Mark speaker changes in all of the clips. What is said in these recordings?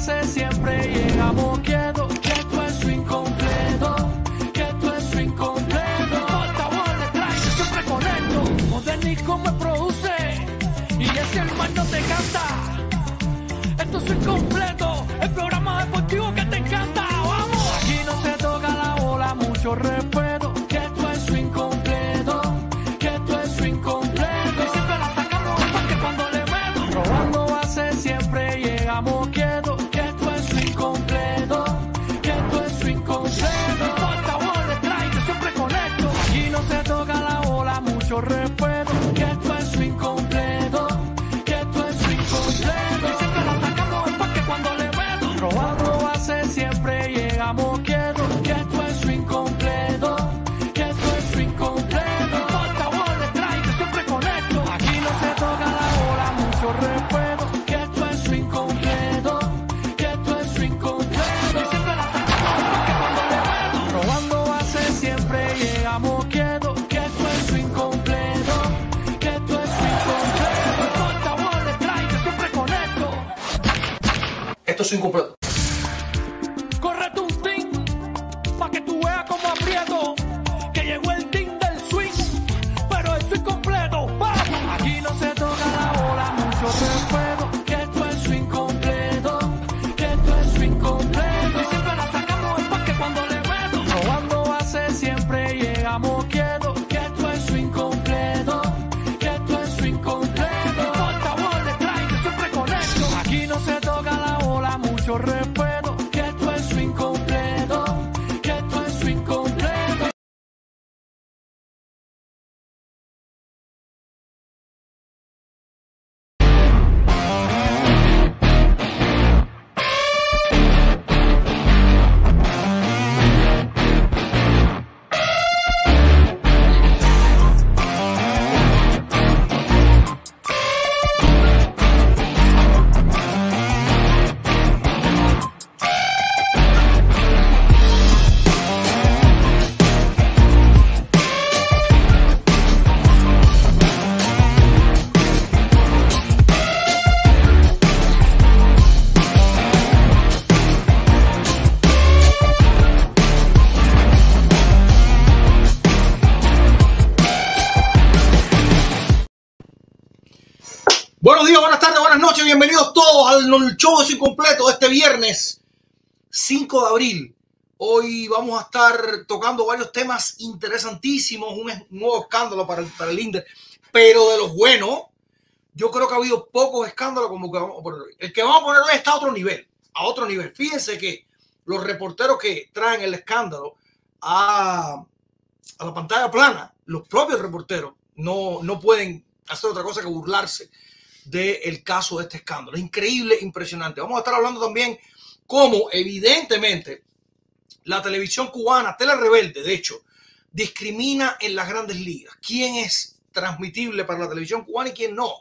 Speaker 1: hace siempre llegamos quietos, que esto es su incompleto, que esto es su incompleto. Portavoz le trae, yo siempre conecto, modernismo me produce y ese hermano no te canta. Esto es su incompleto, el programa deportivo que te encanta. Vamos, aquí no se toca la bola, mucho respeto, que esto es su incompleto, que esto es su incompleto. Y siempre la sacamos porque cuando le meto, robando base siempre llegamos quietos, que esto es su incompleto, que esto es su incompleto. Portavoz le trae, yo siempre conecto, aquí no se toca la bola, mucho respeto, que esto es su incompleto, que esto es su incompleto. Y siempre la sacamos porque cuando le meto, robando base siempre llegamos quietos, que esto es su incompleto, que esto es su incompleto. Portavoz le trae, yo siempre conecto, aquí no se toca la bola, mucho respeto, que esto es su incompleto, que esto es su incompleto. Y siempre la sacamos porque cuando le meto, robando base siempre llegamos quietos, que esto es su incompleto, que esto es su incompleto. Portavoz le trae, yo siempre conecto.
Speaker 2: Esto es incompleto.
Speaker 1: Córrete un team, pa' que tú veas como aprieto, que llegó el team del swing, pero el swing completo, vamos. Aquí no se toca la bola, mucho respeto, que esto es swing completo, que esto es swing completo. Y siempre la sacamos pa' que cuando le meto, robando base siempre llegamos quietos, que esto es swing completo, que esto es swing completo. Portavoz le trae, yo siempre conecto, aquí no se toca la bola, mucho respeto, que esto es swing completo, que esto es swing completo.
Speaker 2: Buenos días, buenas tardes, buenas noches, bienvenidos todos al show de Incompleto de este viernes 5 de abril. Hoy vamos a estar tocando varios temas interesantísimos, un nuevo escándalo para el Inder, pero de los buenos. Yo creo que ha habido pocos escándalos como que vamos a poner hoy. El que vamos a poner hoy está a otro nivel, Fíjense que los reporteros que traen el escándalo a la pantalla plana, los propios reporteros no pueden hacer otra cosa que burlarse del caso de este escándalo. Increíble, impresionante. Vamos a estar hablando también cómo evidentemente la televisión cubana, Tele Rebelde, de hecho, discrimina en las grandes ligas. ¿Quién es transmitible para la televisión cubana y quién no?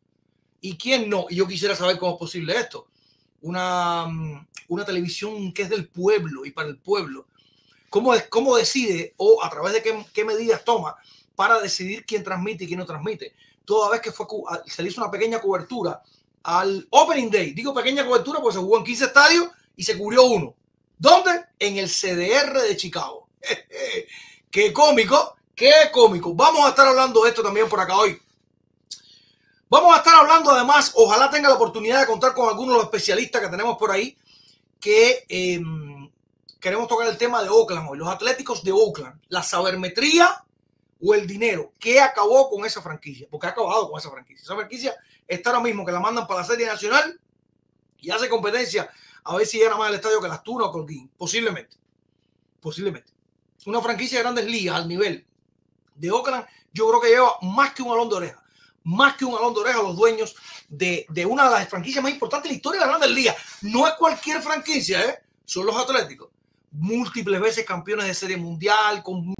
Speaker 2: Y yo quisiera saber cómo es posible esto. Una televisión que es del pueblo y para el pueblo. ¿Cómo decide o a través de qué medidas toma para decidir quién transmite y quién no transmite? Toda vez que se le hizo una pequeña cobertura al Opening Day. Digo pequeña cobertura porque se jugó en 15 estadios y se cubrió uno. ¿Dónde? En el CDR de Chicago. ¡Qué cómico! ¡Qué cómico! Vamos a estar hablando de esto también por acá hoy. Vamos a estar hablando además, ojalá tenga la oportunidad de contar con algunos de los especialistas que tenemos por ahí, que queremos tocar el tema de Oakland hoy. Los Atléticos de Oakland. La sabermetría o el dinero. ¿Qué acabó con esa franquicia? Porque ha acabado con esa franquicia. Esa franquicia está ahora mismo que la mandan para la Serie Nacional y hace competencia a ver si llena más el estadio que las Tunas o Colquín. Posiblemente. Una franquicia de grandes ligas al nivel de Oakland, yo creo que lleva más que un jalón de oreja. Los dueños de una de las franquicias más importantes de la historia de las grandes ligas. No es cualquier franquicia, son los Atléticos. Múltiples veces campeones de Serie Mundial, con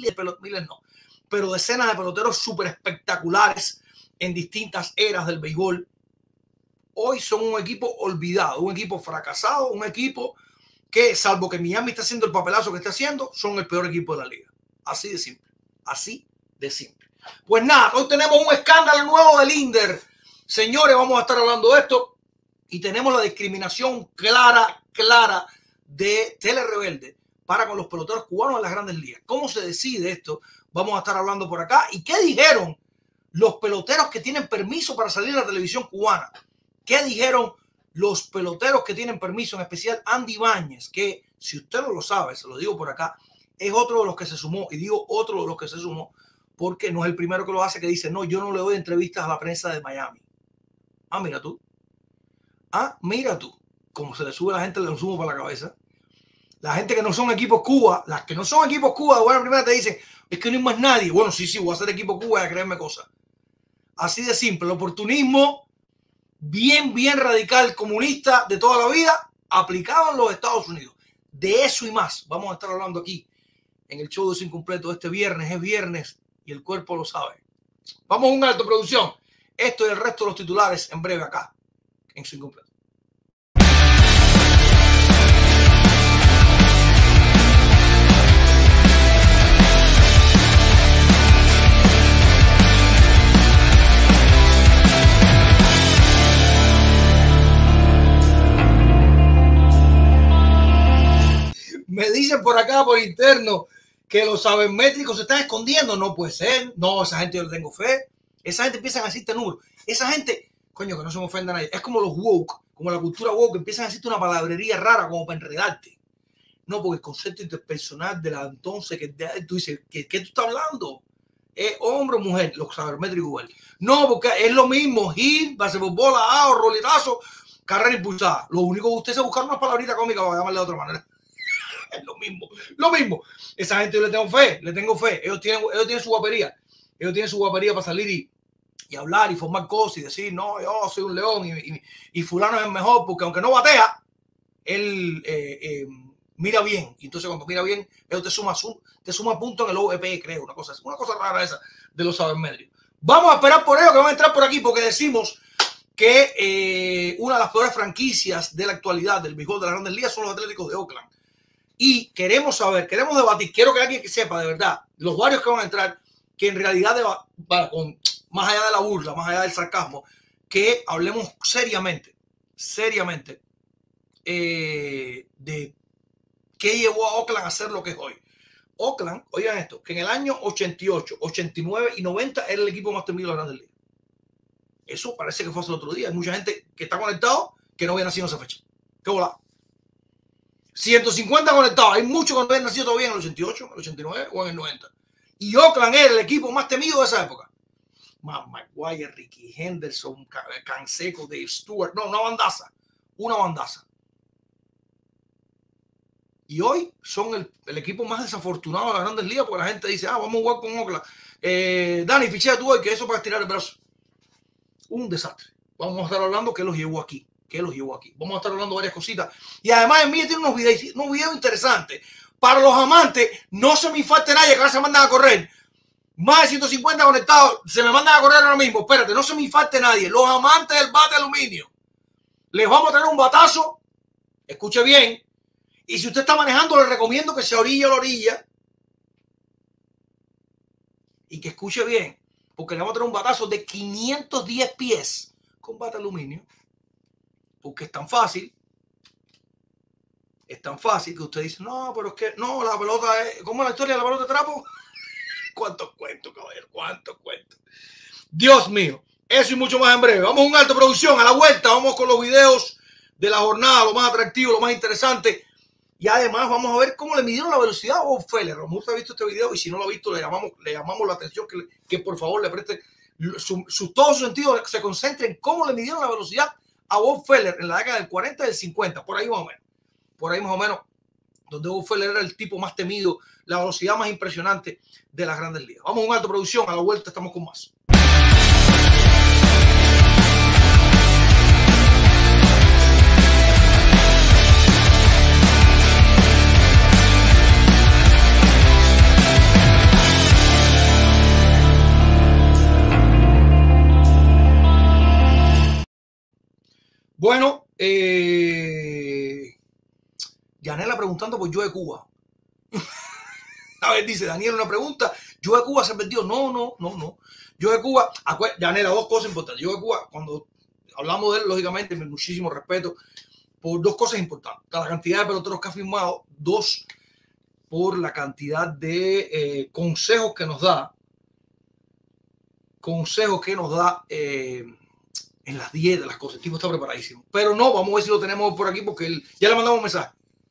Speaker 2: pero decenas de peloteros súper espectaculares en distintas eras del béisbol. Hoy son un equipo olvidado, un equipo fracasado, un equipo que, salvo que Miami está haciendo el papelazo que está haciendo, son el peor equipo de la liga. Así de simple. Pues nada, hoy tenemos un escándalo nuevo del Inder. Señores, vamos a estar hablando de esto. Y tenemos la discriminación clara de Telerebelde para con los peloteros cubanos en las grandes ligas. ¿Cómo se decide esto? Vamos a estar hablando por acá. ¿Y qué dijeron los peloteros que tienen permiso para salir a la televisión cubana? ¿Qué dijeron los peloteros que tienen permiso, en especial Andy Ibáñez, que si usted no lo sabe, se lo digo por acá, es otro de los que se sumó, y digo otro de los que se sumó porque no es el primero que lo hace, que dice, no, yo no le doy entrevistas a la prensa de Miami. Ah, mira tú. Ah, mira tú. Como se le sube a la gente, le lo sumo para la cabeza. La gente que no son equipos Cuba, las que no son equipos Cuba, de buena primera te dicen, es que no hay más nadie. Bueno, sí, voy a ser equipo Cuba y a creerme cosas. Así de simple. El oportunismo bien radical, comunista de toda la vida, aplicado en los Estados Unidos. De eso y más vamos a estar hablando aquí en el show de Sin Completo este viernes. Es viernes y el cuerpo lo sabe. Vamos a un alto, producción. Esto y el resto de los titulares en breve acá en Sin Completo. Me dicen por acá, por interno, que los sabermétricos se están escondiendo. No puede ser. No, esa gente yo le tengo fe. Esa gente empieza a decirte nulo. Esa gente, coño, que no se me ofenda a nadie. Es como los woke, como la cultura woke, que empiezan a decirte una palabrería rara como para enredarte. No, porque el concepto interpersonal de la entonces, que tú dices, ¿qué tú estás hablando? Hombre o mujer, los sabermétricos igual. No, porque es lo mismo. Hit, base por bola, roletazo, carrera impulsada. Lo único que usted se buscar unas palabritas cómicas para llamarle de otra manera. Es lo mismo. Esa gente yo le tengo fe. Ellos tienen su guapería. Ellos tienen su guapería para salir y hablar y formar cosas y decir, no, yo soy un león y fulano es el mejor, porque aunque no batea, él mira bien. Y entonces cuando mira bien, él te suma puntos en el OVP, creo. Una cosa rara esa de los sabermétricos. Vamos a esperar por ellos que van a entrar por aquí, porque decimos que una de las peores franquicias de la actualidad del béisbol de las grandes ligas son los Atléticos de Oakland. Y queremos debatir, quiero que alguien que sepa de verdad, los varios que van a entrar, que en realidad, más allá de la burla, más allá del sarcasmo, que hablemos seriamente de qué llevó a Oakland a ser lo que es hoy. Oakland, oigan esto, que en el año 88, 89 y 90 era el equipo más temido de las grandes ligas. Eso parece que fue hace el otro día. Hay mucha gente que está conectado que no había nacido en esa fecha. ¿Qué volá? 150 conectados. Hay muchos que no habían nacido todavía en el 88, en el 89 o en el 90. Y Oakland era el equipo más temido de esa época. Maguire, Ricky Henderson, Canseco, Dave Stewart. No, una bandaza. Y hoy son el equipo más desafortunado de las grandes ligas, porque la gente dice, vamos a jugar con Oakland. Dani, fichea tú hoy, que eso para estirar el brazo. Un desastre. Vamos a estar hablando que los llevó aquí. Vamos a estar hablando de varias cositas. Y además en mí tiene unos videos interesantes. Para los amantes, no se me infalte nadie que ahora se mandan a correr. Más de 150 conectados, se me mandan a correr ahora mismo. Espérate, no se me infalte nadie. Los amantes del bate de aluminio. Les vamos a traer un batazo. Escuche bien. Y si usted está manejando, le recomiendo que se orille a la orilla. Y que escuche bien. Porque le vamos a traer un batazo de 510 pies con bate de aluminio. Porque es tan fácil que usted dice, no, pero es que no, la pelota es, ¿cómo es la historia de la pelota de trapo? ¿Cuántos cuentos, caballero? ¿Cuántos cuentos? Dios mío, eso y mucho más en breve. Vamos a un alto, producción, a la vuelta, vamos con los videos de la jornada, lo más atractivo, lo más interesante. Y además vamos a ver cómo le midieron la velocidad a Bob Feller. A lo mejor usted ha visto este video y si no lo ha visto, le llamamos la atención que por favor le preste todo su sentido, se concentre en cómo le midieron la velocidad a Bob Feller en la década del 40 y del 50, por ahí más o menos, donde Bob Feller era el tipo más temido, la velocidad más impresionante de las grandes ligas. Vamos a un alto, producción, a la vuelta estamos con más. Bueno, Yanela preguntando por Joe Cuba. A ver, dice Daniel una pregunta. Joe Cuba se perdió. No. Joe Cuba, Yanela, dos cosas importantes. Joe Cuba, cuando hablamos de él, lógicamente, con muchísimo respeto, por dos cosas importantes. La cantidad de peloteros que ha firmado, dos, por la cantidad de consejos que nos da en las dietas, las cosas. El tipo está preparadísimo. Pero no, vamos a ver si lo tenemos por aquí porque ya le mandamos un mensaje.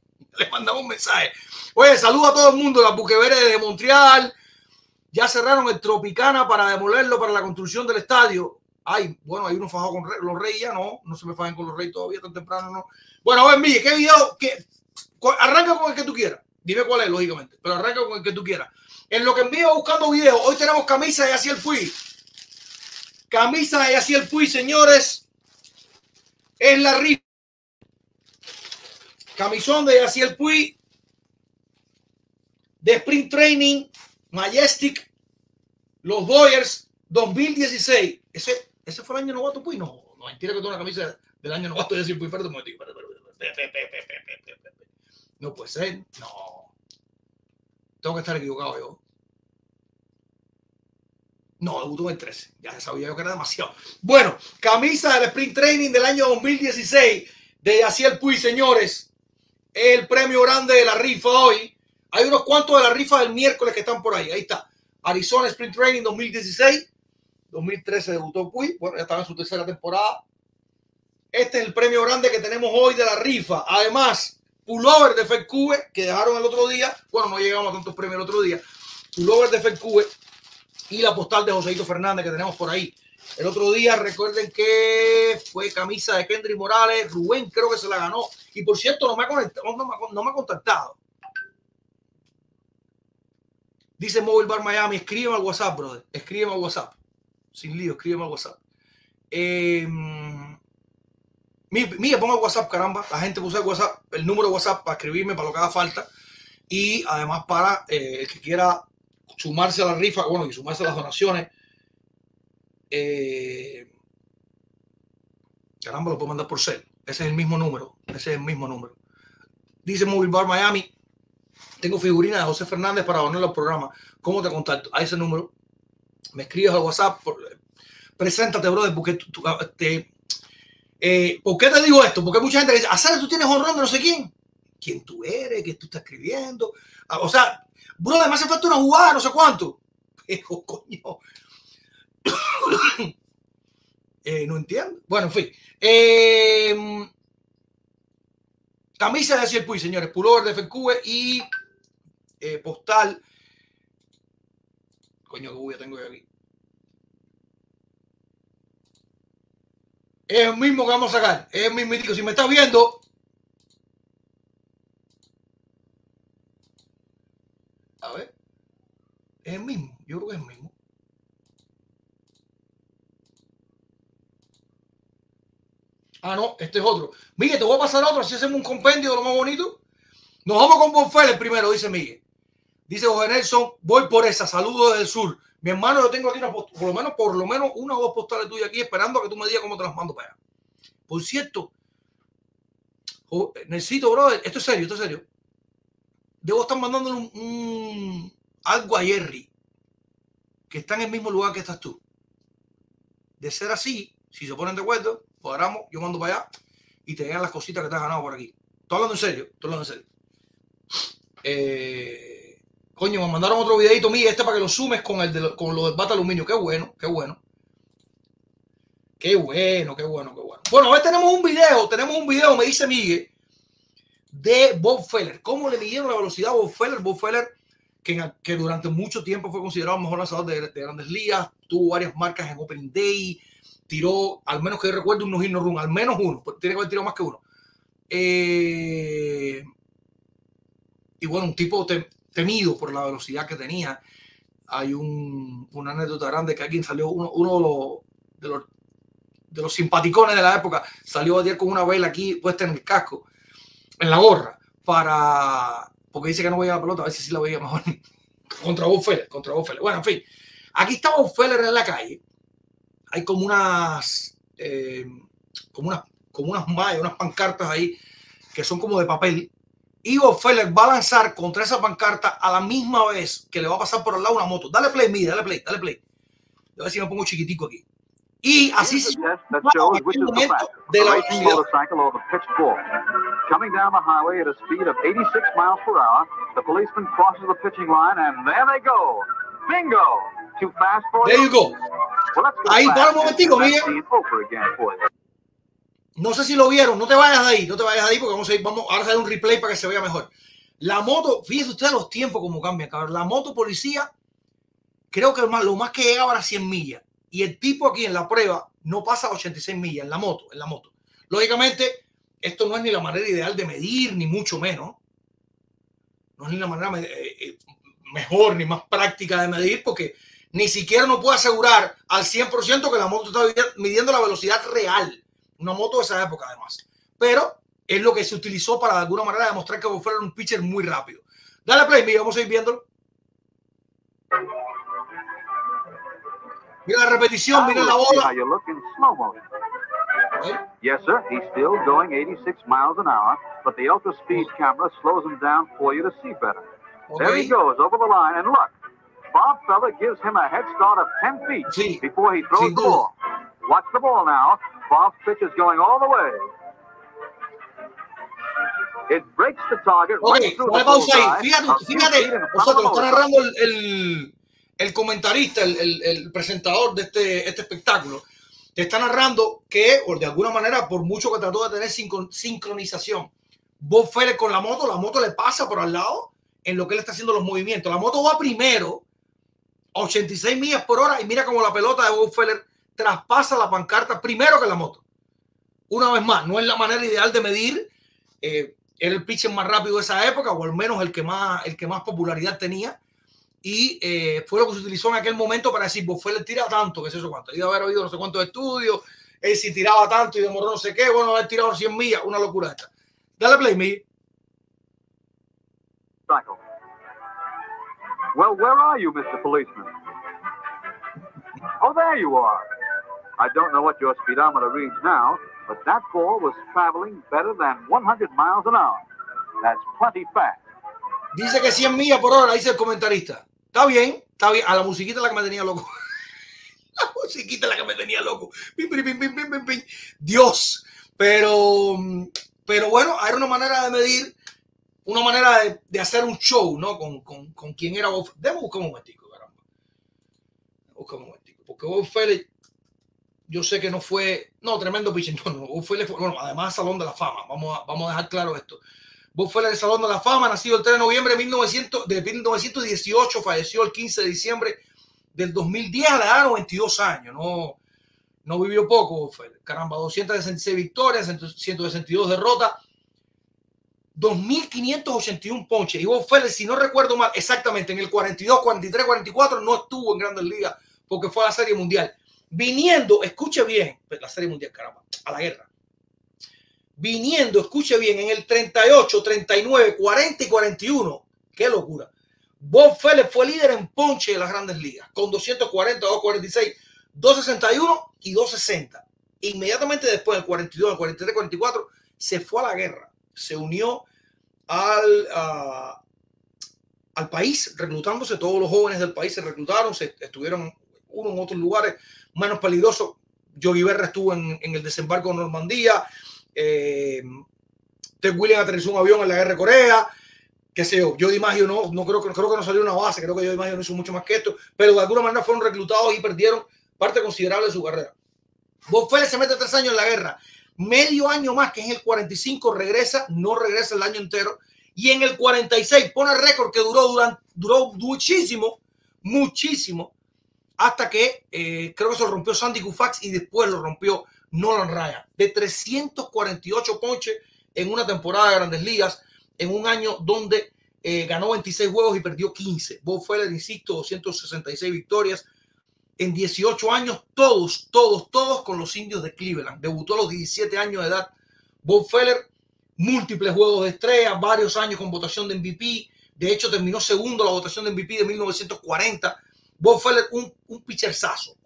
Speaker 2: Oye, saludo a todo el mundo, la Buquevere de Montreal. Ya cerraron el Tropicana para demolerlo para la construcción del estadio. Ay, bueno, hay uno fajado con los Reyes, ya no se me fajen con los Reyes todavía tan temprano, no. Bueno, a ver, Miguel, ¿qué video? Arranca con el que tú quieras. Dime cuál es, lógicamente, pero arranca con el que tú quieras. En lo que envío buscando videos, hoy tenemos camisa de Yasiel Puig. Camisa de Yasiel Puig, señores. Es la rifa. Camisón de Yasiel Puig. De Sprint Training. Majestic. Los Dodgers 2016. Ese fue el año novato Puig. No, mentira que tengo una camisa del año novato de Yasiel Puig. Perdón. No puede ser. No. Tengo que estar equivocado yo. No, debutó en el 13. Ya sabía yo que era demasiado. Bueno, camisa del Sprint Training del año 2016 de Yasiel Puig, señores. El premio grande de la rifa hoy. Hay unos cuantos de la rifa del miércoles que están por ahí. Ahí está. Arizona Sprint Training 2016. 2013 debutó Puig. Bueno, ya estaba en su tercera temporada. Este es el premio grande que tenemos hoy de la rifa. Además, pullover de Fecube que dejaron el otro día. Bueno, no llegamos a tantos premios el otro día. Pullover de Fecube y la postal de Joseito Fernández que tenemos por ahí. El otro día, recuerden que fue camisa de Kendry Morales. Rubén creo que se la ganó. Y por cierto, no me ha contactado. Dice Mobile Bar Miami, escríbeme al WhatsApp, brother. Escríbeme al WhatsApp. Sin lío, escríbeme al WhatsApp. Mira, ponga WhatsApp, caramba. La gente puso el WhatsApp, el número de WhatsApp para escribirme para lo que haga falta. Y además para el que quiera sumarse a la rifa, bueno, y sumarse a las donaciones. Caramba, lo puedo mandar por cel. Ese es el mismo número. Dice Mobile Bar Miami. Tengo figurina de José Fernández para ponerlo al programa. ¿Cómo te contacto? A ese número. Me escribes al WhatsApp. Preséntate, brother, porque ¿por qué te digo esto? Porque mucha gente dice, Azar, tú tienes honrón de no sé quién. ¿Quién tú eres? ¿Qué tú estás escribiendo? O sea, brother, me hace falta una jugada, no sé cuánto. Coño. No entiendo. Bueno, en fin. Camisa de Yasiel Puig, señores. Pullover de Fecube y postal. Coño, qué bulla tengo yo aquí. Es el mismo que vamos a sacar. Es el mismo. Si me estás viendo. A ver. Es el mismo. Yo creo que es el mismo. Ah, no, este es otro. Miguel, te voy a pasar otro. Así hacemos un compendio de lo más bonito. Nos vamos con Bonfeller primero, dice Miguel. Dice Jorge Nelson, voy por esa. Saludos desde el sur. Mi hermano, yo tengo aquí por lo menos una o dos postales tuyas aquí esperando a que tú me digas cómo te las mando para allá. Por cierto, necesito, brother, esto es serio. Debo estar mandándole algo a Jerry, que está en el mismo lugar que estás tú. De ser así, si se ponen de acuerdo, cuadramos, yo mando para allá y te llegan las cositas que te has ganado por aquí. Estoy hablando en serio. Coño, me mandaron otro videito mío, para que lo sumes con lo del bate aluminio. Qué bueno. Bueno, hoy tenemos un video, me dice Miguel, de Bob Feller. ¿Cómo le midieron la velocidad a Bob Feller? Bob Feller, que durante mucho tiempo fue considerado el mejor lanzador de Grandes Ligas, tuvo varias marcas en Opening Day, tiró, al menos que yo recuerdo, unos hit no run, al menos uno, tiene que haber tirado más que uno. Y bueno, un tipo temido por la velocidad que tenía. Hay una anécdota grande que alguien salió, uno de los simpaticones de la época, salió a batear con una vela aquí puesta en el casco, en la gorra, porque dice que no veía la pelota, a ver si sí la veía mejor. contra Bob Feller. Bueno, en fin, aquí está Bob Feller en la calle. Hay como unas mallas, unas pancartas ahí que son como de papel. Y Bob Feller va a lanzar contra esa pancarta a la misma vez que le va a pasar por al lado una moto. Dale play, mira, dale play. A ver si me pongo chiquitico aquí. Y así se momento de la velocidad.
Speaker 3: Coming down the highway at a speed of 86 miles per hour, the policeman crosses the pitching line, and there they go. Bingo! Too fast for
Speaker 2: There you go.
Speaker 3: Well,
Speaker 2: ahí para un momentico, Miguel. No sé si lo vieron, no te vayas de ahí, porque vamos a hacer un replay para que se vea mejor. La moto, fíjense ustedes los tiempos como cambian, cabrón. La moto policía, creo que lo más que llegaba era 100 millas. Y el tipo aquí en la prueba no pasa 86 millas en la moto. Lógicamente, esto no es ni la manera ideal de medir, ni mucho menos. No es ni la manera mejor ni más práctica de medir, porque ni siquiera uno puede asegurar al 100% que la moto está midiendo la velocidad real. Una moto de esa época, además. Pero es lo que se utilizó para de alguna manera demostrar que Bob Feller era un pitcher muy rápido. Dale play, mira, vamos a ir viéndolo. Mira la repetición, mira la bola.
Speaker 3: Yes, sir. He's still going 86 miles an hour, but the ultra speed camera slows him down for you to see better. Okay. There he goes over the line, and look, Bob Feller gives him a head start of 10 feet before he throws the ball. Watch the ball now. Bob's pitch is going all the way. It breaks the target right through the bullseye.
Speaker 2: Fíjate, nosotros está narrando el comentarista, el presentador de este espectáculo. Te está narrando que, o de alguna manera, por mucho que trató de tener sincronización, Bob Feller con la moto le pasa por al lado en lo que él está haciendo los movimientos. La moto va primero a 86 millas por hora y mira cómo la pelota de Bob Feller traspasa la pancarta primero que la moto. Una vez más, no es la manera ideal de medir. Era el pitcher más rápido de esa época, o al menos el que más popularidad tenía. Y fue lo que se utilizó en aquel momento para decir, Bob Feller tira tanto, que es eso cuánto. Iba a haber oído no sé cuántos estudios, él si tiraba tanto y demoró no sé qué, bueno, haber tirado 100 millas, una locura esta. Dale play, Miguel.
Speaker 3: Well, where are you, Mr. Policeman? Oh, there you are. I don't know what your speedometer reads now, but that ball was traveling better than 100 miles an hour. That's plenty fast.
Speaker 2: Dice que 100 millas por hora, dice el comentarista. Está bien. A la musiquita la que me tenía loco. La musiquita la que me tenía loco. Pim, pim, pim, pim, pim, pim. Dios. Pero bueno, era una manera de medir, una manera de hacer un show, ¿no? Con quien era Bob. Debo buscar un momentico, caramba. Buscar un momentico. Porque Bob Feller, yo sé que no fue, tremendo pitcher. No, Bob Feller fue, bueno, además Salón de la Fama. Vamos a dejar claro esto. Bob Feller del Salón de la Fama, nacido el 3 de noviembre de 1918, falleció el 15 de diciembre del 2010 a la edad de 92 años. No vivió poco Bob Feller. Caramba, 266 victorias, 162 derrotas, 2.581 ponches. Y Bob Feller, si no recuerdo mal, exactamente en el 42, 43, 44 no estuvo en Grandes Ligas porque fue a la Serie Mundial. Viniendo, escuche bien, la Serie Mundial, caramba, a la guerra. Viniendo, escuche bien, en el 38, 39, 40 y 41. ¡Qué locura! Bob Feller fue líder en ponche de las Grandes Ligas con 240, 246, 261 y 260. Inmediatamente después del 42, del 43, 44, se fue a la guerra. Se unió al país, reclutándose. Todos los jóvenes del país se reclutaron, estuvieron uno en otros lugares menos peligrosos. Yogi Berra estuvo en el desembarco de Normandía. Ted Williams aterrizó un avión en la guerra de Corea, qué sé yo. Joe DiMaggio no creo que no salió una base, creo que Joe DiMaggio no hizo mucho más que esto, pero de alguna manera fueron reclutados y perdieron parte considerable de su carrera. Bob Feller se mete 3 años en la guerra, medio año más, que en el 45 no regresa el año entero, y en el 46 pone el récord que duró muchísimo, hasta que creo que se lo rompió Sandy Koufax y después lo rompió Nolan Ryan, de 348 ponches en una temporada de Grandes Ligas, en un año donde ganó 26 juegos y perdió 15. Bob Feller, insisto, 266 victorias en 18 años, todos con los Indios de Cleveland. Debutó a los 17 años de edad. Bob Feller, múltiples juegos de estrella, varios años con votación de MVP. De hecho, terminó segundo en la votación de MVP de 1940. Bob Feller, un pitcherzazo,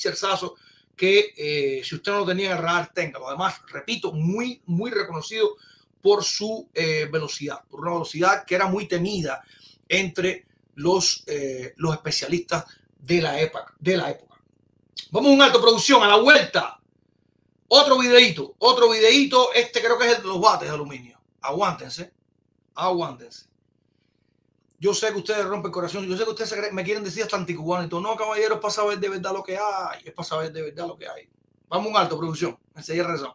Speaker 2: que si usted no lo tenía en el radar, téngalo. Además, repito, muy reconocido por su velocidad, por una velocidad que era muy temida entre los especialistas de la época. Vamos a un alto, producción, a la vuelta. Otro videito. Este creo que es el de los bates de aluminio. Aguántense. Yo sé que ustedes rompen el corazón. Yo sé que ustedes me quieren decir hasta anticubano y todo. No, caballero, es para saber de verdad lo que hay. Vamos a un alto, producción. Enseguida regresamos.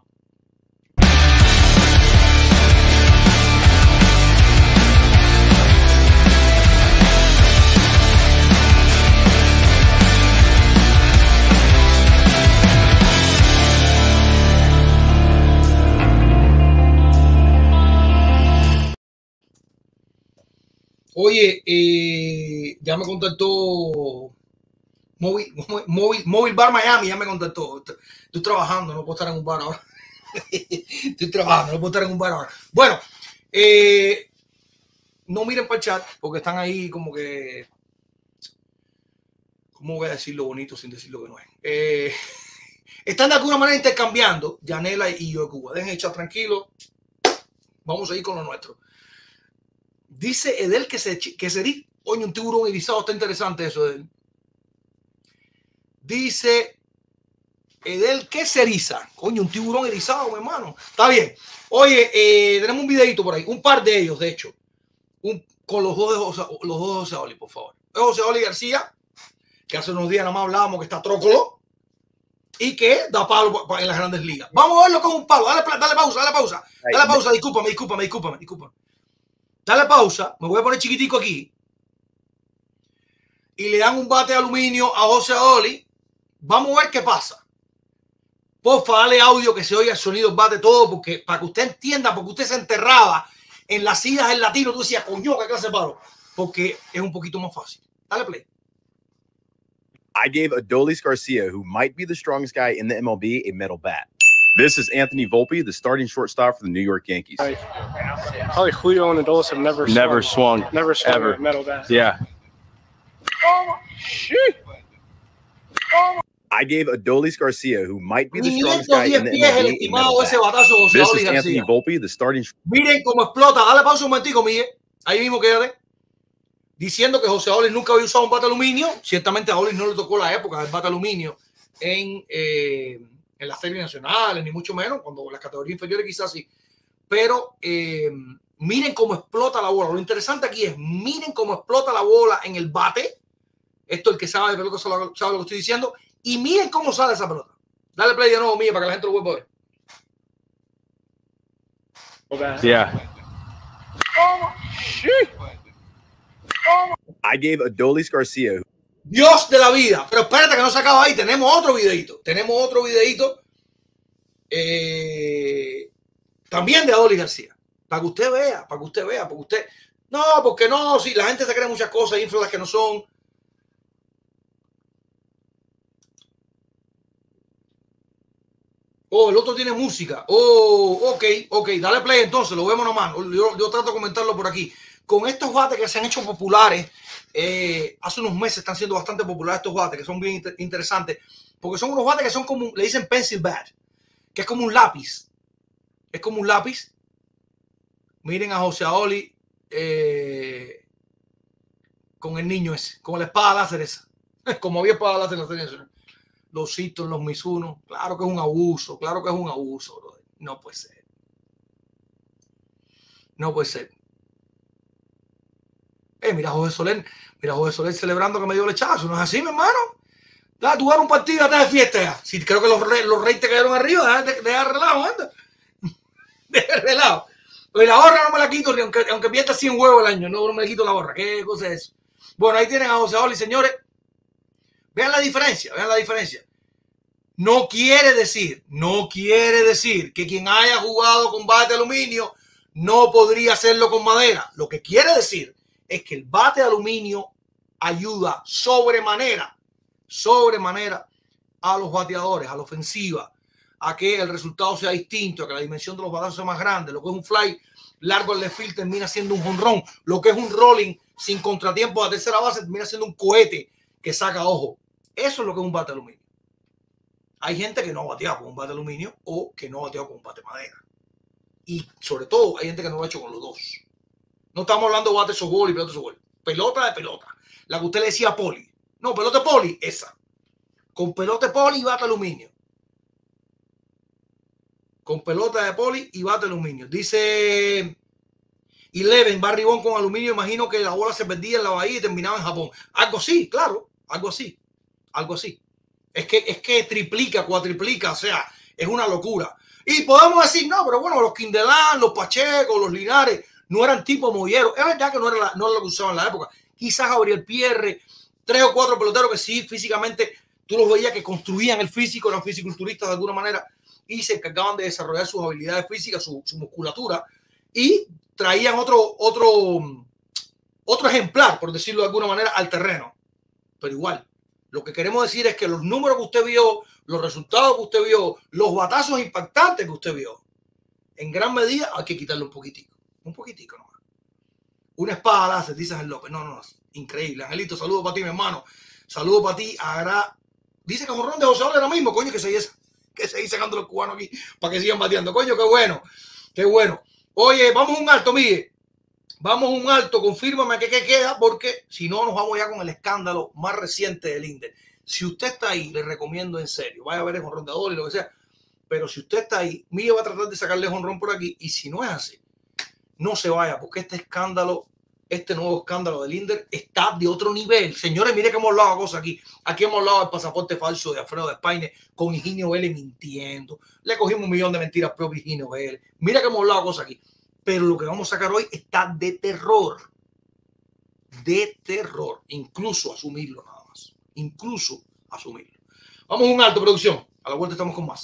Speaker 2: Oye, ya me contactó Móvil Bar Miami, ya me contactó. Estoy trabajando, no puedo estar en un bar ahora. Bueno, no miren para el chat porque están ahí como que... ¿Cómo voy a decir lo bonito sin decir lo que no es? Están de alguna manera intercambiando Yanela y yo de Cuba. Dejen echar tranquilo. Vamos a ir con lo nuestro. Dice Edel que sería, oye, un tiburón erizado, está interesante eso, Edel. Dice Edel que se eriza. Coño, un tiburón erizado, mi hermano. Está bien. Oye, tenemos un videito por ahí, un par de ellos, de hecho. Con los dos de José Oli, por favor. Es José Oli García, que hace unos días nada más hablábamos que está trócolo y que da palo en las grandes ligas. Vamos a verlo con un palo. Dale pausa. Discúlpame. Dale pausa, me voy a poner chiquitico aquí. Y le dan un bate de aluminio a José Oli. Vamos a ver qué pasa. Porfa, dale audio que se oiga el sonido del bate todo, porque para que usted entienda, porque usted se enterraba en las idas del latino, tú decías, coño, qué clase de palo. Porque es un poquito más fácil. Dale play.
Speaker 4: I gave Adolis Garcia, who might be the strongest guy in the MLB, a metal bat. This is Anthony Volpe, the starting shortstop for the New York Yankees.
Speaker 5: Probably Julio and Adolis have never swung ever. A metal bat.
Speaker 4: Yeah. I gave Adolis Garcia, who might be the strongest guy in the MLB, a metal bat. This is Anthony Volpe, the starting.
Speaker 2: Miren cómo explota. Dale pausa un momentico, Miguel. Ahí mismo quédate. Diciendo que José Olis nunca había usado un bate aluminio. Ciertamente a Olis no le tocó la época del bate aluminio en las series nacionales, ni mucho menos, cuando las categorías inferiores quizás sí. Pero miren cómo explota la bola. Lo interesante aquí es, miren cómo explota la bola en el bate. Esto el que sabe de pelota sabe lo que estoy diciendo. Y miren cómo sale esa pelota. Dale play de nuevo, Miguel, para que la gente lo vuelva a ver.
Speaker 4: Yeah. I gave Adolis Garcia.
Speaker 2: Dios de la vida. Pero espérate que no se acaba ahí. Tenemos otro videito. También de Adolis García. Para que usted vea. Porque usted... No, porque no. Si la gente se cree muchas cosas, infla las que no son. Oh, el otro tiene música. Oh, ok. Dale play entonces. Lo vemos nomás. Yo trato de comentarlo por aquí. Con estos bates que se han hecho populares, hace unos meses están siendo bastante populares estos bates, que son bien interesantes, porque son unos bates que son como, le dicen pencil bat, que es como un lápiz. Miren a José Oli con el niño ese, con la espada láser esa. Como había espada láser en la serie nacional. Los hitos, los Mizuno. Claro que es un abuso, brother. No puede ser. Mira José Soler celebrando que me dio el lechazo. ¿No es así, mi hermano? Tú dar un partido y de fiesta ya. Si creo que los reyes te quedaron arriba, deja relajo, anda. Deja relajo. Pues la gorra no me la quito, aunque pierda 100 huevos al año. No me le quito la gorra. ¿Qué cosa es eso? Bueno, ahí tienen a José Oli, señores. Vean la diferencia. No quiere decir que quien haya jugado con bate de aluminio no podría hacerlo con madera. Lo que quiere decir es que el bate de aluminio ayuda sobremanera a los bateadores, a la ofensiva, a que el resultado sea distinto, a que la dimensión de los batazos sea más grande. Lo que es un fly largo al left field termina siendo un jonrón. Lo que es un rolling sin contratiempo a tercera base termina siendo un cohete que saca ojo. Eso es lo que es un bate de aluminio. Hay gente que no ha bateado con un bate de aluminio o que no ha bateado con un bate de madera. Y sobre todo hay gente que no lo ha hecho con los dos. No estamos hablando de bate de softball y pelota de softball. Pelota de pelota. La que usted le decía poli. No, pelota de poli, esa. con pelota de poli y bate aluminio. Con pelota de poli y bate aluminio. Dice Eleven, barribón con aluminio. Imagino que la bola se perdía en la bahía y terminaba en Japón. Algo así, claro, algo así. Algo así. Es que triplica, cuatriplica, o sea, es una locura. Y podemos decir, no, pero bueno, los Quindelán, los Pacheco, los Linares, no eran tipo molleros. Es verdad que no era lo que usaban en la época. Quizás Gabriel Pierre, 3 o 4 peloteros que sí, físicamente, tú los veías que construían el físico, eran fisiculturistas de alguna manera y se encargaban de desarrollar sus habilidades físicas, su musculatura, y traían otro ejemplar, por decirlo de alguna manera, al terreno. Pero igual, lo que queremos decir es que los números que usted vio, los resultados que usted vio, los batazos impactantes que usted vio, en gran medida hay que quitarle un poquitico nomás. Una espada láser, dice Ángel López. No, increíble. Angelito, saludos para ti, mi hermano. Saludos para ti. Dice que jonrón de José Ole ahora mismo, coño, que seguir sacando los cubanos aquí para que sigan bateando. Coño, qué bueno, qué bueno. Oye, vamos a un alto, Miguel. Vamos a un alto, confírmame que queda, porque si no nos vamos ya con el escándalo más reciente del Linder. Si usted está ahí, le recomiendo en serio, vaya a ver el jonrón de Adol y lo que sea, pero si usted está ahí, Miguel va a tratar de sacarle jonrón por aquí, y si no es así, no se vaya, porque este nuevo escándalo del Linder está de otro nivel. Señores, mire que hemos hablado de cosas aquí. Aquí hemos hablado del pasaporte falso de Alfredo Despaine con Higinio Vélez mintiendo. Le cogimos 1 millón de mentiras propio Higinio Vélez. Mira que hemos hablado de cosas aquí. Pero lo que vamos a sacar hoy está de terror. De terror. Incluso asumirlo nada más. Incluso asumirlo. Vamos a un alto, producción. A la vuelta estamos con más.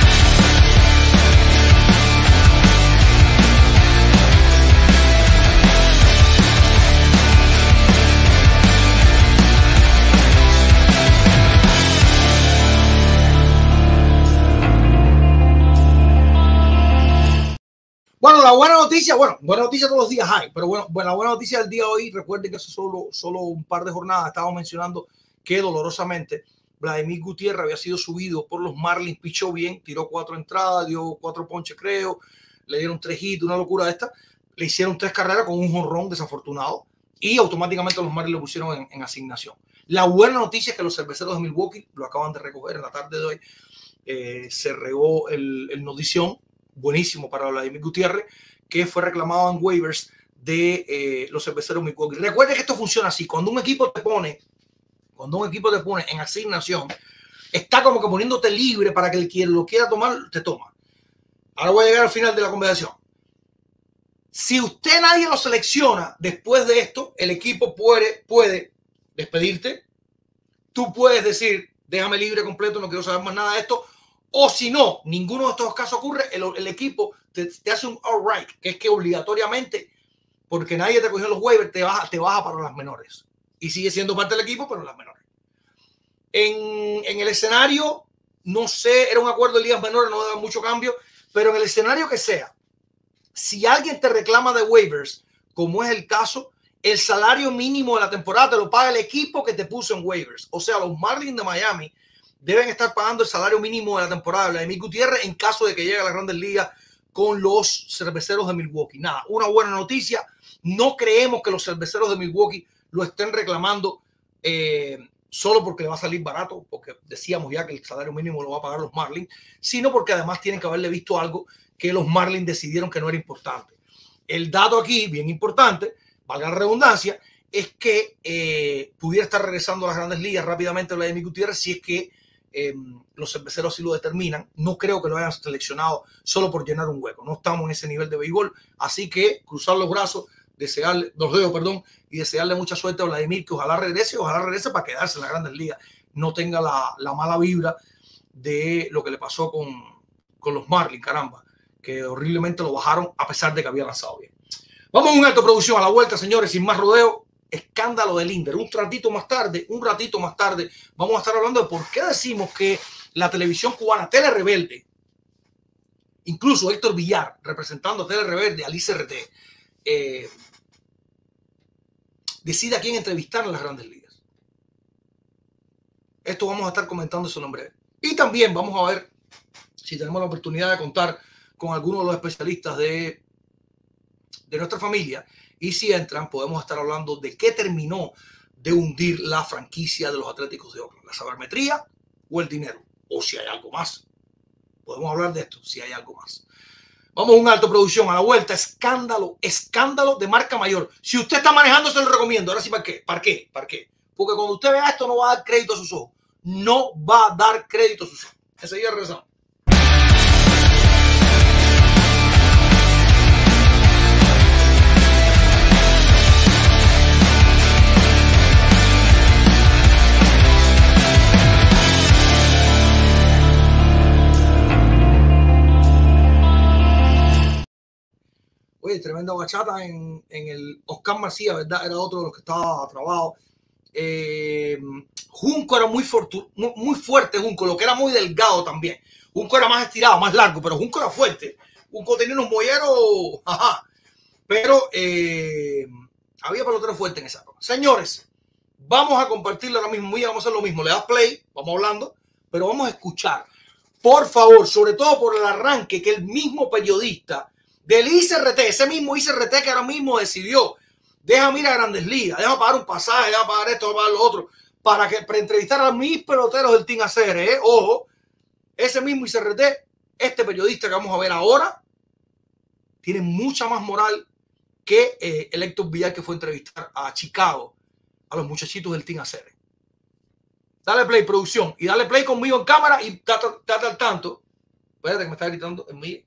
Speaker 2: Bueno, la buena noticia, buena noticia todos los días hay, pero bueno, la buena noticia del día de hoy, recuerden que eso solo un par de jornadas, estábamos mencionando que dolorosamente Vladimir Gutiérrez había sido subido por los Marlins, pichó bien, tiró 4 entradas, dio 4 ponches creo, le dieron 3 hits, una locura esta, le hicieron 3 carreras con un jonrón desafortunado y automáticamente los Marlins lo pusieron en asignación. La buena noticia es que los cerveceros de Milwaukee lo acaban de recoger en la tarde de hoy, se regó el notición. Buenísimo para Vladimir Gutiérrez, que fue reclamado en waivers de los cerveceros Milwaukee. Recuerden que esto funciona así. Cuando un equipo te pone en asignación, está como que poniéndote libre para que el quien lo quiera tomar, te toma. Ahora voy a llegar al final de la conversación. Si nadie lo selecciona después de esto, el equipo puede despedirte. Tú puedes decir, déjame libre completo, no quiero saber más nada de esto. O si no, ninguno de estos casos ocurre, el equipo te hace un all right, que es que obligatoriamente, porque nadie te cogió los waivers, te baja para las menores. Y sigue siendo parte del equipo, pero las menores. En el escenario, no sé, era un acuerdo de ligas menores, no da mucho cambio, pero en el escenario que sea, si alguien te reclama de waivers, como es el caso, el salario mínimo de la temporada te lo paga el equipo que te puso en waivers. O sea, los Marlins de Miami deben estar pagando el salario mínimo de la temporada de Vladimir Gutiérrez en caso de que llegue a las Grandes Ligas con los cerveceros de Milwaukee. Nada, una buena noticia. No creemos que los cerveceros de Milwaukee lo estén reclamando solo porque le va a salir barato, porque decíamos ya que el salario mínimo lo va a pagar los Marlins, sino porque además tienen que haberle visto algo que los Marlins decidieron que no era importante. El dato aquí, bien importante, valga la redundancia, es que pudiera estar regresando a las Grandes Ligas rápidamente Vladimir Gutiérrez si es que los cerveceros sí lo determinan. No creo que lo hayan seleccionado solo por llenar un hueco. No estamos en ese nivel de béisbol, así que cruzar los brazos, los dedos, y desearle mucha suerte a Vladimir, que ojalá regrese para quedarse en las Grandes Ligas, no tenga la mala vibra de lo que le pasó con los Marlins, caramba, que horriblemente lo bajaron a pesar de que había lanzado bien. Vamos a un alto, producción, a la vuelta, señores, sin más rodeo. Escándalo del Linder. Un ratito más tarde, vamos a estar hablando de por qué decimos que la televisión cubana, Tele Rebelde, incluso Héctor Villar, representando a Tele Rebelde, al ICRT, decide a quién entrevistar en las Grandes Ligas. Esto vamos a estar comentando eso en breve. Y también vamos a ver si tenemos la oportunidad de contar con algunos de los especialistas de nuestra familia. Y si entran, podemos estar hablando de qué terminó de hundir la franquicia de los Atléticos de Oakland. La sabermetría o el dinero, o si hay algo más. Podemos hablar de esto, si hay algo más. Vamos a un alto, producción. A la vuelta, escándalo de marca mayor. Si usted está manejando, se lo recomiendo. Ahora sí, ¿para qué? ¿Para qué? ¿Para qué? Porque cuando usted vea esto, no va a dar crédito a sus ojos. No va a dar crédito a sus ojos. Enseguida regresamos. Oye, tremenda bachata en el Oscar García, ¿verdad? Era otro de los que estaba trabado. Junco era muy fuerte, Junco, lo que era muy delgado también. Junco era más estirado, más largo, pero Junco era fuerte. Junco tenía unos molleros, ajá. Pero había peloteros fuertes en esa época. Señores, vamos a compartirlo ahora mismo. Vamos a hacer lo mismo. Le das play, vamos hablando, pero vamos a escuchar. Por favor, sobre todo por el arranque que el mismo periodista del ICRT, ese mismo ICRT que ahora mismo decidió, déjame ir a Grandes Ligas, déjame pagar un pasaje, déjame pagar esto, déjame pagar lo otro, para entrevistar a mis peloteros del Team ACR, ojo, ese mismo ICRT, este periodista que vamos a ver ahora, tiene mucha más moral que el Héctor Villar que fue a entrevistar a Chicago, a los muchachitos del Team ACR. Dale play, producción, y dale play conmigo en cámara y date al tanto. Espérate que me está gritando en mí.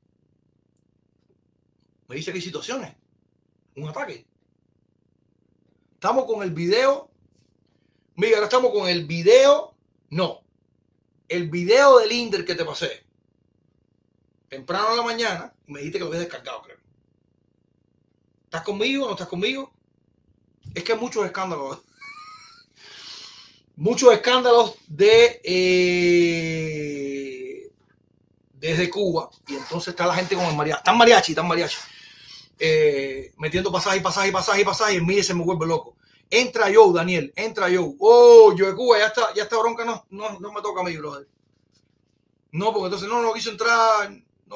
Speaker 2: Me dice que hay situaciones. Un ataque. Estamos con el video. Mira, ahora estamos con el video. No. El video del Inder que te pasé. Temprano en la mañana. Y me dijiste que lo habías descargado, creo. ¿Estás conmigo o no estás conmigo? Es que hay muchos escándalos. Muchos escándalos desde Cuba. Y entonces está la gente con el mariachi. Están mariachi. Metiendo pasaje. Y mire, se me vuelve loco. Entra Joe, Daniel, entra Joe. Oh, yo de Cuba, ya está bronca, no me toca a mí, brother. No, porque entonces no quiso entrar,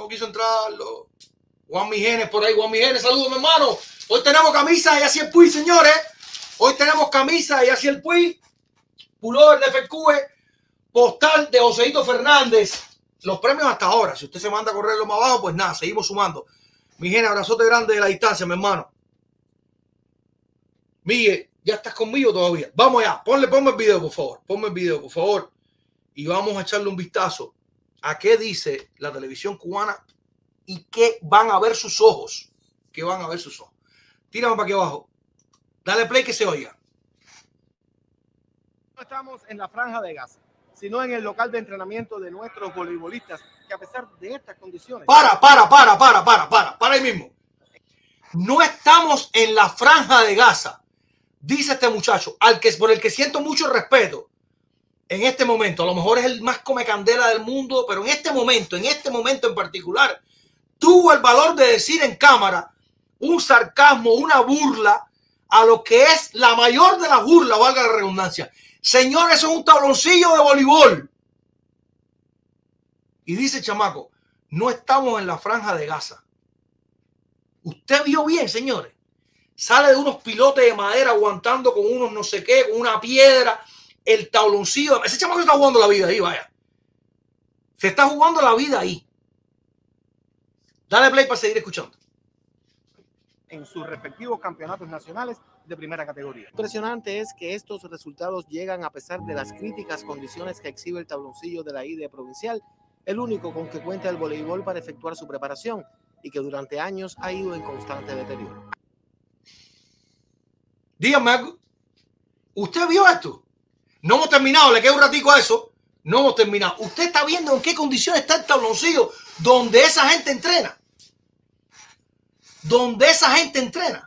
Speaker 2: Juan Mijenes por ahí, Juan Mijenes, saludos, mi hermano. Hoy tenemos camisa y así el Puy, señores. Hoy tenemos camisa y así el Puy. Pullover de FQ, postal de Joseito Fernández. Los premios hasta ahora. Si usted se manda a correr lo más abajo, pues nada, seguimos sumando. Mijenes, abrazote grande de la distancia, mi hermano. Miguel, ya estás conmigo todavía. Vamos allá, ponme el video, por favor. Ponme el video, por favor. Y vamos a echarle un vistazo a qué dice la televisión cubana y qué van a ver sus ojos. ¿Qué van a ver sus ojos? Tírame para aquí abajo. Dale play que se oiga.
Speaker 6: No estamos en la Franja de Gaza, sino en el local de entrenamiento de nuestros voleibolistas, que a pesar de estas condiciones... Para
Speaker 2: ahí mismo. No estamos en la Franja de Gaza, dice este muchacho, por el que siento mucho respeto en este momento. A lo mejor es el más come candela del mundo, pero en este momento en particular, tuvo el valor de decir en cámara un sarcasmo, una burla a lo que es la mayor de las burlas, valga la redundancia. Señores, eso es un tabloncillo de voleibol. Y dice chamaco, no estamos en la Franja de Gaza. Usted vio bien, señores. Sale de unos pilotes de madera aguantando con unos no sé qué, con una piedra, el tabloncillo. Ese chamaco se está jugando la vida ahí, vaya. Se está jugando la vida ahí. Dale play para seguir escuchando.
Speaker 6: En sus respectivos campeonatos nacionales de primera categoría. Impresionante es que estos resultados llegan a pesar de las críticas condiciones que exhibe el tabloncillo de la ID provincial, el único con que cuenta el voleibol para efectuar su preparación y que durante años ha ido en constante deterioro.
Speaker 2: Dígame algo. ¿Usted vio esto? No hemos terminado, le queda un ratico a eso. No hemos terminado. ¿Usted está viendo en qué condiciones está el tabloncillo donde esa gente entrena? Donde esa gente entrena.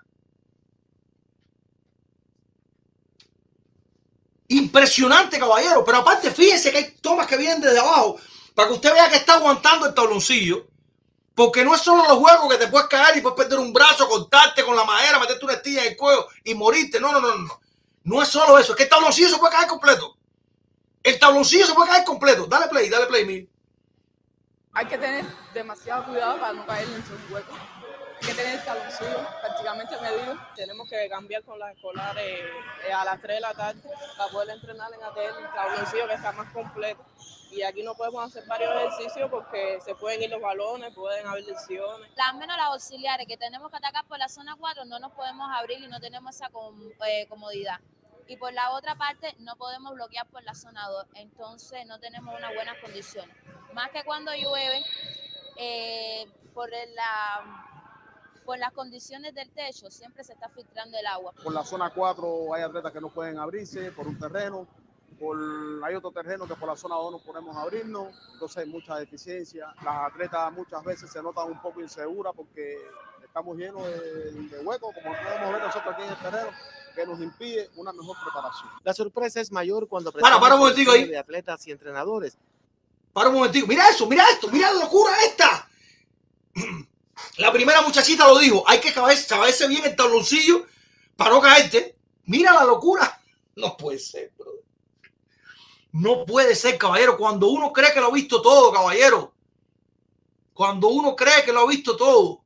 Speaker 2: Impresionante, caballero. Pero aparte, fíjense que hay tomas que vienen desde abajo para que usted vea que está aguantando el tabloncillo. Porque no es solo los juegos que te puedes caer y puedes perder un brazo, cortarte con la madera, meterte una estilla en el cuello y morirte. No. No es solo eso. Es que el tabloncillo se puede caer completo. El tabloncillo se puede caer completo. Dale play, Mil.
Speaker 7: Hay que tener demasiado cuidado para no caer en esos huecos. Hay que tener el tabloncillo prácticamente medido. Tenemos que cambiar con las escolares a las 3 de la tarde para poder entrenar en ATL, tabloncillo que está más completo. Y aquí no podemos hacer varios ejercicios porque se pueden ir los balones, pueden haber lesiones.
Speaker 8: Al menos las auxiliares que tenemos que atacar por la zona 4 no nos podemos abrir y no tenemos esa comodidad. Y por la otra parte no podemos bloquear por la zona 2, entonces no tenemos unas buenas condiciones. Más que cuando llueve, por las condiciones del techo siempre se está filtrando el agua.
Speaker 9: Por la zona 4 hay atletas que no pueden abrirse por un terreno, hay otro terreno que por la zona 2 no podemos abrirnos, entonces hay mucha deficiencia. Las atletas muchas veces se notan un poco inseguras porque estamos llenos de huecos, como podemos ver nosotros aquí en el terreno, que nos impide una mejor preparación.
Speaker 6: La sorpresa es mayor cuando
Speaker 2: para un momentico ahí.
Speaker 6: De atletas y entrenadores.
Speaker 2: Para un momentico, mira eso, mira esto, mira la locura esta. La primera muchachita lo dijo, hay que caberse bien el tabloncillo para no caerte. Mira la locura. No puede ser, bro. No puede ser, caballero. Cuando uno cree que lo ha visto todo, caballero. Cuando uno cree que lo ha visto todo.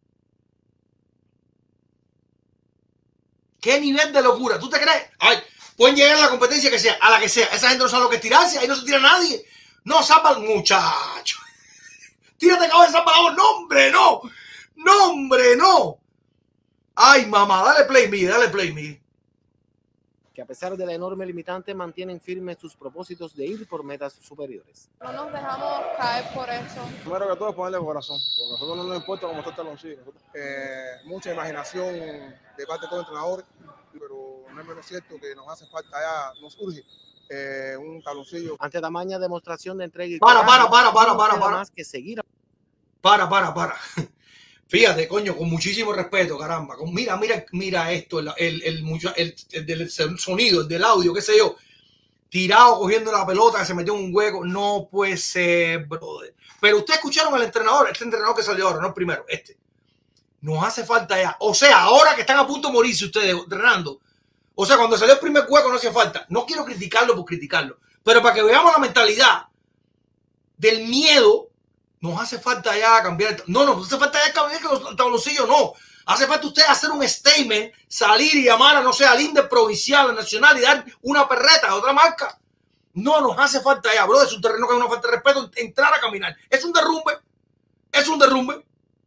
Speaker 2: ¿Qué nivel de locura? ¿Tú te crees? Ay, pueden llegar a la competencia que sea, a la que sea. Esa gente no sabe lo que es tirarse. Ahí no se tira nadie. No, zapa al muchacho. Tírate cabeza para abajo. No, hombre, no. No, hombre, no. Ay, mamá, dale play me, dale play me.
Speaker 6: Que a pesar de la enorme limitante mantienen firmes sus propósitos de ir por metas superiores.
Speaker 7: No nos dejamos caer por eso.
Speaker 9: Primero que todo es ponerle corazón, porque a nosotros no nos importa cómo está el taloncillo. Mucha imaginación de parte de todos los entrenadores, pero no es menos cierto que nos hace falta ya, nos urge un taloncillo.
Speaker 6: Ante tamaña demostración de entrega y
Speaker 2: para.
Speaker 6: más que seguir.
Speaker 2: Para. Fíjate, coño, con muchísimo respeto, caramba. Mira esto, el del sonido, el del audio, qué sé yo. Tirado cogiendo la pelota que se metió en un hueco. No puede ser, brother. Pero ustedes escucharon al entrenador, este entrenador que salió ahora, no el primero, este. Nos hace falta ya. O sea, ahora que están a punto de morirse ustedes entrenando. O sea, cuando salió el primer hueco no hacía falta. No quiero criticarlo por criticarlo. Pero para que veamos la mentalidad del miedo. Nos hace falta ya cambiar. No hace falta ya cambiar los tabloncillos, no. Hace falta usted hacer un statement, salir y llamar a, no sé, al INDE provincial, al nacional y dar una perreta a otra marca. No nos hace falta ya, bro. Es un terreno que es una falta de respeto entrar a caminar. Es un derrumbe. Es un derrumbe.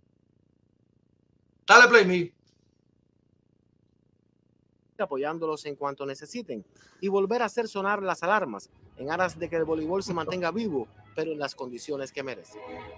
Speaker 2: Dale play, me.
Speaker 6: Apoyándolos en cuanto necesiten y volver a hacer sonar las alarmas en aras de que el voleibol se mantenga vivo, pero en las condiciones que merece.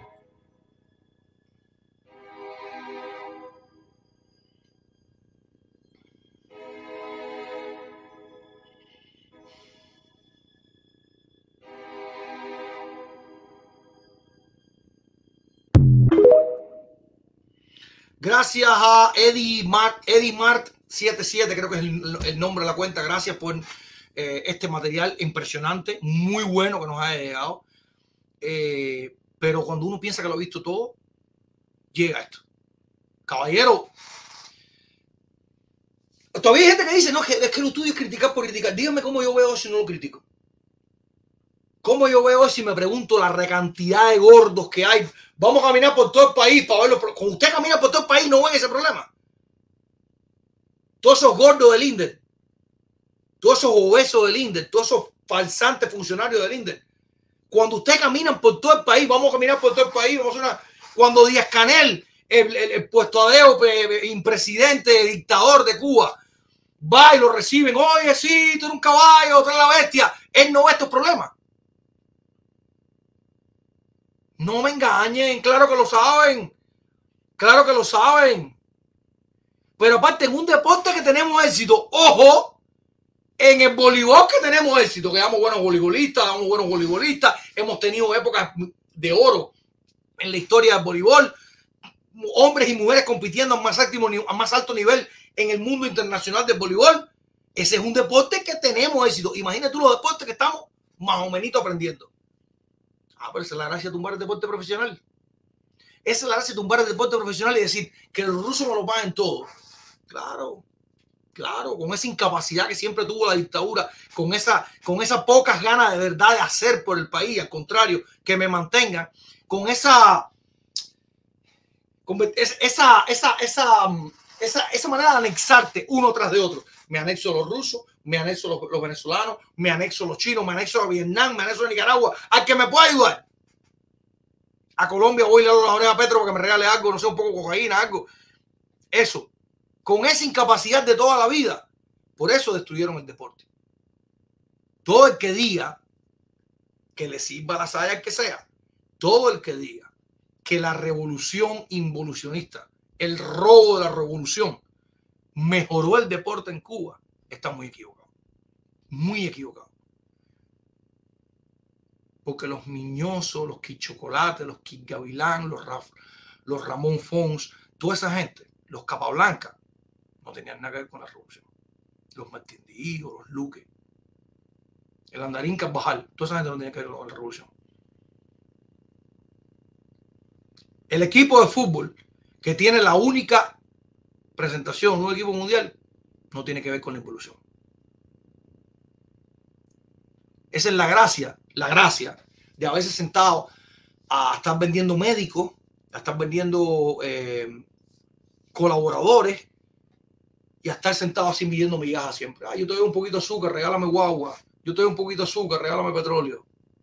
Speaker 2: Gracias a Eddie Mart 77, creo que es el nombre de la cuenta. Gracias por este material impresionante, muy bueno que nos ha llegado. Pero cuando uno piensa que lo ha visto todo, llega esto. Caballero, todavía hay gente que dice, no, es que lo tuyo es criticar por criticar. Dígame cómo yo veo si no lo critico. ¿Cómo yo veo si me pregunto la recantidad de gordos que hay? Vamos a caminar por todo el país para verlo. Cuando usted camina por todo el país no ven ese problema. Todos esos gordos del INDE, todos esos obesos del INDE, todos esos falsantes funcionarios del INDE. Cuando usted camina por todo el país, vamos a caminar por todo el país, cuando Díaz-Canel, el puestadeo, presidente, dictador de Cuba, va y lo reciben, oye, sí, tú eres un caballo, tú eres la bestia, él no ve estos problemas. No me engañen, claro que lo saben, claro que lo saben. Pero aparte, en un deporte que tenemos éxito, ojo, en el voleibol que tenemos éxito, que damos buenos voleibolistas, hemos tenido épocas de oro en la historia del voleibol, hombres y mujeres compitiendo a más alto nivel en el mundo internacional del voleibol. Ese es un deporte que tenemos éxito. Imagínate tú los deportes que estamos más o menos aprendiendo. Pero esa es la gracia de tumbar el deporte profesional. Esa es la gracia de tumbar el deporte profesional y decir que los rusos no lo paguen todo. Claro, con esa incapacidad que siempre tuvo la dictadura, con esas pocas ganas de verdad de hacer por el país, al contrario, que me mantengan, con esa esa manera de anexarte uno tras de otro. Me anexo a los rusos, me anexo a los venezolanos, me anexo a los chinos, me anexo a Vietnam, me anexo a Nicaragua, al que me pueda ayudar. A Colombia voy a ir a la oreja a Petro para que me regale algo, no sé, un poco de cocaína, algo. Eso, con esa incapacidad de toda la vida, por eso destruyeron el deporte. Todo el que diga que le sirva la saya al que sea, todo el que diga que la revolución involucionista, el robo de la revolución, mejoró el deporte en Cuba, está muy equivocado. Muy equivocado. Porque los Miñosos, los Quichocolates, los Quisgavilán, los Ramón Fons, toda esa gente, los Capablanca, no tenían nada que ver con la revolución. Los Martín Díaz, los Luque, el Andarín Carvajal, toda esa gente no tenía que ver con la revolución. El equipo de fútbol que tiene la única presentación, un equipo mundial, no tiene que ver con la evolución. Esa es la gracia de haberse sentado a estar vendiendo médicos, a estar vendiendo colaboradores y a estar sentado así midiendo migajas siempre. Yo te doy un poquito de azúcar, regálame guagua. Yo te doy un poquito de azúcar, regálame petróleo.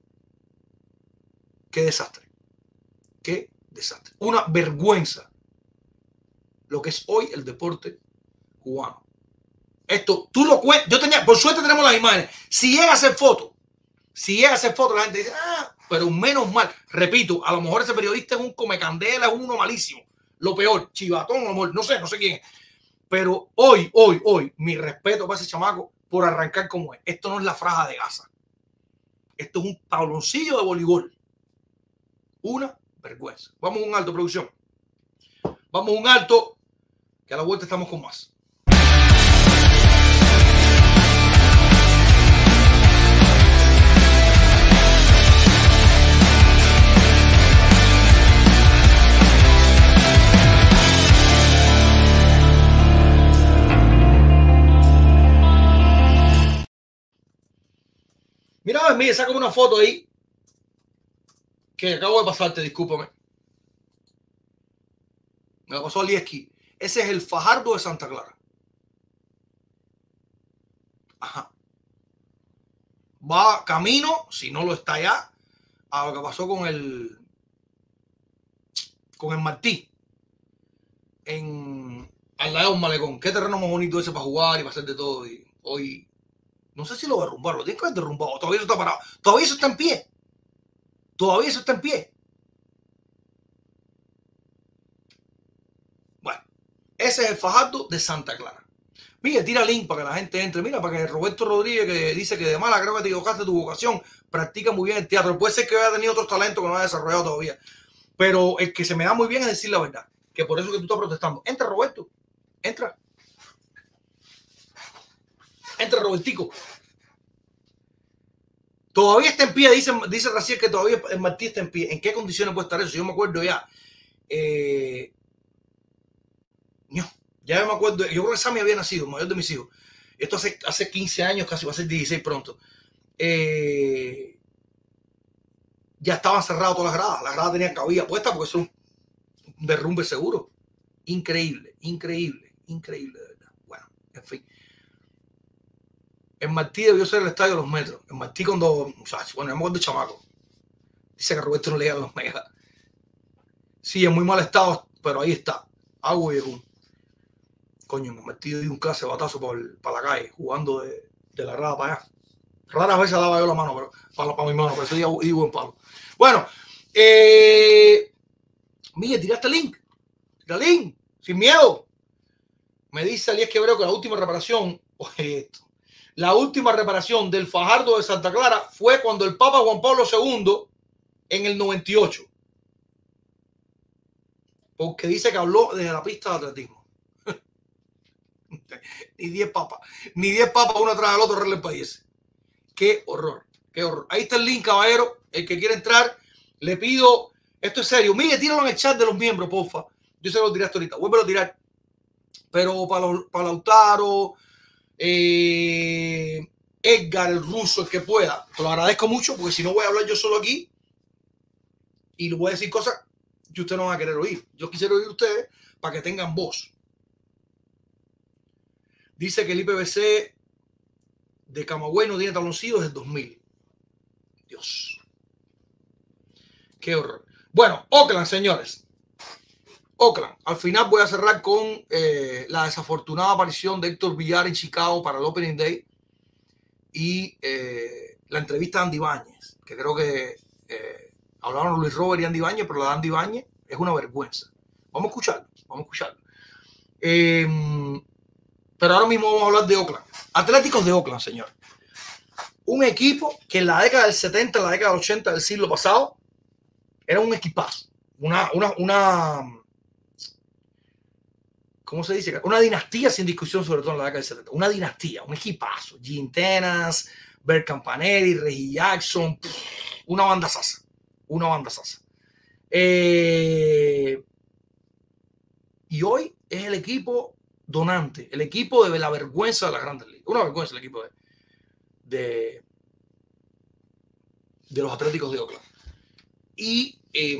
Speaker 2: Qué desastre. Qué desastre. Una vergüenza lo que es hoy el deporte cubano. Esto, tú lo cuentas. Yo tenía, por suerte tenemos las imágenes. Si llega a hacer fotos, la gente dice, pero menos mal. Repito, a lo mejor ese periodista es un comecandela, es uno malísimo. Lo peor, chivatón, a lo mejor, no sé quién es. Pero hoy, mi respeto para ese chamaco por arrancar como es. Esto no es la Franja de Gaza. Esto es un tabloncillo de voleibol. Una vergüenza. Vamos a un alto, producción. Vamos a un alto, que a la vuelta estamos con más. Mira, mire, saca una foto ahí que acabo de pasarte, discúlpame. Me la pasó Alieski. Ese es el Fajardo de Santa Clara. Ajá. Va camino, si no lo está ya, a lo que pasó con el Martí al lado de un malecón. Qué terreno más bonito ese para jugar y para hacer de todo. Y hoy no sé si lo derrumbaron, lo tienen que haber derrumbado. Todavía eso está parado. Todavía eso está en pie. Todavía eso está en pie. Bueno, ese es el Fajardo de Santa Clara. Mira, tira link para que la gente entre. Mira, para que Roberto Rodríguez, que dice que de mala creo que te equivocaste tu vocación, practica muy bien el teatro. Puede ser que haya tenido otros talentos que no haya desarrollado todavía. Pero el que se me da muy bien es decir la verdad. Que por eso que tú estás protestando. Entra, Roberto. Entra. Entra, Robertico. Todavía está en pie, dice Raciel que todavía el Martí está en pie. ¿En qué condiciones puede estar eso? Yo me acuerdo ya. Ya me acuerdo. Yo creo que Sammy había nacido, el mayor de mis hijos. Esto hace 15 años, casi va a ser 16 pronto. Ya estaban cerradas todas las gradas. Las gradas tenían cabida puesta porque son un derrumbe seguro. Increíble, increíble, increíble, de verdad. Bueno, en fin. El Martí debió ser el estadio de los metros. El Martí cuando, muchachos, bueno, yo me acuerdo de chamaco. Dice que Roberto no le llegan los megas. Sí, en muy mal estado, pero ahí está. Agua y llegó. Coño, el Martí dio un clase de batazo para la calle, jugando de la grada para allá. Raras veces daba yo la mano, pero para mi mano, pero ese día di buen palo. Bueno, Miguel, tiraste el link. Tira el link, sin miedo. Me dice Elías Quebreo que la última reparación, la última reparación del Fajardo de Santa Clara fue cuando el Papa Juan Pablo II, en el 98, porque dice que habló desde la pista de atletismo. Ni 10 papas, uno atrás del otro, arregla el país. Qué horror, qué horror. Ahí está el link, caballero. El que quiere entrar, le pido, esto es serio. Mire, tíralo en el chat de los miembros, porfa. Yo se lo tiraste ahorita, vuélvelo a tirar. Pero para Lautaro, Edgar, el ruso, el que pueda, te lo agradezco mucho, porque si no voy a hablar yo solo aquí y le voy a decir cosas que ustedes no van a querer oír. Yo quisiera oír ustedes para que tengan voz. Dice que el IPVC de Camagüey no tiene tabloncillo desde el 2000. Dios. Qué horror. Bueno, Oakland, señores. Oakland. Al final voy a cerrar con la desafortunada aparición de Héctor Villar en Chicago para el Opening Day y la entrevista de Andy Ibáñez, que creo que hablaron Luis Robert y Andy Ibáñez, pero la de Andy Ibáñez es una vergüenza. Vamos a escucharlo, vamos a escucharlo. Pero ahora mismo vamos a hablar de Oakland. Atléticos de Oakland, señor. Un equipo que en la década del 70, en la década del 80 del siglo pasado, era un equipazo. ¿Cómo se dice? Una dinastía sin discusión, sobre todo en la década del 70. Una dinastía, un equipazo. Gene Tenace, Bert Campanelli, Reggie Jackson. Una banda sasa. Una banda sasa. Y hoy es el equipo donante, el equipo de la vergüenza de la Grandes Ligas. Una vergüenza el equipo de los Atléticos de Oakland. Y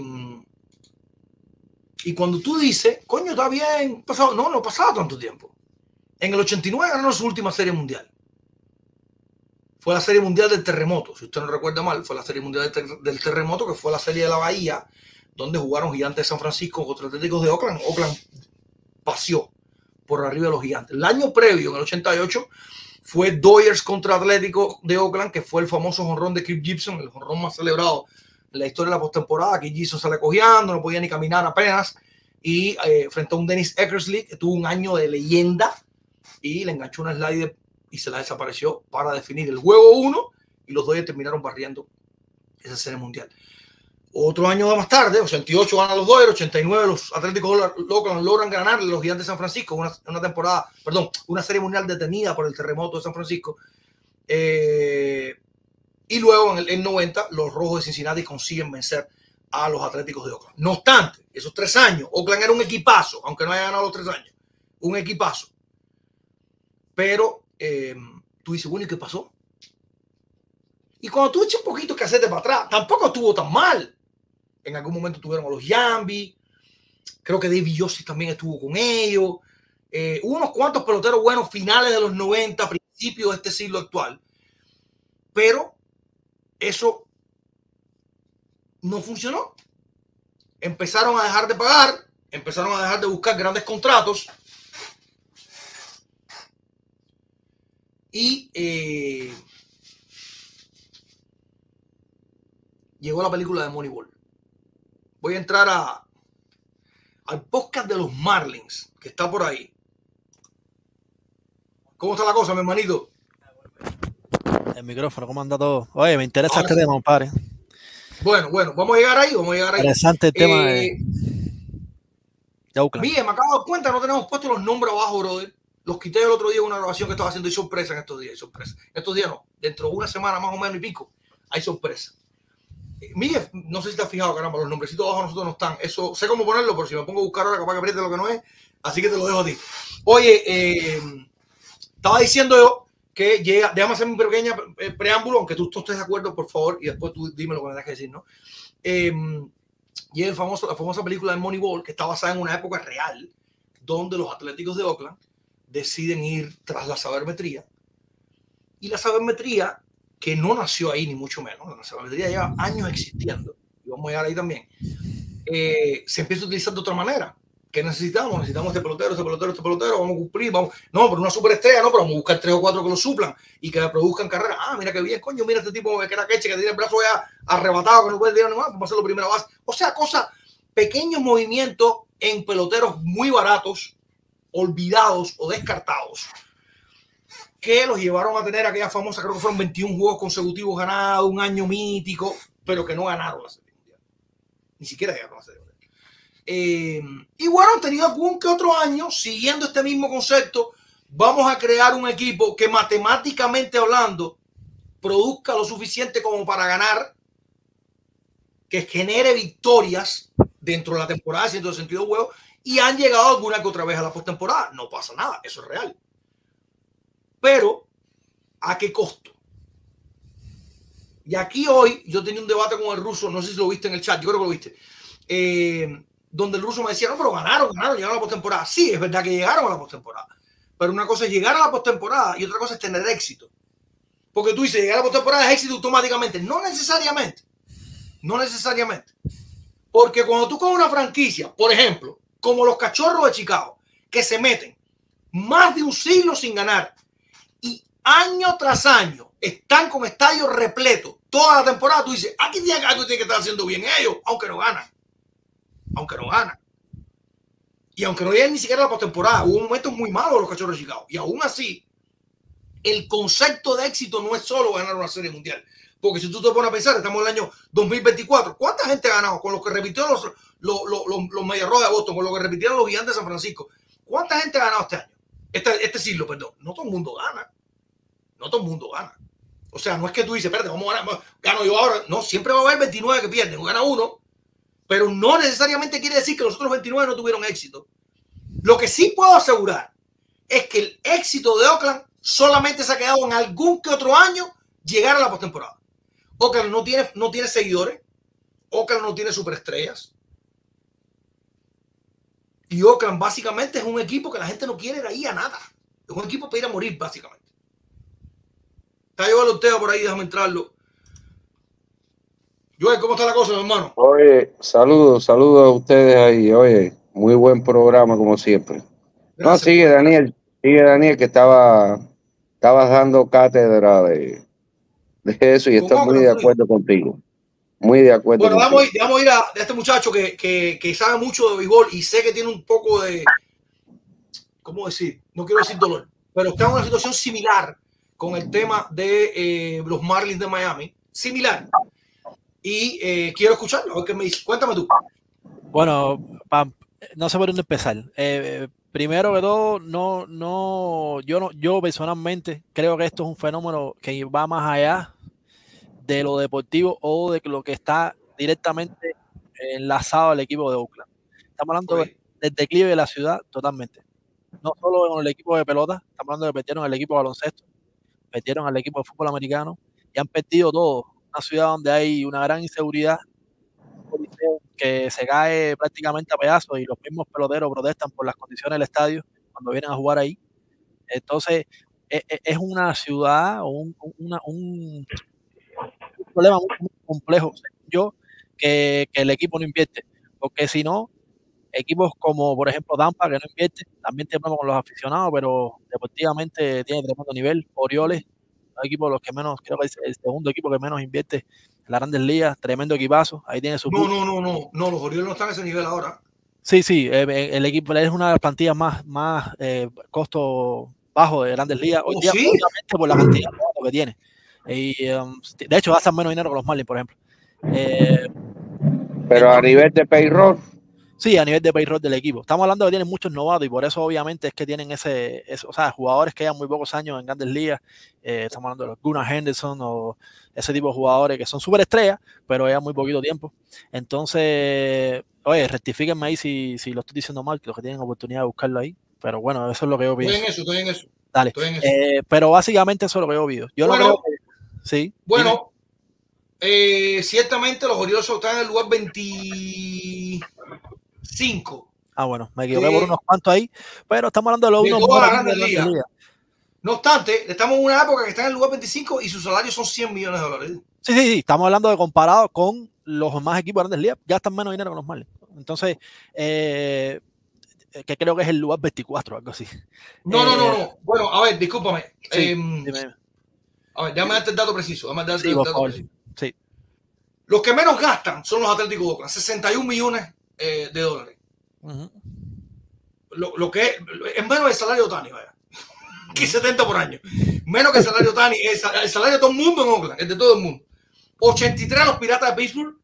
Speaker 2: cuando tú dices, coño, está bien, pasado, no pasaba tanto tiempo. En el 89 ganaron su última serie mundial. Fue la serie mundial del terremoto. Si usted no recuerda mal, fue la serie mundial del terremoto, que fue la serie de la Bahía, donde jugaron Gigantes de San Francisco contra Atléticos de Oakland. Oakland paseó por arriba de los Gigantes. El año previo, en el 88, fue Dodgers contra Atléticos de Oakland, que fue el famoso jonrón de Kirk Gibson, el jonrón más celebrado en la historia de la postemporada. Kirk Gibson sale cojeando, no podía ni caminar apenas, y frente a un Dennis Eckersley, que tuvo un año de leyenda, y le enganchó una slider y se la desapareció para definir el juego 1, y los Dodgers terminaron barriendo esa serie mundial. Otro año más tarde, 88 ganan los Dodgers, 89 los Atléticos logran ganar los Gigantes de San Francisco, una serie mundial detenida por el terremoto de San Francisco. Y luego en el 90 los Rojos de Cincinnati consiguen vencer a los Atléticos de Oakland. No obstante, esos 3 años, Oakland era un equipazo, aunque no haya ganado los 3 años, un equipazo. Pero tú dices, bueno, ¿y qué pasó? Y cuando tú echas un poquito que hacerte para atrás, tampoco estuvo tan mal. En algún momento tuvieron a los Yankees. Creo que David Yossi también estuvo con ellos. Hubo unos cuantos peloteros buenos finales de los 90, principios de este siglo actual. Pero eso no funcionó. Empezaron a dejar de pagar, empezaron a dejar de buscar grandes contratos. Y llegó la película de Moneyball. Voy a entrar al podcast de los Marlins, que está por ahí. ¿Cómo está la cosa, mi hermanito?
Speaker 10: El micrófono, ¿cómo anda todo? Oye, me interesa este tema, compadre.
Speaker 2: Bueno, vamos a llegar ahí,
Speaker 10: Interesante el tema de Oakland.
Speaker 2: Mire, me acabo de dar cuenta, no tenemos puestos los nombres abajo, brother. Los quité el otro día en una grabación que estaba haciendo y sorpresa en estos días. Estos días no, dentro de una semana más o menos y pico, hay sorpresa. Mire, no sé si te has fijado, caramba, los nombrecitos abajo nosotros no están. Eso sé cómo ponerlo, pero si me pongo a buscar ahora, capaz que apriete lo que no es. Así que te lo dejo a ti. Oye, estaba diciendo yo que llega, déjame hacer un pequeño preámbulo, aunque tú estés de acuerdo, por favor, y después tú dime lo que me tengas que decir, ¿no? Llega la famosa película de Moneyball, que está basada en una época real, donde los Atléticos de Oakland deciden ir tras la sabermetría. Y la sabermetría, que no nació ahí ni mucho menos, la sabermetría lleva años existiendo, y vamos a llegar ahí también, se empieza a utilizar de otra manera. ¿Qué necesitamos? Necesitamos este pelotero, vamos a cumplir, no, pero una superestrella, no, pero vamos a buscar 3 o 4 que lo suplan y que produzcan carrera. Ah, mira qué bien, coño, mira este tipo que era queche, que tiene el brazo ya arrebatado, que no puede tirar ni más, vamos a hacerlo primera base. O sea, cosas, pequeños movimientos en peloteros muy baratos, olvidados o descartados, que los llevaron a tener aquella famosa, creo que fueron 21 juegos consecutivos ganados, un año mítico, pero que no ganaron la Serie Mundial. Ni siquiera llegaron a la Serie Mundial. Y bueno, han tenido algún que otro año siguiendo este mismo concepto. Vamos a crear un equipo que matemáticamente hablando produzca lo suficiente como para ganar, que genere victorias dentro de la temporada, dentro del sentido de juego, y han llegado alguna que otra vez a la postemporada. No pasa nada, eso es real. Pero, ¿a qué costo? Y aquí hoy yo tenía un debate con el ruso, no sé si lo viste en el chat, yo creo que lo viste, donde el ruso me decía, no, pero ganaron, llegaron a la postemporada. Sí, es verdad que llegaron a la postemporada, pero una cosa es llegar a la postemporada y otra cosa es tener éxito. Porque tú dices, llegar a la postemporada es éxito automáticamente. No necesariamente. No necesariamente. Porque cuando tú coges una franquicia, por ejemplo, como los Cachorros de Chicago, que se meten más de un siglo sin ganar y año tras año están con estadios repletos toda la temporada, tú dices, aquí tiene algo que estar haciendo bien ellos, aunque no ganan. Aunque no ganan. Y aunque no lleguen ni siquiera a la postemporada, hubo momentos muy malos de los Cachorros de Chicago. Y aún así, el concepto de éxito no es solo ganar una serie mundial. Porque si tú te pones a pensar, estamos en el año 2024. ¿Cuánta gente ha ganado? Con lo que repitieron los Medias Rojas de Boston, con lo que repitieron los Gigantes de San Francisco. ¿Cuánta gente ha ganado este año? Este siglo, perdón. No todo el mundo gana. No todo el mundo gana. O sea, no es que tú dices, espérate, vamos a ganar, gano yo ahora. No, siempre va a haber 29 que pierden o gana uno. Pero no necesariamente quiere decir que los otros 29 no tuvieron éxito. Lo que sí puedo asegurar es que el éxito de Oakland solamente se ha quedado en algún que otro año llegar a la postemporada. Oakland no tiene seguidores. Oakland no tiene superestrellas. Y Oakland básicamente es un equipo que la gente no quiere ir ahí a nada. Es un equipo para ir a morir, básicamente. Está Joel Ortega por ahí, déjame entrarlo. Joel, ¿cómo está la cosa, mi hermano?
Speaker 11: Oye, saludos a ustedes ahí. Oye, muy buen programa como siempre. Gracias, no, sigue Daniel, que estabas dando cátedra de eso y estoy muy de acuerdo contigo. Muy de acuerdo.
Speaker 2: Bueno, vamos a ir a este muchacho que sabe mucho de béisbol y sé que tiene un poco de, ¿cómo decir? No quiero decir dolor, pero está en una situación similar con el tema de los Marlins de Miami. Similar. Y quiero escucharlo, a ver qué me dice. Cuéntame tú.
Speaker 10: Bueno, no sé por dónde empezar. Primero que todo, yo personalmente creo que esto es un fenómeno que va más allá de lo deportivo o de lo que está directamente enlazado al equipo de Oakland. Estamos hablando del declive de la ciudad totalmente. No solo con el equipo de pelota, estamos hablando de que perdieron el equipo de baloncesto, perdieron al equipo de fútbol americano y han perdido todo. Una ciudad donde hay una gran inseguridad, que se cae prácticamente a pedazos y los mismos peloteros protestan por las condiciones del estadio cuando vienen a jugar ahí. Entonces, es una ciudad o un problema muy complejo, yo, que el equipo no invierte, porque si no, equipos como por ejemplo Tampa, que no invierte, también tiene problemas con los aficionados, pero deportivamente tiene tremendo nivel. Orioles, un equipo de los que menos, creo que es el segundo equipo que menos invierte en las Grandes Ligas, tremendo equipazo, ahí tiene su...
Speaker 2: No, los Orioles no están a ese nivel ahora.
Speaker 10: Sí, el equipo es una de las plantillas más costo bajo de Grandes Ligas, hoy día,
Speaker 2: ¿sí?
Speaker 10: Obviamente por la cantidad de votos que tiene. Y, de hecho gastan menos dinero que los Marlins, por ejemplo.
Speaker 11: Pero a nivel de payroll.
Speaker 10: Sí, a nivel de payroll del equipo. Estamos hablando de que tienen muchos novatos y por eso obviamente es que tienen o sea, jugadores que llevan muy pocos años en Grandes Ligas. Estamos hablando de los Gunnar Henderson o ese tipo de jugadores que son súper estrellas, pero llevan muy poquito tiempo. Entonces, oye, rectifíquenme ahí si lo estoy diciendo mal, que los que tienen oportunidad de buscarlo ahí. Pero bueno, eso es lo que yo pienso.
Speaker 2: Estoy en eso.
Speaker 10: Dale. Pero básicamente eso es lo que yo pido. Yo no creo que... Sí.
Speaker 2: Bueno, ciertamente los Orioles están en el lugar 25.
Speaker 10: Ah, bueno, me equivoqué por unos cuantos ahí, pero estamos hablando de los unos
Speaker 2: de Grandes Ligas. No obstante, estamos en una época que están en el lugar 25 y sus salarios son $100 millones.
Speaker 10: Sí, estamos hablando de comparado con los más equipos de Grandes Ligas, ya están menos dinero con los Marlins. Entonces, que creo que es el lugar 24, algo así.
Speaker 2: No. Bueno, a ver, discúlpame. Sí, a ver, déjame darte el dato preciso.
Speaker 10: Sí.
Speaker 2: Los que menos gastan son los Atléticos de Oakland, 61 millones de dólares. Lo que es menos el salario de Ohtani, vaya. Que 70 por año. Menos que el salario de Ohtani. El salario de todo el mundo en Oakland, el de todo el mundo. 83 los Piratas de Pittsburgh.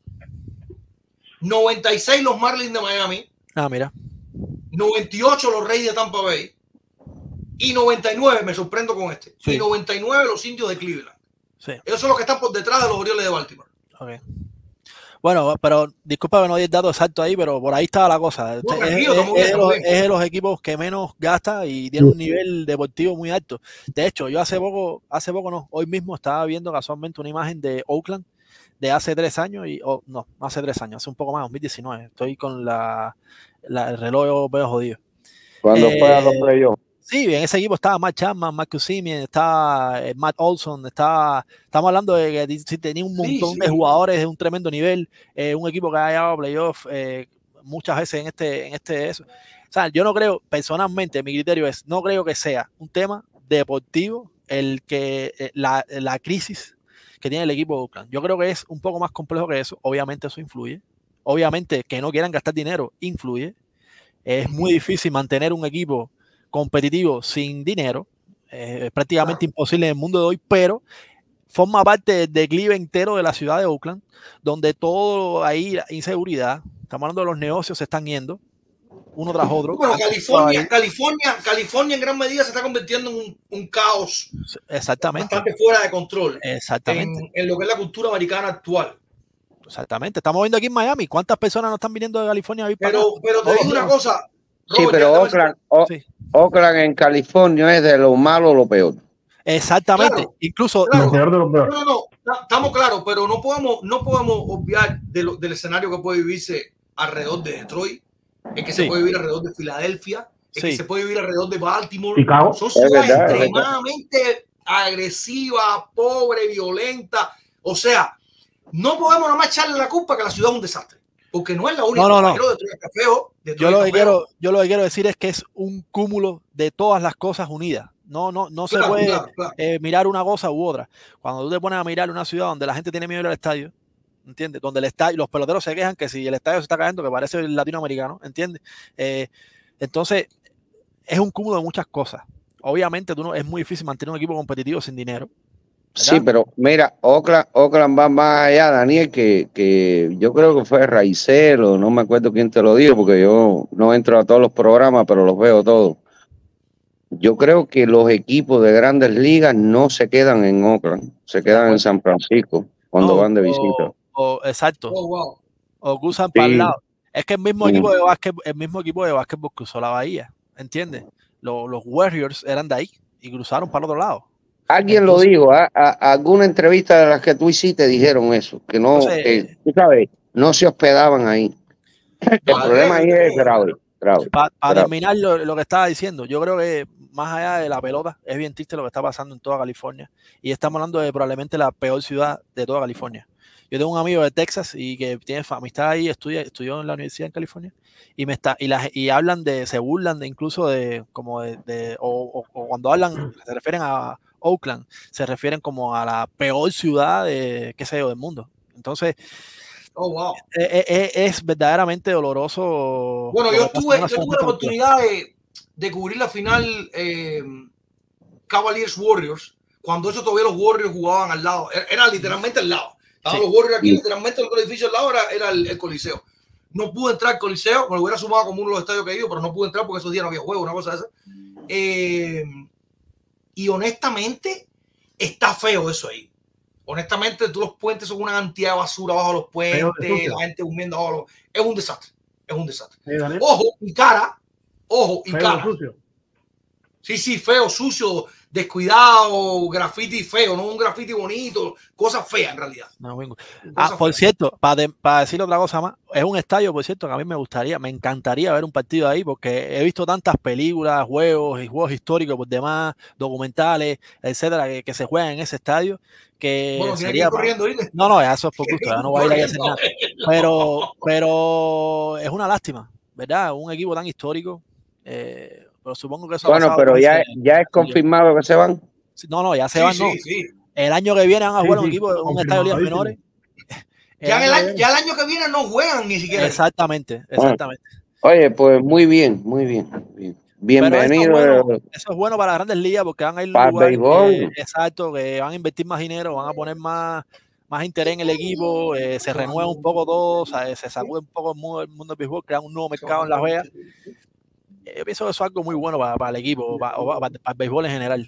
Speaker 2: 96 los Marlins de Miami.
Speaker 10: Ah, mira.
Speaker 2: 98 los Reyes de Tampa Bay. Y 99, me sorprendo con este. Sí. Y 99 los Indios de Cleveland.
Speaker 10: Sí.
Speaker 2: Esos son los que están por detrás de los Orioles de Baltimore.
Speaker 10: Okay. Bueno, pero disculpa que no di el dato exacto ahí, pero por ahí estaba la cosa. Es de los equipos que menos gasta y tiene un nivel deportivo muy alto. De hecho, yo hace poco no, hoy mismo estaba viendo casualmente una imagen de Oakland de hace 3 años, hace 3 años, hace un poco más, 2019. Estoy con el reloj veo jodido.
Speaker 11: Cuando fue a los playoffs.
Speaker 10: Sí, en ese equipo estaba Matt Chapman, Marcus Semien, estaba Matt Olson, estamos hablando de que sí, tenía un montón de jugadores de un tremendo nivel, un equipo que ha llegado a playoff muchas veces en eso. O sea, yo no creo, personalmente, mi criterio es, no creo que sea un tema deportivo la crisis que tiene el equipo de Oakland. Yo creo que es un poco más complejo que eso. Obviamente eso influye. Obviamente que no quieran gastar dinero influye. Es muy difícil mantener un equipo competitivo sin dinero, es prácticamente imposible en el mundo de hoy, pero forma parte del declive entero de la ciudad de Oakland, donde todo ahí, inseguridad, estamos hablando de los negocios, se están yendo uno tras otro.
Speaker 2: Bueno, California en gran medida se está convirtiendo en un caos bastante fuera de control.
Speaker 10: Exactamente.
Speaker 2: En lo que es la cultura americana actual.
Speaker 10: Exactamente. Estamos viendo aquí en Miami cuántas personas no están viniendo de California a vivir para acá.
Speaker 2: Pero te digo una cosa.
Speaker 11: Robert, sí, pero Oakland en California es de lo malo lo peor.
Speaker 10: Exactamente.
Speaker 2: Claro,
Speaker 10: incluso
Speaker 2: claro. No, estamos claros, pero no podemos obviar del escenario que puede vivirse alrededor de Detroit, el que se puede vivir alrededor de Filadelfia, el que se puede vivir alrededor de Baltimore.
Speaker 12: Chicago.
Speaker 2: Son ciudades extremadamente agresivas, pobres, violentas. O sea, no podemos nada más echarle la culpa que la ciudad es un desastre. Porque no es la única.
Speaker 10: No.
Speaker 2: Yo
Speaker 10: lo que quiero decir es que es un cúmulo de todas las cosas unidas. No se puede mirar una cosa u otra. Cuando tú te pones a mirar una ciudad donde la gente tiene miedo de ir al estadio, ¿entiendes? Donde el estadio, los peloteros se quejan que si el estadio se está cayendo, que parece el latinoamericano, ¿entiendes? Entonces, es un cúmulo de muchas cosas. Obviamente, es muy difícil mantener un equipo competitivo sin dinero. ¿verdad?
Speaker 11: Sí, pero mira, Oakland va más allá, Daniel, que yo creo que fue Raizel o no me acuerdo quién te lo dijo, porque yo no entro a todos los programas, pero los veo todos. Yo creo que los equipos de grandes ligas no se quedan en Oakland, se quedan en San Francisco cuando van de visita.
Speaker 10: Exacto. O cruzan para el lado. Es que el mismo equipo de básquetbol cruzó la bahía, ¿entiendes? Los Warriors eran de ahí y cruzaron para el otro lado.
Speaker 11: Alguien lo dijo, alguna entrevista de las que tú hiciste dijeron eso, que no, tú sabes, no se hospedaban ahí. El problema ahí es grave.
Speaker 10: Para terminar lo que estaba diciendo, yo creo que más allá de la pelota, es bien triste lo que está pasando en toda California. Y estamos hablando de probablemente la peor ciudad de toda California. Yo tengo un amigo de Texas y que tiene amistad ahí, estudió en la universidad en California y hablan se burlan incluso o cuando hablan, se refieren a Oakland, se refieren como a la peor ciudad del mundo. Entonces, es verdaderamente doloroso.
Speaker 2: Bueno, yo tuve la oportunidad de cubrir la final Cavaliers Warriors, cuando eso todavía los Warriors jugaban al lado, era literalmente al lado. Estaban los Warriors aquí, literalmente el otro edificio al lado era el Coliseo. No pude entrar al Coliseo, me lo hubiera sumado como uno de los estadios que he ido, pero no pude entrar porque esos días no había juego, una cosa de esa. Y honestamente, está feo eso ahí. Honestamente, los puentes son una cantidad de basura bajo los puentes, la gente durmiendo abajo. Es un desastre. Es un desastre. Ojo y cara. Sucio. Sí, feo, sucio, descuidado, graffiti feo, no un graffiti bonito, cosas feas en realidad.
Speaker 10: Por cierto, para decir otra cosa más, es un estadio, por cierto, que a mí me encantaría ver un partido ahí, porque he visto tantas películas, juegos históricos por demás, documentales, etcétera, que se juegan en ese estadio. Que sería corriendo, no, eso es por gusto, ya no voy a ir a hacer nada. Pero es una lástima, ¿verdad? Un equipo tan histórico. Pero supongo que eso
Speaker 11: pero ya es confirmado que se van.
Speaker 10: No, ya se van, no. Sí. El año que viene van a jugar un equipo, un estadio de ligas menores.
Speaker 2: Ya el año que viene no juegan ni siquiera.
Speaker 10: Exactamente.
Speaker 11: Oye, pues muy bien. Bienvenido.
Speaker 10: Eso es bueno para las grandes ligas porque van a ir
Speaker 11: para el béisbol.
Speaker 10: Exacto, que van a invertir más dinero, van a poner más interés en el equipo, se renueva un poco todo, se sacude un poco el mundo del béisbol, crean un nuevo mercado en Las Vegas. Yo pienso que eso es algo muy bueno para el equipo, para el béisbol en general.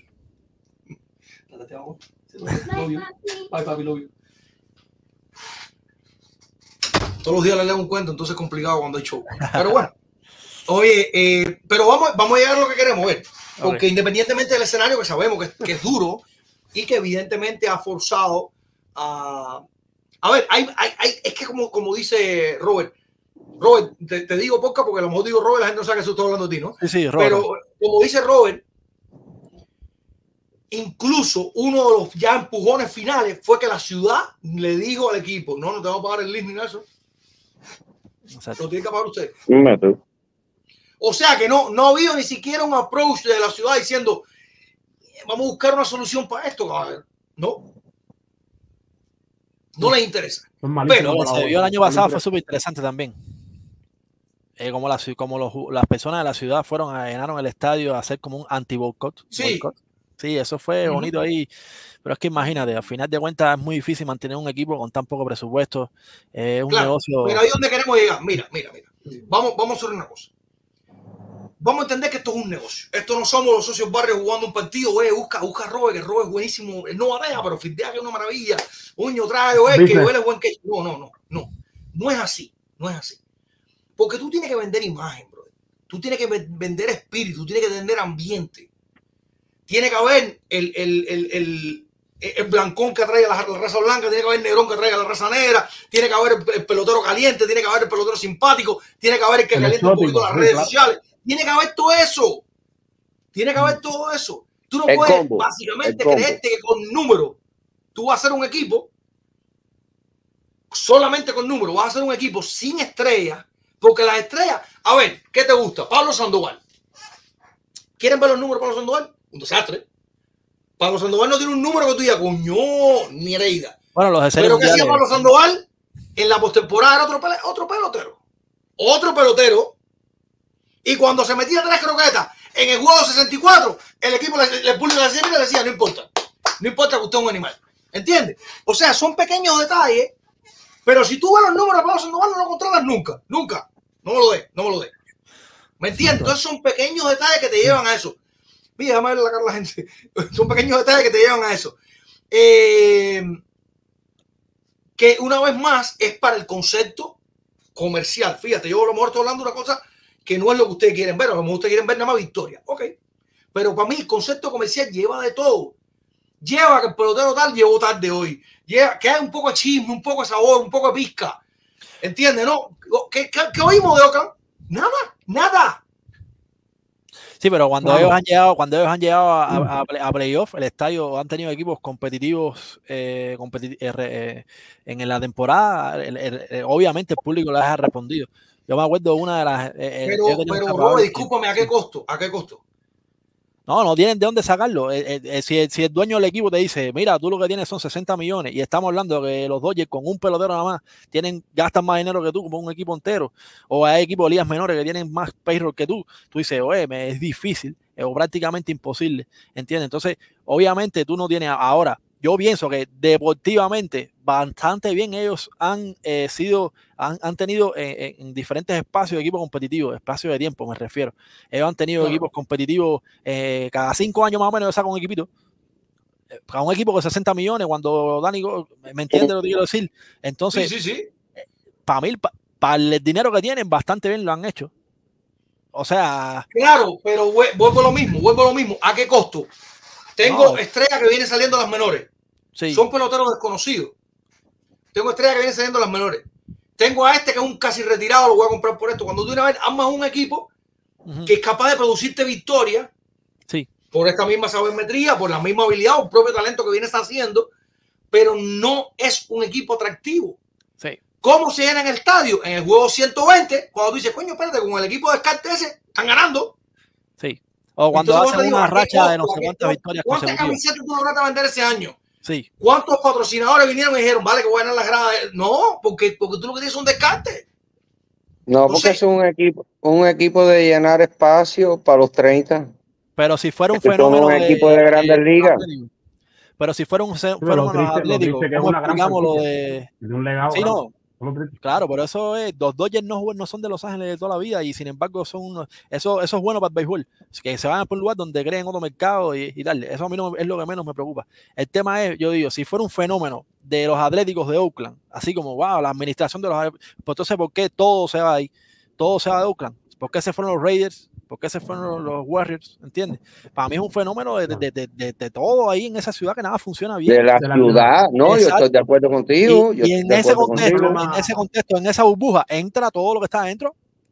Speaker 2: Todos los días le leo un cuento, entonces es complicado cuando hay show. Pero bueno, oye, pero vamos a llegar a lo que queremos ver. Porque independientemente del escenario que sabemos que es duro y que evidentemente ha forzado a ver, es que como dice Robert, te digo poca porque a lo mejor digo Robert, la gente no sabe que eso estoy hablando de ti, ¿no?
Speaker 10: Sí, Robert.
Speaker 2: Pero como dice Robert, incluso uno de los ya empujones finales fue que la ciudad le dijo al equipo, no te vamos a pagar el lease ni eso. Lo tiene que pagar usted. O sea que no ha habido ni siquiera un approach de la ciudad diciendo, vamos a buscar una solución para esto, cabrón. No les interesa.
Speaker 10: Pero lo que se vio el año pasado fue súper interesante también. Como las personas de la ciudad llenaron el estadio a hacer como un anti-boycott.
Speaker 2: Sí.
Speaker 10: Sí, eso fue bonito ahí. Pero es que imagínate, al final de cuentas es muy difícil mantener un equipo con tan poco presupuesto. Es un negocio.
Speaker 2: Pero ahí es donde queremos llegar. Mira. Vamos a hacer una cosa. Vamos a entender que esto es un negocio. Esto no somos los socios barrios jugando un partido. Busca a Robert, que Robert es buenísimo. Él no batea, pero fildea que es una maravilla. Uño trae, que él es buen que. No es así. No es así. Porque tú tienes que vender imagen, bro. Tú tienes que vender espíritu, tú tienes que vender ambiente. Tiene que haber el blancón que traiga la raza blanca, tiene que haber el negrón que traiga la raza negra, tiene que haber el pelotero caliente, tiene que haber el pelotero simpático, tiene que haber el que calienta un poquito las redes sociales. Tiene que haber todo eso. Tú no puedes básicamente creerte que con números tú vas a hacer un equipo solamente con números. Vas a hacer un equipo sin estrellas, porque las estrellas, a ver, ¿qué te gusta? Pablo Sandoval. ¿Quieren ver los números de Pablo Sandoval? Un desastre. Pablo Sandoval no tiene un número que tú digas, coño, ni Hereida.
Speaker 10: Bueno,
Speaker 2: pero ¿qué hacía Pablo Sandoval? En la postemporada era otro pelotero. Y cuando se metía 3 croquetas en el juego 64, el equipo le decía, no importa que usted es un animal. ¿Entiendes? O sea, son pequeños detalles, pero si tú ves los números de Pablo Sandoval no lo contratas nunca. No me lo dé. ¿Me entiendes? Entonces son pequeños detalles que te llevan a eso. Mira, déjame ver la cara de la gente. Son pequeños detalles que te llevan a eso. Que una vez más es para el concepto comercial. Fíjate, yo a lo mejor estoy hablando de una cosa que no es lo que ustedes quieren ver. A lo mejor ustedes quieren ver nada más victoria. Ok. Pero para mí el concepto comercial lleva de todo. Lleva que el pelotero tal llegó tarde hoy. Lleva que hay un poco de chisme, un poco de sabor, un poco de pizca. ¿Entiendes? ¿No? ¿Qué oímos de Oakland? Nada.
Speaker 10: Sí, pero cuando ellos han llegado a playoff, el estadio han tenido equipos competitivos en la temporada. Obviamente el público les ha respondido. Yo me acuerdo de una de las.
Speaker 2: Pero Robert, discúlpame, ¿a qué costo?
Speaker 10: No tienen de dónde sacarlo. Si el dueño del equipo te dice, mira, tú lo que tienes son 60 millones y estamos hablando de que los Dodgers con un pelotero nada más gastan más dinero que tú como un equipo entero, o hay equipos de ligas menores que tienen más payroll que tú dices, oye, es difícil o prácticamente imposible, ¿entiendes? Entonces, obviamente tú no tienes ahora. Yo pienso que deportivamente bastante bien ellos han tenido en diferentes espacios de equipos competitivos, espacios de tiempo me refiero. Ellos han tenido equipos competitivos cada 5 años más o menos sacan un equipito. Para un equipo de 60 millones, cuando Dani, ¿me entiende lo que quiero decir? Entonces,
Speaker 2: sí.
Speaker 10: Para mí, para el dinero que tienen, bastante bien lo han hecho. O sea...
Speaker 2: Claro, pero vuelvo a lo mismo. ¿A qué costo? Tengo estrellas que vienen saliendo las menores.
Speaker 10: Sí.
Speaker 2: Son peloteros desconocidos. Tengo estrellas que vienen saliendo las menores. Tengo a este que es un casi retirado, lo voy a comprar por esto. Cuando tú una vez armas un equipo que es capaz de producirte victoria, por esta misma sabermetría, por la misma habilidad, un propio talento que vienes haciendo, pero no es un equipo atractivo.
Speaker 10: Sí.
Speaker 2: ¿Cómo se llena en el estadio? En el juego 120, cuando tú dices, coño, espérate, con el equipo de descarte ese, están ganando.
Speaker 10: Sí. O cuando
Speaker 2: entonces,
Speaker 10: hacen una racha de no sé cuántas victorias
Speaker 2: consecutivas. ¿Cuántas camisetas tú lograste vender ese año?
Speaker 10: Sí.
Speaker 2: ¿Cuántos patrocinadores vinieron y dijeron, vale, que voy a ganar las gradas? No, porque tú lo que tienes es un descarte.
Speaker 11: No, porque es un equipo de llenar espacio para los 30.
Speaker 10: Pero si fuera un fenómeno
Speaker 11: un equipo de grandes ligas.
Speaker 10: Pero si fuera un fenómeno atlético, ¿cómo explicamos lo de un legado? Sí, no. Claro, pero eso es, los Dodgers no son de Los Ángeles de toda la vida y sin embargo eso es bueno para el béisbol, que se vayan por un lugar donde creen otro mercado y tal. Eso a mí no es lo que menos me preocupa. El tema es, yo digo, si fuera un fenómeno de los Atléticos de Oakland, así como, wow, la administración de los Atléticos, pues entonces, ¿por qué todo se va ahí? Todo se va de Oakland. ¿Por qué se fueron los Raiders? ¿Por qué se fueron los Warriors? ¿Entiendes? Para mí es un fenómeno de todo ahí en esa ciudad que nada funciona bien.
Speaker 11: De la ciudad, no, exacto. Yo estoy de acuerdo contigo.
Speaker 10: Y en ese contexto, en esa burbuja, entra todo lo que está adentro,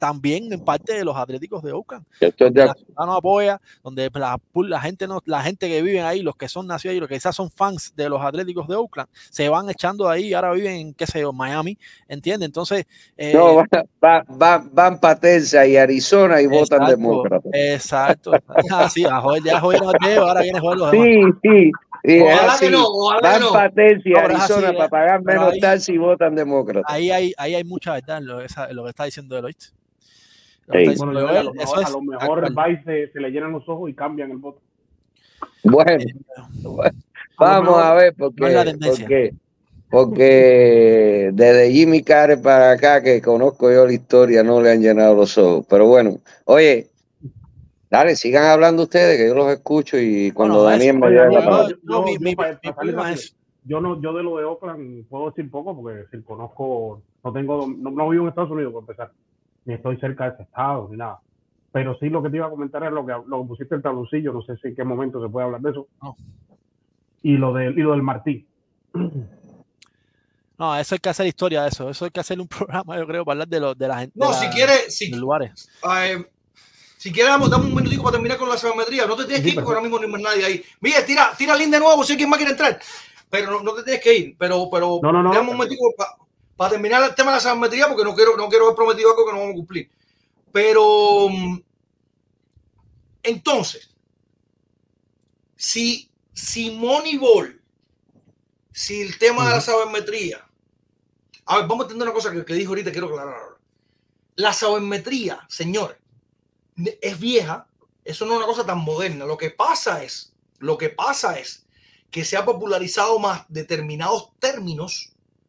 Speaker 10: también en parte de los Atléticos de Oakland.
Speaker 11: Donde
Speaker 10: la ciudad no apoya, donde la gente que vive ahí, los que son nacidos ahí, los que quizás son fans de los Atléticos de Oakland, se van echando ahí y ahora viven en, qué sé yo, Miami, ¿entiendes? Entonces...
Speaker 11: no, van para Texas y Arizona y votan demócrata.
Speaker 10: Exacto. Sí, ya Joel no es de ellos, ahora viene Joel los demás.
Speaker 11: Sí.
Speaker 2: Ojalá que no, ojalá que no.
Speaker 11: Van para Texas y Arizona para pagar menos taxis y votan demócrata.
Speaker 10: Ahí hay mucha verdad en lo que está diciendo Eloy.
Speaker 9: Bueno, a lo mejor Vice se le llenan los ojos y cambian el voto.
Speaker 11: Bueno, vamos a ver, porque desde Jimmy Carter para acá, que conozco yo la historia, no le han llenado los ojos. Pero bueno, oye, dale, sigan hablando ustedes, que yo los escucho y cuando Daniel me dé la palabra.
Speaker 9: Yo de lo de Oakland puedo decir poco, porque si conozco, no vivo en Estados Unidos, por empezar, ni estoy cerca de ese estado, ni nada. Pero sí, lo que te iba a comentar es lo que pusiste el tabloncillo, no sé si en qué momento se puede hablar de eso.
Speaker 10: No.
Speaker 9: Y lo del Martí.
Speaker 10: No, eso hay que hacer historia de eso. Eso hay que hacer un programa, yo creo, para hablar de la gente.
Speaker 2: No, si quieres,
Speaker 10: de lugares.
Speaker 2: Si quieres, damos un minutico para terminar con la sabermetría. No te tienes que ir, porque ahora mismo no hay más nadie ahí. Mira, tira link de nuevo, si alguien más quiere entrar. Pero no te tienes que ir. Pero damos un minutico para terminar el tema de la sabermetría, porque no quiero haber prometido algo que no vamos a cumplir. Pero entonces, si Moneyball, si el tema de la sabermetría, a ver, vamos a entender una cosa que dijo ahorita, quiero aclarar ahora. La sabermetría, señor, es vieja, eso no es una cosa tan moderna. Lo que pasa es que se ha popularizado más determinados términos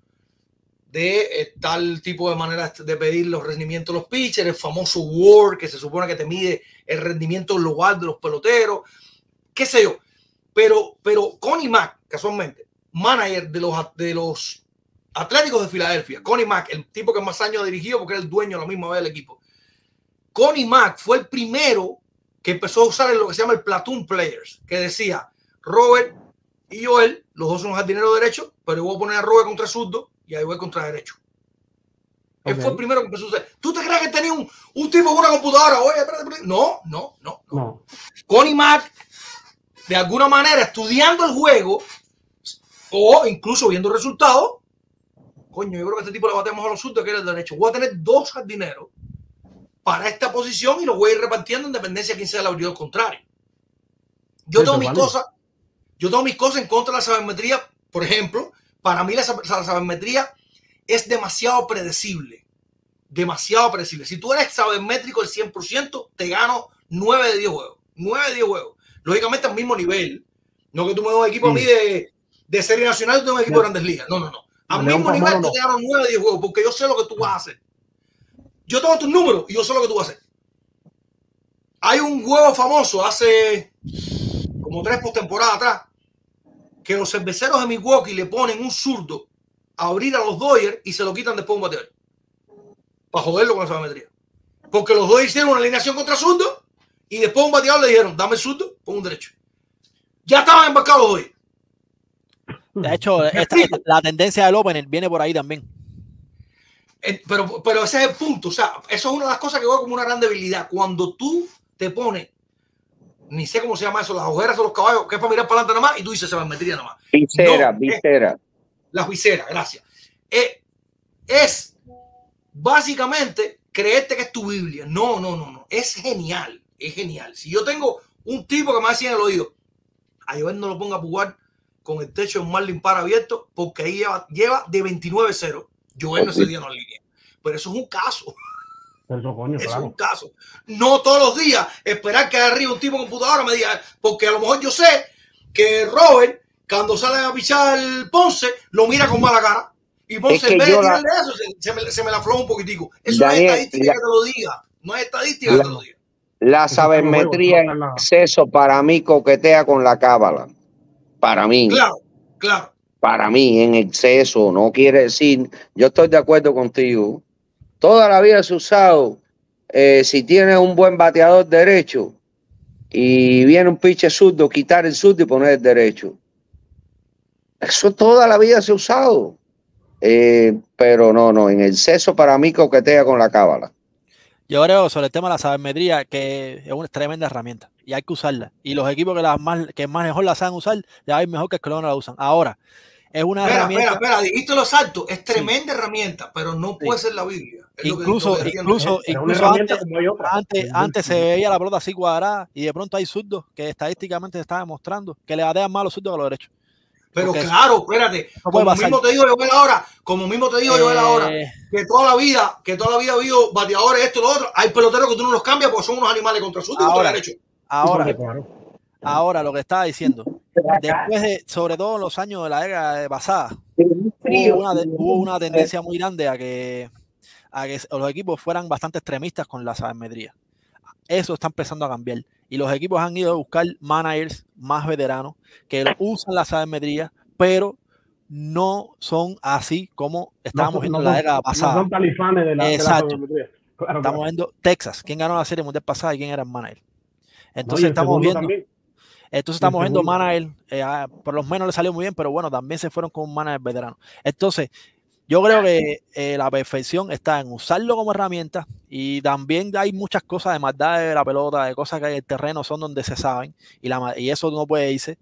Speaker 2: de tal tipo de manera de pedir los rendimientos de los pitchers, el famoso WAR, que se supone que te mide el rendimiento global de los peloteros, qué sé yo. Pero Connie Mack, casualmente, manager de los Atléticos de Filadelfia, Connie Mack, el tipo que más años ha dirigido porque era el dueño a la misma vez del equipo. Connie Mack fue el primero que empezó a usar lo que se llama el platoon players, que decía Robert y Joel, los dos son jardineros derechos, pero yo voy a poner a Robert contra zurdo y ahí voy contra derecho. Él fue el primero que empezó a usar. ¿Tú te crees que tenía un tipo con una computadora? Oye, espérate. No. Connie Mack, de alguna manera, estudiando el juego o incluso viendo el resultado, coño, yo creo que este tipo le batemos a los zurdos que era el derecho. Voy a tener dos jardineros para esta posición y los voy a ir repartiendo en dependencia de quién sea el abridor contrario. Yo tengo mis cosas en contra de la sabermetría. Por ejemplo, para mí la sabermetría es demasiado predecible. Demasiado predecible. Si tú eres sabermétrico el 100%, te gano 9 de 10 juegos. 9 de 10 juegos. Lógicamente al mismo nivel. No que tú me das un equipo a mí de serie nacional, tú tengo un equipo de Grandes Ligas. No. Al mismo nivel tú te gano 9 de 10 juegos porque yo sé lo que tú vas a hacer. Yo tengo tus números y yo sé lo que tú vas a hacer. Hay un juego famoso hace como 3 postemporadas atrás que los cerveceros de Milwaukee le ponen un zurdo a abrir a los Dodgers y se lo quitan después de un bateador para joderlo con la sabermetría. Porque los Dodgers hicieron una alineación contra zurdo y después de un bateador le dijeron, dame el zurdo, pon un derecho. Ya estaban embarcados los Dodgers.
Speaker 10: De hecho, la tendencia del opener viene por ahí también.
Speaker 2: Pero ese es el punto. O sea, eso es una de las cosas que veo como una gran debilidad. Cuando tú te pones, ni sé cómo se llama eso, las ojeras o los caballos, que es para mirar para adelante nada más, y tú dices sabermetría nada más.
Speaker 11: Visera.
Speaker 2: Las viseras, gracias. Es básicamente creerte que es tu Biblia. No. Es genial. Si yo tengo un tipo que me decía en el oído, a Joel no lo ponga a jugar con el techo de un Marlin Park abierto, porque ahí lleva de 29-0. Joel no ese día no línea. Pero eso es un caso.
Speaker 9: Eso
Speaker 2: es un caso. No todos los días esperar que arriba un tipo con computadora me diga, porque a lo mejor yo sé que Robert, cuando sale a pichar el Ponce, lo mira con mala cara. Y Ponce, en vez de tirarle eso, se me la afloja un poquitico. Eso Daniel, no es estadística que te lo diga. No es estadística que te lo diga.
Speaker 11: La sabermetría en exceso para mí coquetea con la cábala. Para mí.
Speaker 2: Claro.
Speaker 11: Para mí, en exceso, no quiere decir, yo estoy de acuerdo contigo. Toda la vida se ha usado, si tienes un buen bateador derecho y viene un pitcher zurdo, quitar el zurdo y poner el derecho. Eso toda la vida se ha usado. Pero no, en exceso para mí coquetea con la cábala.
Speaker 10: Yo creo sobre el tema de la sabermetría que es una tremenda herramienta y hay que usarla. Y los equipos que más mejor la saben usar, ya hay mejor que los que no la usan. Ahora, es una herramienta.
Speaker 2: Espera, dijiste lo exacto, es tremenda herramienta, pero no puede ser la Biblia.
Speaker 10: Incluso antes se veía la pelota así cuadrada y de pronto hay zurdos que estadísticamente se está demostrando que le batean más a los zurdos que a los derechos.
Speaker 2: Pero porque claro, espérate,
Speaker 10: no
Speaker 2: como mismo te digo Joel ahora, que toda la vida ha habido bateadores, esto y lo otro, hay peloteros que tú no los cambias porque son unos animales contra zurdos y contra derechos.
Speaker 10: Ahora, lo que estaba diciendo, después de, sobre todo en los años de la década pasada, hubo una tendencia muy grande a que los equipos fueran bastante extremistas con la sabermetría. Eso está empezando a cambiar. Y los equipos han ido a buscar managers más veteranos que usan la sabermetría, pero no son así como estábamos viendo en la década pasada.
Speaker 12: No son talifanes de la sabermetría.
Speaker 10: Claro, estamos viendo Texas. ¿Quién ganó la Serie Mundial pasada y quién era el manager? Entonces estamos viendo manager, por lo menos le salió muy bien, pero bueno, también se fueron con un manager veterano. Entonces, yo creo que la perfección está en usarlo como herramienta y también hay muchas cosas de maldad de la pelota, de cosas que en el terreno son donde se saben y eso no puede irse.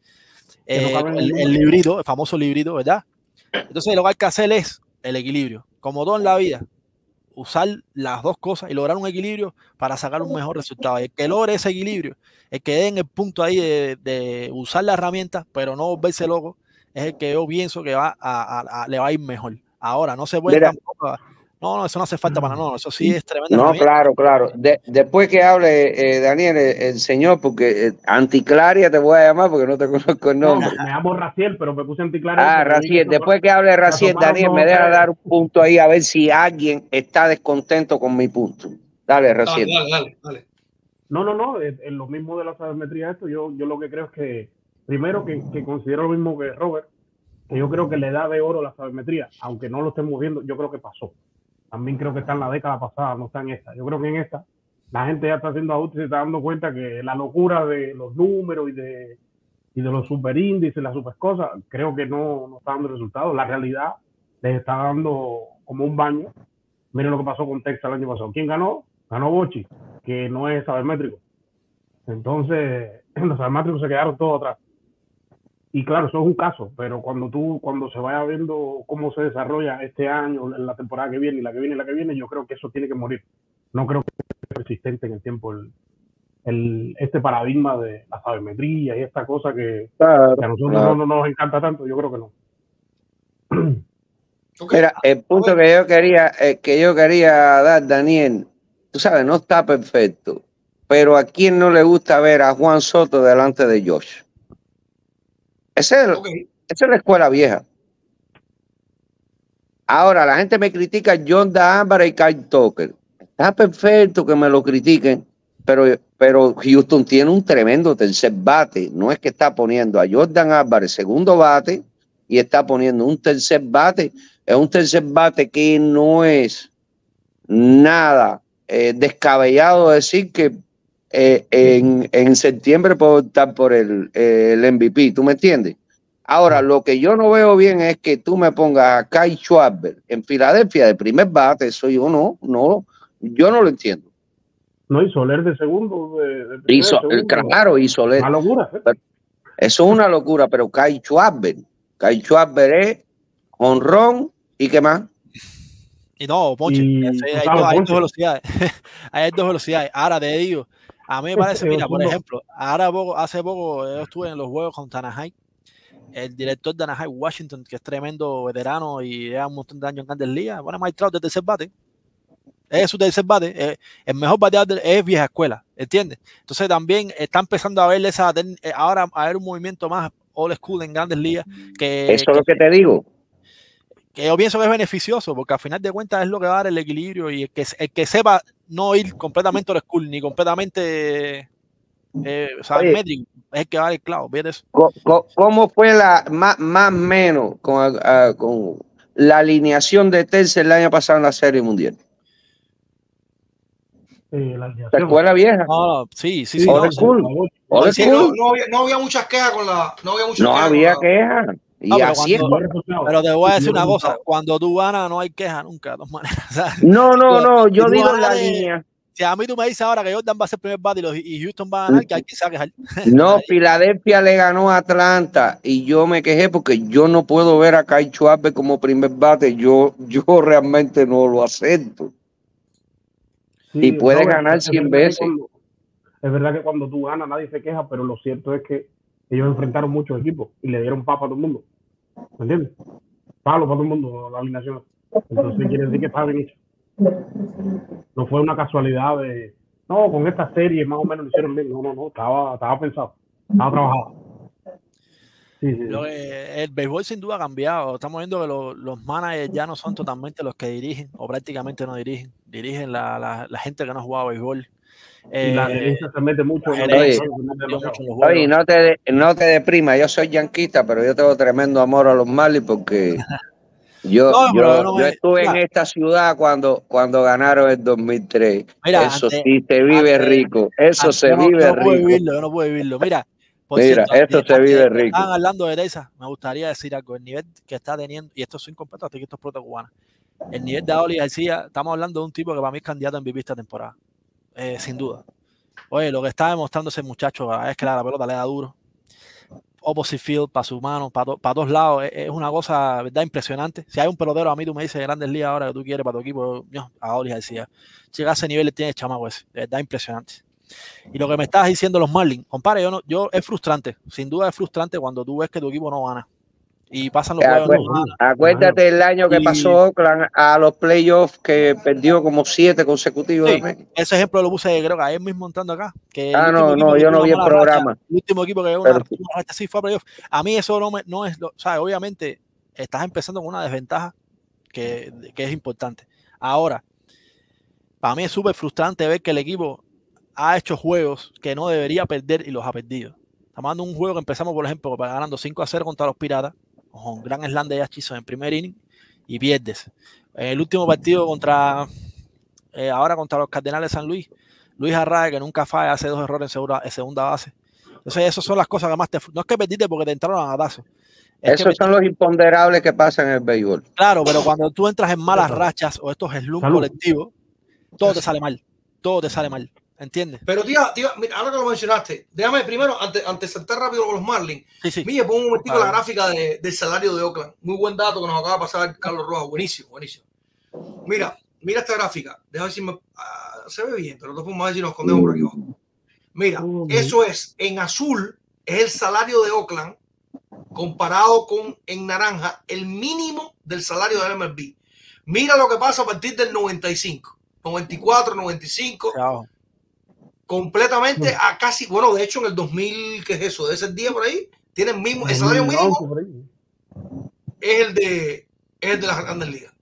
Speaker 10: El librito, el famoso librito, ¿verdad? Entonces, lo que hay que hacer es el equilibrio. Como todo en la vida, usar las dos cosas y lograr un equilibrio para sacar un mejor resultado. Y el que logre ese equilibrio, el que den el punto ahí de usar la herramienta, pero no volverse loco, es el que yo pienso que le va a ir mejor. Ahora, no se puede tampoco. No, eso no hace falta para no. Eso sí es tremendo.
Speaker 11: No, claro. Después que hable Daniel, el señor, porque Anticlaria te voy a llamar porque no te conozco el nombre.
Speaker 12: Me llamo Raciel, pero me puse Anticlaria.
Speaker 11: Raciel. Después que hable Raciel, Daniel, me deja dar un punto ahí a ver si alguien está descontento con mi punto. Dale, Raciel.
Speaker 2: Dale.
Speaker 12: No, es lo mismo de la sabermetría esto. Yo lo que creo es que, primero, que considero lo mismo que Robert, que yo creo que le da de oro la sabermetría, aunque no lo estemos viendo, yo creo que pasó. También creo que está en la década pasada, no está en esta. Yo creo que en esta la gente ya está haciendo ajustes y se está dando cuenta que la locura de los números y de los superíndices, las super cosas, creo que no está dando resultados. La realidad les está dando como un baño. Miren lo que pasó con Texas el año pasado. ¿Quién ganó? Ganó Bochy, que no es sabermétrico. Entonces, los sabermétricos se quedaron todos atrás. Y claro, eso es un caso, pero cuando se vaya viendo cómo se desarrolla este año, en la temporada que viene y la que viene, yo creo que eso tiene que morir. No creo que sea persistente en el tiempo este paradigma de la sabermetría y esta cosa que a nosotros no nos encanta tanto, yo creo que no.
Speaker 11: Mira, el punto que yo quería dar, Daniel, tú sabes, no está perfecto, pero ¿a quién no le gusta ver a Juan Soto delante de Josh? Esa es la escuela vieja. Ahora, la gente me critica Jordan Álvarez y Kyle Tucker. Está perfecto que me lo critiquen, pero Houston tiene un tremendo tercer bate. No es que está poniendo a Jordan Álvarez segundo bate y está poniendo un tercer bate. Es un tercer bate que no es nada descabellado decir que en septiembre puedo optar por el MVP, ¿tú me entiendes? Ahora, lo que yo no veo bien es que tú me pongas a Kyle Schwarber en Filadelfia de primer bate, eso yo no lo entiendo.
Speaker 12: No, y Soler de segundo.
Speaker 11: Claro, y Soler.
Speaker 12: Una locura.
Speaker 11: Eso es una locura, pero Kyle Schwarber es jonrón y qué más.
Speaker 10: Y no, Ponche, hay dos velocidades. Hay dos velocidades. Ahora te digo, a mí me parece, mira, por ejemplo, hace poco yo estuve en los juegos con Anaheim, el director de Anaheim, Washington, que es tremendo veterano y lleva un montón de años en Grandes Ligas, bueno, Mike Trout de tercer bate, es su tercer bate, el mejor bateador es vieja escuela, ¿entiendes? Entonces también está empezando a ver ahora a ver un movimiento más old school en Grandes Ligas.
Speaker 11: Eso es lo que te digo.
Speaker 10: Que yo pienso que es beneficioso, porque al final de cuentas es lo que va a dar el equilibrio y el que sepa no ir completamente old school ni completamente métrico, es el que va a dar el clavo. Eso.
Speaker 11: ¿Cómo fue más menos con la alineación de tercer el año pasado en la Serie Mundial?
Speaker 12: La
Speaker 11: escuela vieja.
Speaker 10: Sí.
Speaker 2: No había muchas quejas con la.
Speaker 11: No había quejas.
Speaker 10: Pero te voy a decir una cosa, cuando tú ganas no hay queja nunca, de todas maneras.
Speaker 11: No, yo digo la línea.
Speaker 10: Si a mí tú me dices ahora que Jordan va a ser primer bate y Houston va a ganar, que hay que sacar.
Speaker 11: No, Filadelfia le ganó a Atlanta y yo me quejé porque yo no puedo ver a Kyle Schwarber como primer bate. Yo realmente no lo acepto.
Speaker 12: Sí,
Speaker 11: y puede
Speaker 12: Robert,
Speaker 11: ganar 100 veces.
Speaker 12: Es verdad que cuando tú ganas nadie se queja, pero lo cierto es que ellos enfrentaron muchos equipos y le dieron palo a todo el mundo. ¿Me entiendes? Palo para todo el mundo, la alineación. Entonces quiere decir que está bien hecho. No fue una casualidad de, no, con esta serie más o menos lo hicieron bien. No, estaba pensado, estaba trabajado. Sí.
Speaker 10: El béisbol sin duda ha cambiado. Estamos viendo que los managers ya no son totalmente los que dirigen, o prácticamente no dirigen. Dirigen la gente que no ha jugado béisbol.
Speaker 12: Y la gerencia se mete mucho.
Speaker 11: Oye, no te deprimas. Yo soy yanquista, pero yo tengo tremendo amor a los Marlins porque yo estuve en esta ciudad cuando ganaron el 2003.
Speaker 10: Mira,
Speaker 11: eso sí se vive rico. Eso se vive rico.
Speaker 10: Yo no puedo vivirlo. Mira,
Speaker 11: Mira, eso se vive rico.
Speaker 10: Estaban hablando de Texas. Me gustaría decir algo. El nivel que está teniendo, y esto es incompleto, hasta que esto es prota cubana. El nivel de Adolis García, estamos hablando de un tipo que para mí es candidato a MVP esta temporada. Sin duda. Oye, lo que está demostrando ese muchacho es que la pelota le da duro. Opposite field, para sus manos, para dos lados. Es una cosa, verdad, impresionante. Si hay un pelotero, a mí tú me dices Grandes Ligas ahora que tú quieres para tu equipo, Adolis García. Llega a ese nivel, tiene el chamaco ese. De verdad, impresionante. Y lo que me estás diciendo los Marlins, compadre, es frustrante. Sin duda es frustrante cuando tú ves que tu equipo no gana. Y pasan los juegos.
Speaker 11: Acuérdate el año que pasó Oakland a los playoffs, que perdió como 7 consecutivos.
Speaker 10: Sí, ese ejemplo lo puse, creo que ayer mismo entrando acá. Que
Speaker 11: yo no vi el programa.
Speaker 10: El último equipo que llegó una racha así fue a playoffs. A mí eso no es, ¿sabes? Obviamente estás empezando con una desventaja que es importante. Ahora, para mí es súper frustrante ver que el equipo ha hecho juegos que no debería perder y los ha perdido. Estamos dando un juego que empezamos, por ejemplo, ganando 5-0 contra los Piratas, con un gran slam de Hutchinson en primer inning, y pierdes. En el último partido ahora contra los Cardenales de San Luis, Luis Arraez, que nunca falla, hace 2 errores en segunda base. Entonces, esas son las cosas que más no es que perdiste porque te entraron a gatazo.
Speaker 11: Esos son los imponderables que pasan en el béisbol.
Speaker 10: Claro, pero cuando tú entras en malas rachas o estos slumps colectivos, todo te sale mal. Todo te sale mal. ¿Entiendes?
Speaker 2: Pero tía, mira, ahora que lo mencionaste, déjame primero, antes de saltar rápido con los Marlins, Miguel, pon un momentico la gráfica del salario de Oakland. Muy buen dato que nos acaba de pasar Carlos Rojas. Buenísimo. Mira esta gráfica. Déjame ver si se ve bien, pero no podemos ver si nos escondemos por aquí abajo. Mira, eso es, en azul, es el salario de Oakland comparado con, en naranja, el mínimo del salario del MLB. Mira lo que pasa a partir del 95, 94, 95. Chao. Completamente a casi, bueno, de hecho en el 2000, ¿qué es eso? De ese día por ahí, tiene el salario mínimo es el de las Grandes Ligas.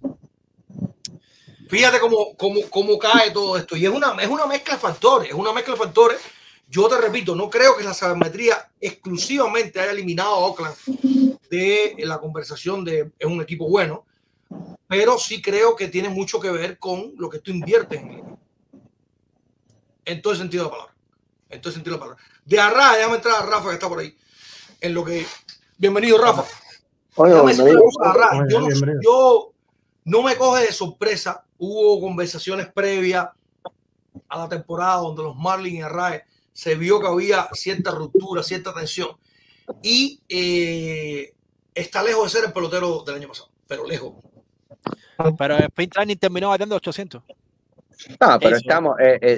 Speaker 2: Fíjate cómo cae todo esto. Y es una mezcla de factores, Yo te repito, no creo que la sabermetría exclusivamente haya eliminado a Oakland de la conversación de es un equipo bueno, pero sí creo que tiene mucho que ver con lo que tú inviertes en el equipo. En todo el sentido de la palabra. De Arraez, déjame entrar a Rafa que está por ahí. En lo que. Bienvenido, Rafa. Yo no me coge de sorpresa. Hubo conversaciones previas a la temporada donde los Marlins y Arraez se vio que había cierta ruptura, cierta tensión. Y está lejos de ser el pelotero del año pasado, pero lejos.
Speaker 10: Pero el sprint training terminó batiendo 800.
Speaker 11: No, pero estamos,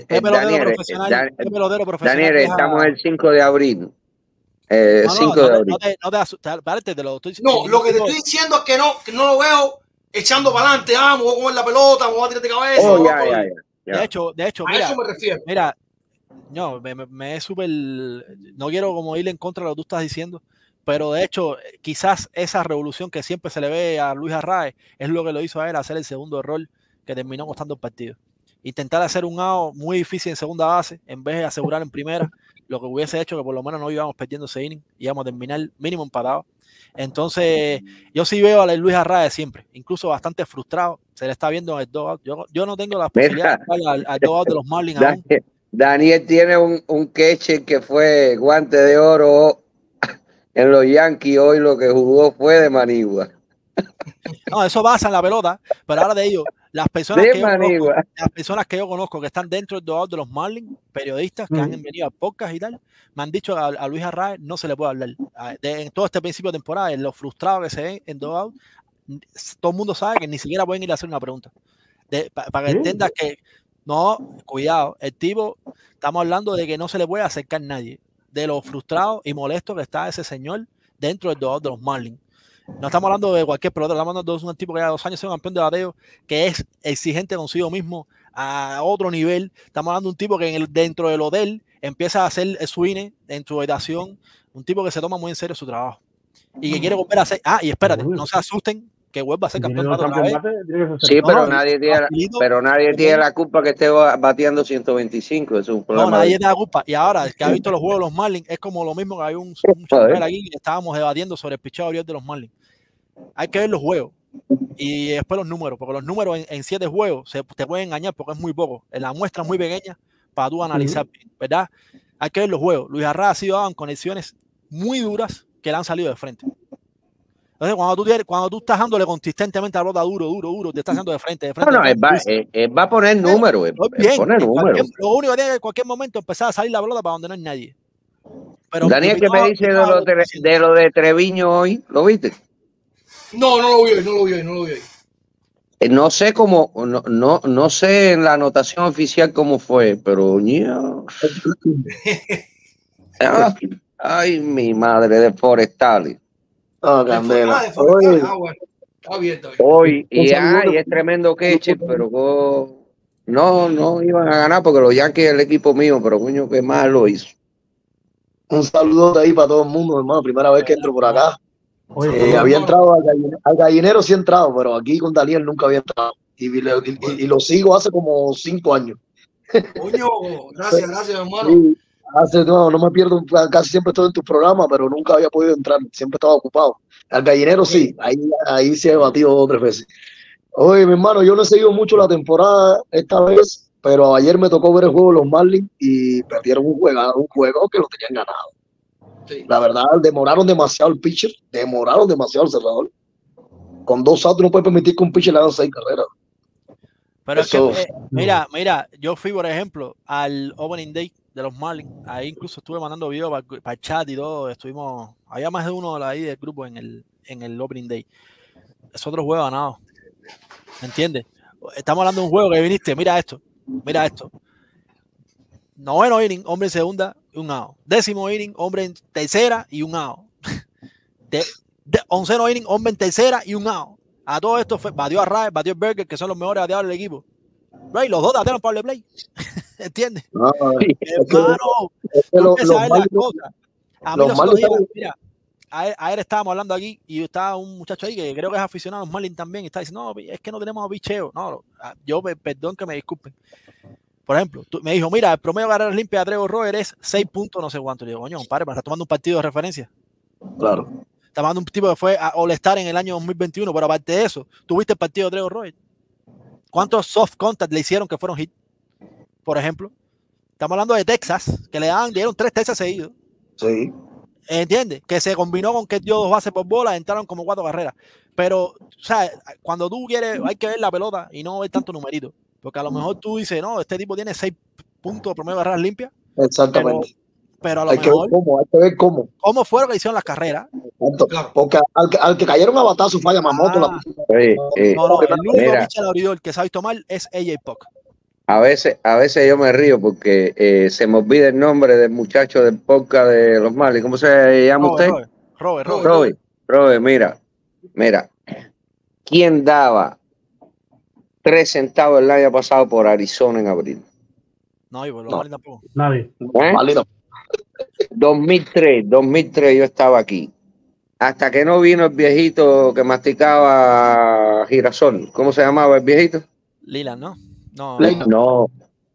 Speaker 11: Daniel, estamos el 5 de abril. 5 de abril.
Speaker 2: No, lo que te estoy diciendo es que no lo veo echando para adelante. Vamos a comer la pelota, vamos a tirar de cabeza.
Speaker 10: De hecho,
Speaker 2: a eso me refiero.
Speaker 10: Mira, no, me es súper. No quiero como ir en contra de lo que tú estás diciendo, pero de hecho, quizás esa revolución que siempre se le ve a Luis Arraez es lo que lo hizo a él hacer el segundo error que terminó costando el partido. Intentar hacer un out muy difícil en segunda base en vez de asegurar en primera, lo que hubiese hecho que por lo menos no íbamos perdiendo ese inning, íbamos a terminar mínimo empatado. Entonces, yo sí veo a Luis Arraez siempre, incluso bastante frustrado, se le está viendo en el dugout. Yo no tengo la posibilidad de ir al dugout de los Marlins aún.
Speaker 11: Daniel tiene un catcher que fue guante de oro en los Yankees, hoy lo que jugó fue de Manigua.
Speaker 10: No, eso pasa en la pelota, pero ahora de ellos, las personas que yo conozco que están dentro del dugout de los Marlins, periodistas que han venido a podcast y tal, me han dicho a Luis Arraez no se le puede hablar. En todo este principio de temporada, en lo frustrado que se ve en dugout, todo el mundo sabe que ni siquiera pueden ir a hacer una pregunta. Para que entiendas que, no, cuidado, el tipo, estamos hablando de que no se le puede acercar a nadie, de lo frustrado y molesto que está ese señor dentro del dugout de los Marlins. No estamos hablando de cualquier pelotero, estamos hablando de un tipo que ya 2 años es un campeón de bateo, que es exigente consigo mismo a otro nivel. Estamos hablando de un tipo que dentro de lo de él empieza a hacer swing en su habitación, un tipo que se toma muy en serio su trabajo y que quiere volver a hacer. Y espérate, no se asusten que vuelva a ser campeón otra vez.
Speaker 11: Sí, pero nadie tiene la culpa que esté bateando 125. Es un problema.
Speaker 10: No, nadie tiene la culpa. Y ahora, el que ha visto los juegos de los Marlins, es como lo mismo que hay un chaval aquí que estábamos debatiendo sobre el picheo de los Marlins. Hay que ver los juegos y después los números, porque los números en 7 juegos te pueden engañar porque es muy poco. La muestra es muy pequeña para tú analizar, ¿verdad? Hay que ver los juegos. Luis Arraez ha sido dado en conexiones muy duras que le han salido de frente. Entonces, cuando tú estás dándole consistentemente a la pelota duro, te estás dando de frente.
Speaker 11: No, él va a poner números.
Speaker 10: Lo único que tiene que en cualquier momento empezar a salir la pelota para donde no hay nadie. Pero
Speaker 11: Daniel, ¿qué me dice de lo de Treviño hoy? ¿Lo viste?
Speaker 2: No lo vi hoy.
Speaker 11: No sé cómo, no sé en la anotación oficial cómo fue, pero ay, mi madre de Forestales.
Speaker 2: Candela.
Speaker 11: Hoy es tremendo queche, pero no iban a ganar porque los Yankees es el equipo mío, pero coño, qué mal lo hizo.
Speaker 13: Un saludo de ahí para todo el mundo, hermano. Primera vez que entro por acá. Había entrado al gallinero, sí he entrado, pero aquí con Daniel nunca había entrado. Y lo sigo hace como 5 años.
Speaker 2: Coño, gracias, hermano.
Speaker 13: Sí. No me pierdo, casi siempre estoy en tus programas, pero nunca había podido entrar, siempre estaba ocupado. Al gallinero sí, ahí sí he batido 2 o 3 veces. Oye, mi hermano, yo no he seguido mucho la temporada esta vez, pero ayer me tocó ver el juego de los Marlins y perdieron un juego que lo tenían ganado. Sí. La verdad, demoraron demasiado el pitcher, demoraron demasiado el cerrador. Con 2 outs no puede permitir que un pitcher le haga 6 carreras.
Speaker 10: Pero eso, es que, mira, yo fui, por ejemplo, al Opening Day de los Marlins, ahí incluso estuve mandando videos para el chat y todo, había más de uno ahí del grupo en el Opening Day. Es otro juego ganado, ¿me entiendes? Estamos hablando de un juego que viniste, mira esto, 9º inning, hombre en segunda y un out. 10º inning, hombre en tercera y un out. 11º inning, hombre en tercera y un out. A todo esto batió a Arraez, batió a Berger, que son los mejores bateadores del equipo. Right, los 2 batearon para el play. ¿Entiendes? Mira, ayer estábamos hablando aquí y estaba un muchacho ahí que creo que es aficionado a los Marlins también y está diciendo, no, es que no tenemos bicheo. No, yo perdón que me disculpen. Por ejemplo, me dijo, mira, el promedio de carreras limpias de Trevor Rogers es 6 puntos, no sé cuánto. Le digo, coño, compadre, ¿estás tomando un partido de referencia?
Speaker 13: Claro.
Speaker 10: Está tomando un tipo que fue a All-Star en el año 2021, pero aparte de eso, ¿tuviste el partido de Trevor Rogers? ¿Cuántos soft contact le hicieron que fueron hit? Por ejemplo, estamos hablando de Texas, que dieron 3 Texas seguidos.
Speaker 13: Sí.
Speaker 10: ¿Entiendes? Que se combinó con que dio 2 bases por bola, entraron como 4 carreras. Pero, o sea, cuando tú quieres, hay que ver la pelota y no ver tanto numerito. Porque a lo mejor tú dices, no, este tipo tiene 6 puntos de promedio de carreras limpias.
Speaker 13: Exactamente.
Speaker 10: Pero a lo mejor
Speaker 13: hay que ver cómo.
Speaker 10: ¿Cómo fueron que hicieron las carreras?
Speaker 13: Porque al que cayeron a batazo fue a Yamamoto.
Speaker 10: El único pitcher abridor que sabe tomar es AJ Puk.
Speaker 11: A veces yo me río porque se me olvida el nombre del muchacho del podcast de los Marlins. ¿Cómo se llama usted? Robert, mira. ¿Quién daba 3 centavos el año pasado por Arizona en abril?
Speaker 10: No, los Marlins tampoco.
Speaker 12: Nadie.
Speaker 11: 2003 yo estaba aquí. Hasta que no vino el viejito que masticaba girasol. ¿Cómo se llamaba el viejito?
Speaker 10: Leland, ¿no?
Speaker 11: No.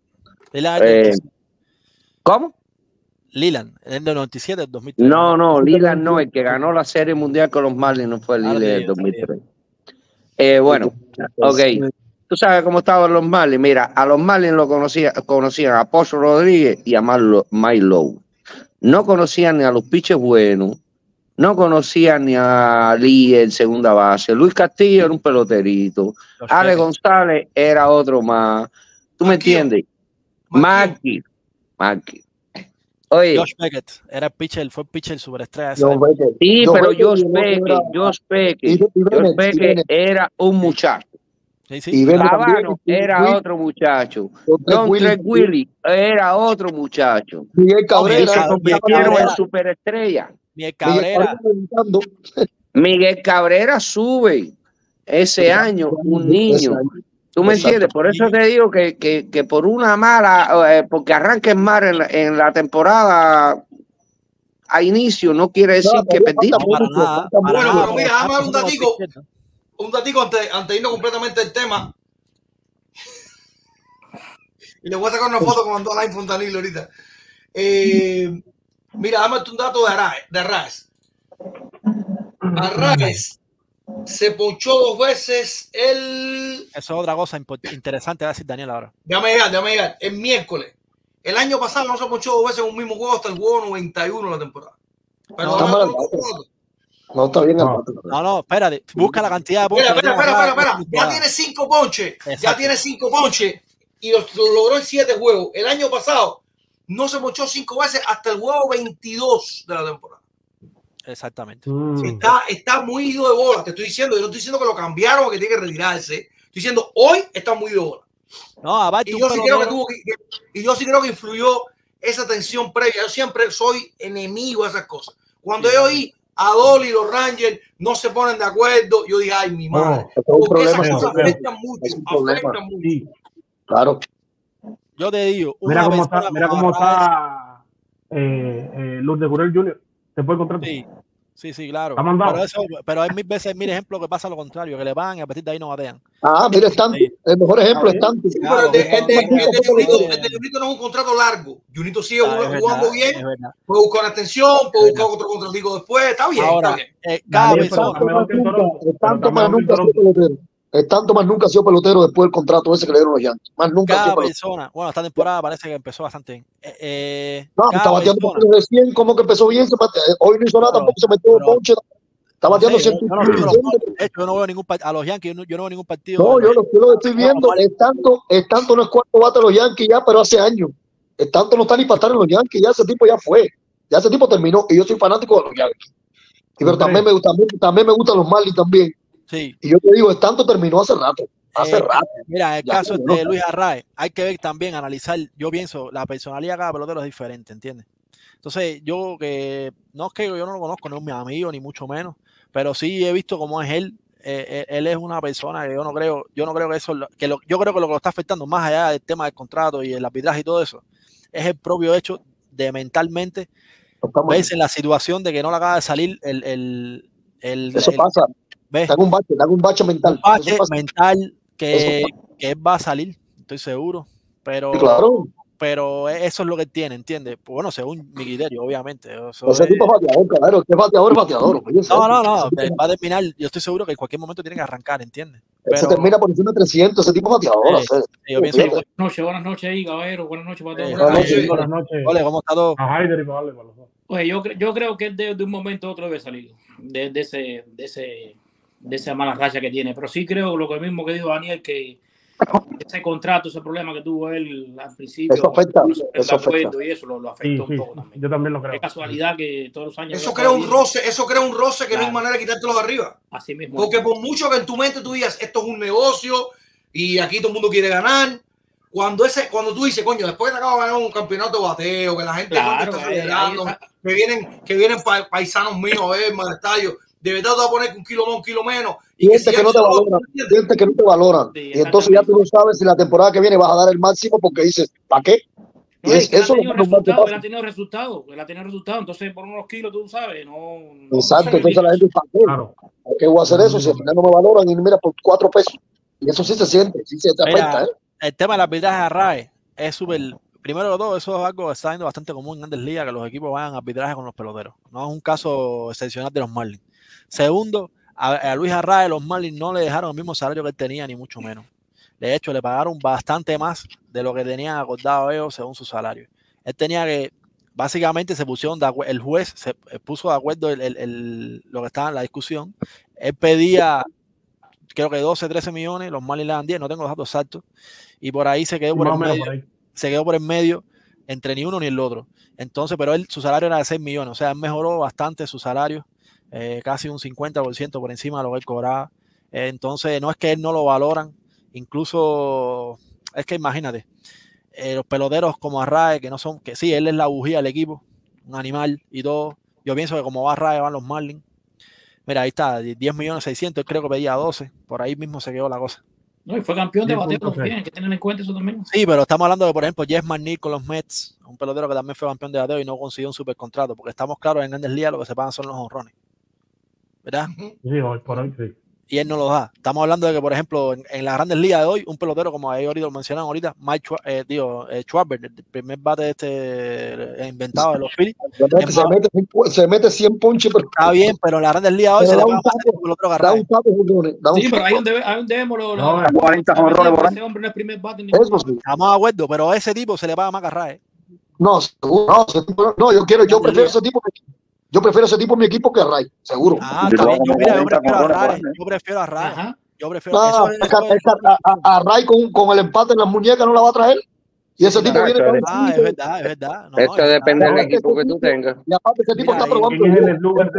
Speaker 11: ¿Cómo?
Speaker 10: Leland, en el 97, el 2003.
Speaker 11: No, Leland no, el que ganó la Serie Mundial con los Marlins no fue Leland del 2003. Bueno, ok. Tú sabes cómo estaban los Marlins. Mira, a los Marlins lo conocían a Pocho Rodríguez y a Mike Lowe. No conocían ni a los pitchers buenos, no conocía ni a Lee en segunda base. Luis Castillo era un peloterito. Ale González era otro más. ¿Tú me entiendes? Marky. Oye.
Speaker 10: Josh Beckett era pitcher, fue pitcher superestrella.
Speaker 11: Sí, pero Josh Beckett era un muchacho.
Speaker 10: Sí.
Speaker 11: Lavano era otro muchacho. Don Trek Willy era otro muchacho.
Speaker 13: Miguel Cabrera
Speaker 11: se convirtieron en superestrella. Miguel Cabrera sube ese año, un niño. ¿Tú me entiendes? Por eso te digo que por una mala, porque arranques mal en la temporada a inicio, no quiere decir que perdimos.
Speaker 2: Bueno, pero mira, vamos a dar un datico antes de irnos completamente del tema. Y le voy a sacar una foto como mandó Alain Fontanil ahorita. Mira, dame un dato de Arraez. Arraez se ponchó 2 veces
Speaker 10: Eso es otra cosa interesante, va a decir Daniel ahora.
Speaker 2: Déjame llegar. El miércoles. El año pasado no se ponchó 2 veces en un mismo juego hasta el juego 91 de la temporada. Pero
Speaker 13: no está bien.
Speaker 10: No, espérate. Busca la cantidad de ponches.
Speaker 2: Espera. Ya tiene 5 ponches. Ya tiene 5 ponches. Y lo logró en 7 juegos. El año pasado no se ponchó 5 veces hasta el juego 22 de la temporada.
Speaker 10: Exactamente.
Speaker 2: Está muy ido de bola. Te estoy diciendo. Yo no estoy diciendo que lo cambiaron o que tiene que retirarse. Estoy diciendo hoy está muy ido de bola.
Speaker 10: No, aparte
Speaker 2: y yo sí creo que influyó esa tensión previa. Yo siempre soy enemigo de esas cosas. Cuando yo oí a Dolly y los Rangers no se ponen de acuerdo, yo dije, ay, mi madre. Porque esas cosas afectan mucho.
Speaker 13: Claro.
Speaker 10: Yo te digo,
Speaker 12: mira cómo está Lourdes Gurriel Jr. ¿Se puede contratar?
Speaker 10: Sí, claro.
Speaker 12: Está
Speaker 10: pero hay 1000 veces, mira ejemplo que pasa lo contrario, que le van y a partir de ahí no batean.
Speaker 13: Mira, el mejor ejemplo es tanto.
Speaker 2: El de Junito no es un contrato largo. Junito sigue jugando bien, puede buscar una extensión, puede buscar otro contratico después, está bien.
Speaker 10: Ahora,
Speaker 2: está bien.
Speaker 13: Es tanto más nunca ha sido pelotero después del contrato ese que le dieron los Yankees. Más nunca ha sido pelotero.
Speaker 10: Bueno, esta temporada parece que empezó bastante bien.
Speaker 13: Está bateando recién, como que empezó bien. Hoy no hizo nada, tampoco se metió ponche. Está bateando
Speaker 10: yo no veo ningún a los Yankees, yo no veo ningún partido.
Speaker 13: No, yo lo estoy viendo. Es tanto no es cuarto bate los Yankees ya, pero hace años. Es tanto no está ni para estar en los Yankees, ya ese tipo ya fue. Ya ese tipo terminó. Y yo soy fanático de los Yankees. Pero también me gustan los Marlins también.
Speaker 10: Sí.
Speaker 13: Y yo te digo, es tanto terminó hace rato.
Speaker 10: Mira, el caso de Luis Arraez, hay que ver también, analizar, yo pienso, la personalidad de cada pelotero es diferente, ¿entiendes? Entonces, yo que no es que yo no lo conozco, no es mi amigo, ni mucho menos, pero sí he visto cómo es él. Él es una persona que yo no creo que eso, yo creo que lo que lo está afectando, más allá del tema del contrato y el arbitraje y todo eso, es el propio hecho de mentalmente verse en la situación de que no le acaba de salir
Speaker 13: eso pasa. Te hago un bache mental.
Speaker 10: Un bache mental que va a salir, estoy seguro. Pero,
Speaker 13: sí, claro.
Speaker 10: Pero eso es lo que tiene, ¿entiendes? Pues bueno, según mi criterio, obviamente.
Speaker 13: Ese tipo es bateador, claro. Este bateador es bateador.
Speaker 10: No. Va a terminar. Yo estoy seguro que en cualquier momento tiene que arrancar, ¿entiendes?
Speaker 13: Se termina por encima de 300. Ese tipo es bateador.
Speaker 14: Buenas noches ahí, caballero. Buenas noches para
Speaker 12: todos. Buenas noches.
Speaker 10: Hola, ¿cómo está todo?
Speaker 12: A Heider y para los dos.
Speaker 14: Oye, yo creo que de un momento a otro debe salir de esa mala racha que tiene. Pero sí creo lo mismo que dijo Daniel, que ese contrato, ese problema que tuvo él al principio,
Speaker 13: eso afecta.
Speaker 14: Y eso lo afectó un poco también.
Speaker 12: Yo también lo creo.
Speaker 14: Es casualidad que todos los años.
Speaker 2: Eso crea un roce que no hay manera de quitártelo de arriba.
Speaker 14: Así mismo.
Speaker 2: Porque por mucho que en tu mente tú digas, esto es un negocio y aquí todo el mundo quiere ganar. Cuando tú dices, coño, después te acabo de ganar un campeonato de bateo, que la gente está celebrando, que vienen paisanos míos a verme al estadio, de verdad te vas a poner un kilo más, un kilo menos. Y
Speaker 13: gente que no te valoran. Y entonces ya tú no sabes si la temporada que viene vas a dar el máximo porque dices, ¿para qué?
Speaker 14: No, es que él ha tenido resultados, entonces por unos kilos tú sabes, no.
Speaker 13: Exacto, entonces la gente, ¿para qué?
Speaker 12: Claro.
Speaker 13: ¿Por qué voy a hacer eso si al final no me valoran y mira por 4 pesos? Y eso sí se siente, sí se te afecta,
Speaker 10: El tema del arbitraje de Arraez es súper. Primero de todo, eso es algo que está siendo bastante común en Grandes Ligas, que los equipos vayan a arbitraje con los peloteros. No es un caso excepcional de los Marlins. Segundo, a Luis Arraez los Marlins no le dejaron el mismo salario que él tenía, ni mucho menos. De hecho, le pagaron bastante más de lo que tenían acordado ellos según su salario. Él tenía que básicamente se pusieron el juez se puso de acuerdo lo que estaba en la discusión. Él pedía creo que 12, 13 millones, los Marlins le dan 10, no tengo los datos exactos, y por ahí se quedó por el medio, se quedó por el medio entre ni uno ni el otro. Entonces, pero su salario era de 6 millones, o sea, él mejoró bastante su salario, casi un 50% por encima de lo que él cobraba. Entonces, no es que él no lo valoran, incluso es que imagínate, los peloteros como Arraez, que sí, él es la bujía del equipo, un animal y todo. Yo pienso que como va Arraez van los Marlins. Mira, ahí está, 10.600.000, creo que pedía 12, por ahí mismo se quedó la cosa.
Speaker 14: No, y fue campeón de bateo también, hay que tener en cuenta eso también.
Speaker 10: Sí, pero estamos hablando de, por ejemplo, Jess McNeil con los Mets, un pelotero que también fue campeón de bateo y no consiguió un supercontrato, porque estamos claros en Grandes Ligas lo que se pagan son los honrones, ¿verdad?
Speaker 12: Sí, hoy por hoy sí.
Speaker 10: Y él no los da. Estamos hablando de que, por ejemplo, en las Grandes Ligas de hoy, un pelotero, como ahí ahorita lo mencionaron ahorita, Schwarber, el primer bate inventado de los Phillies.
Speaker 13: Se mete 100 ponches.
Speaker 10: Está bien, pero en las Grandes Ligas de hoy se le va a hacer un pelotero agarrado.
Speaker 14: Sí, pero ahí donde vemos los
Speaker 11: 40 honrones por año.
Speaker 14: Ese hombre no es primer bate.
Speaker 13: Eso sí.
Speaker 10: Estamos de acuerdo, pero a ese tipo se le paga más Arraez.
Speaker 13: No, seguro, no, yo prefiero ese tipo. Yo prefiero ese tipo en mi equipo que a Arraez, seguro.
Speaker 10: Está bien. Yo prefiero a Arraez. Yo prefiero
Speaker 13: a Arraez con el empate en las muñecas no la va a traer. Y ese tipo viene con
Speaker 10: es verdad.
Speaker 11: Esto depende del equipo que tú tengas.
Speaker 13: Y aparte ese tipo está probando.
Speaker 12: ¿Quién es el lugar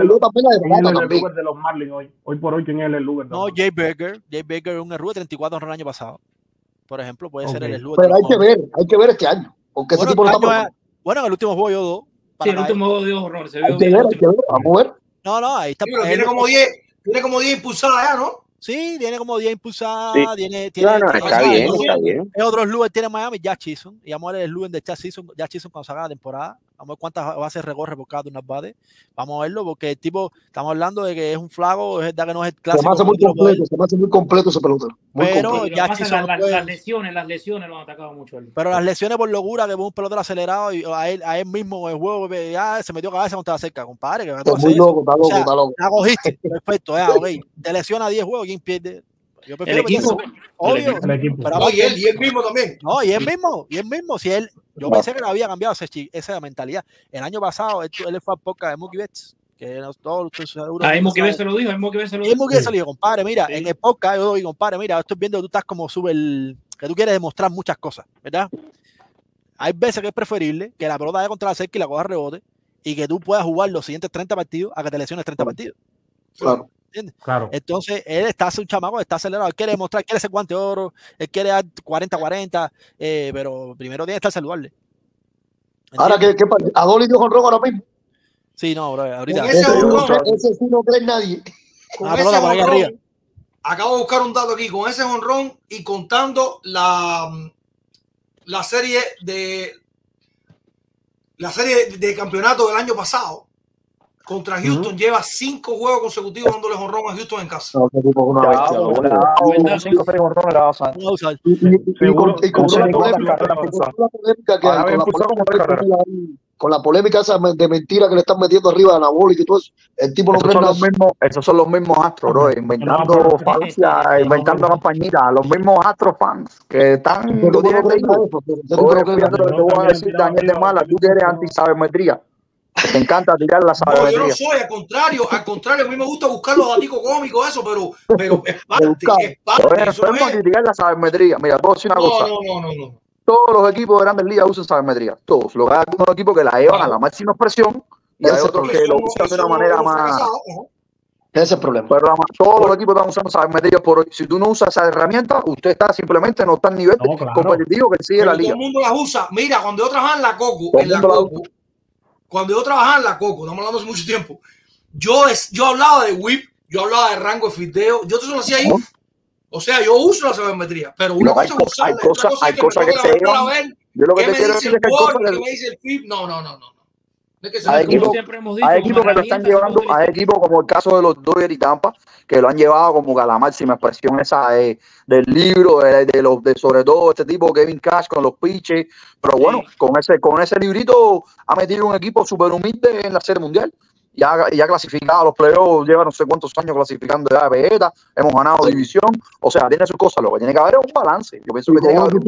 Speaker 12: de los Marlins hoy? Hoy por hoy, ¿quién es el lugar?
Speaker 10: No, Jay Berger. Jay Berger un error de 34 el año pasado. Por ejemplo, puede ser el lugar.
Speaker 13: Pero hay que ver este año. Porque ese tipo no está probando.
Speaker 10: Bueno, en el último juego yo 2.
Speaker 14: Sí, el último juego dio horror.
Speaker 13: Hay que ver, vamos a ver.
Speaker 10: No, ahí está.
Speaker 2: Tiene como 10 impulsadas ya, ¿no?
Speaker 10: Sí, tiene como 10 impulsadas.
Speaker 11: Sí.
Speaker 10: Está
Speaker 11: bien.
Speaker 10: Es otros lugares tiene Miami, Jack Chisholm. Y vamos a ver el lugar de Jack Chisholm cuando se haga la temporada. Vamos a ver cuántas bases recorre por cada una base. Vamos a verlo porque el tipo, estamos hablando de que es un flaco, es verdad que no es el clásico.
Speaker 13: Se me hace muy completo ese pelotero.
Speaker 10: Pero Jack Chisholm
Speaker 14: las lesiones lo han atacado mucho.
Speaker 10: Pero las lesiones por locura, que fue un pelotero acelerado y a él mismo en el juego ya se metió cabeza contra la cerca, compadre. Que
Speaker 13: está muy loco, está loco.
Speaker 10: La cogiste, perfecto, okay. Te lesiona 10 juegos, ¿quién pierde? Yo prefiero
Speaker 14: el equipo.
Speaker 10: Obvio.
Speaker 2: Y él mismo también.
Speaker 10: No, y él mismo. Si él, yo pensé que le había cambiado esa mentalidad. El año pasado, él fue a poca de Mookie Betts, que todos ustedes seguros.
Speaker 14: Ahí Mookie Betts se lo dijo.
Speaker 10: Mookie Betts se lo dijo, compadre, mira, en el podcast yo digo, compadre, mira, estoy viendo que tú estás como que tú quieres demostrar muchas cosas, ¿verdad? Hay veces que es preferible que la pelota vaya contra la cerca y la coja rebote y que tú puedas jugar los siguientes 30 partidos a que te lesiones 30 partidos.
Speaker 13: Claro.
Speaker 10: ¿Entiendes?
Speaker 12: Claro.
Speaker 10: Entonces, él está un chamaco, está acelerado, él quiere demostrar, quiere ese guante de oro, él quiere dar 40-40, pero primero tiene que estar saludable.
Speaker 13: Ahora, ¿qué pasa? ¿Adoli dio jonrón ahora mismo?
Speaker 10: Sí, no, bro, ahorita.
Speaker 13: Ese sí no cree nadie.
Speaker 2: Con ese jonrón, acabo de buscar un dato aquí, con ese jonrón y contando la serie de campeonato del año pasado contra Houston, lleva 5 juegos consecutivos dándole jonrón a Houston en casa.
Speaker 13: Con la polémica esa de mentira que le están metiendo arriba a Anabólico y todo eso, el tipo no cree nada.
Speaker 15: Esos son los mismos astros, bro, inventando falacias, inventando campañitas, los mismos astros fans que están. Te voy a decir, Daniel de Mala, tú que eres anti-sabermetría. Te encanta tirar la sabermetría.
Speaker 2: No, yo no soy, al contrario, a mí me gusta buscar los datos cómicos, eso, pero es parte.
Speaker 15: Podemos criticar la sabermetría. Mira, te voy a decir una cosa.
Speaker 2: No.
Speaker 15: Todos los equipos de Grandes Ligas usan sabermetría. Todos. Lo que hay algunos equipos que la llevan a la máxima expresión y hay otros que lo usan de una manera más.
Speaker 13: Ese es el problema.
Speaker 15: Pero todos los equipos están usando sabermetría por hoy. Si tú no usas esa herramienta, usted está simplemente no está al nivel competitivo que sigue la liga.
Speaker 2: Todo el mundo las usa. Mira, cuando yo trabajaba en la Coco, estamos hablando hace mucho tiempo, yo hablaba de whip, yo hablaba de rango de fildeo, yo todo eso lo hacía ahí. O sea, yo uso la sabermetría, pero una cosa es usarla,
Speaker 15: hay cosas que se llevan. Yo lo que te quiero decir es que hay cosas
Speaker 2: que me dice el FIP, no.
Speaker 15: Hay equipos que lo están llevando, hay equipos como el caso de los Dodgers y Tampa, que lo han llevado como que a la máxima expresión esa del libro, de sobre todo este tipo Kevin Cash con los pitches, pero bueno, con ese librito ha metido un equipo súper humilde en la Serie Mundial. ya clasificado a los playoffs, lleva no sé cuántos años clasificando ya de Vegeta, hemos ganado división, o sea, tiene sus cosas, lo que tiene que haber es un balance, yo pienso que tiene que haber un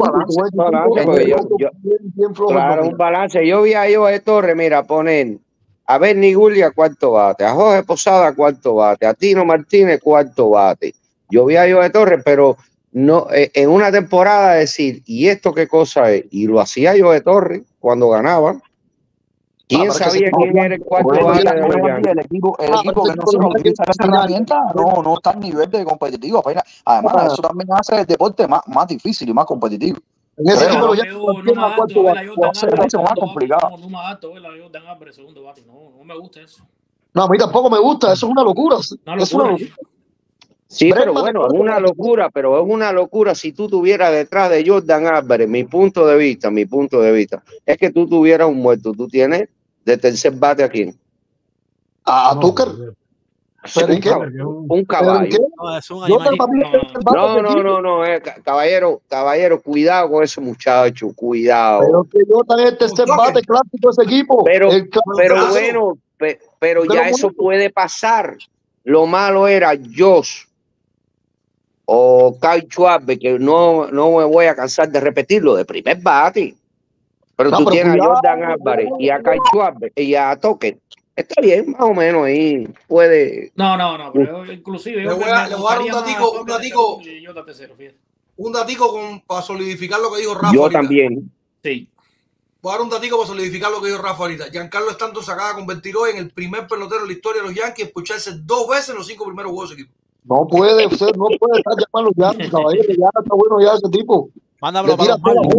Speaker 15: balance.
Speaker 11: Claro, un balance. Yo vi a Joe Torres, mira, poner a Bernie Gulia cuarto bate, a Jorge Posada cuarto bate, a Tino Martínez cuarto bate. Yo vi a Joe Torres, pero no en una temporada decir, ¿y esto qué cosa es? Y lo hacía Joe Torres cuando ganaba. ¿Quién sabía quién era el cuarto bate de los Yankees?
Speaker 15: El equipo que no se utiliza esa herramienta no está al nivel de competitivo. Además, eso también hace el deporte más difícil y más competitivo. En ese equipo los Yankees más complicado.
Speaker 14: No me gusta eso.
Speaker 13: No, a mí tampoco me gusta, eso es una locura. Es una locura.
Speaker 11: Sí, pero bueno, es una locura si tú tuvieras detrás de Jordan Álvarez, mi punto de vista, es que tú tuvieras un muerto. Tú tienes de tercer bate a quién?
Speaker 13: A Tucker.
Speaker 11: Un caballo. No, caballero, cuidado con ese muchacho, cuidado.
Speaker 13: Pero que Jordan es el tercer bate clásico de ese equipo.
Speaker 11: Pero ya eso puede pasar. Lo malo era Josh o Kyle Schwarber, que no me voy a cansar de repetirlo, de primer bate. Pero tú tienes a Jordan Álvarez y a Kyle Schwarber y a Tucker. Está bien, más o menos ahí puede.
Speaker 14: No, pero inclusive
Speaker 2: le voy a dar un datico para solidificar lo que dijo Rafa.
Speaker 11: Yo ahorita también.
Speaker 14: Sí.
Speaker 2: Voy a dar un datico para solidificar lo que dijo Rafa ahorita. Giancarlo Stanton se acaba de convertir hoy en el primer pelotero en la historia de los Yankees en pucharse 2 veces en los 5 primeros juegos de su equipo.
Speaker 13: No puede estar llamando a los Yankees, caballero. Ya está bueno ya ese tipo.
Speaker 10: Mándamelo para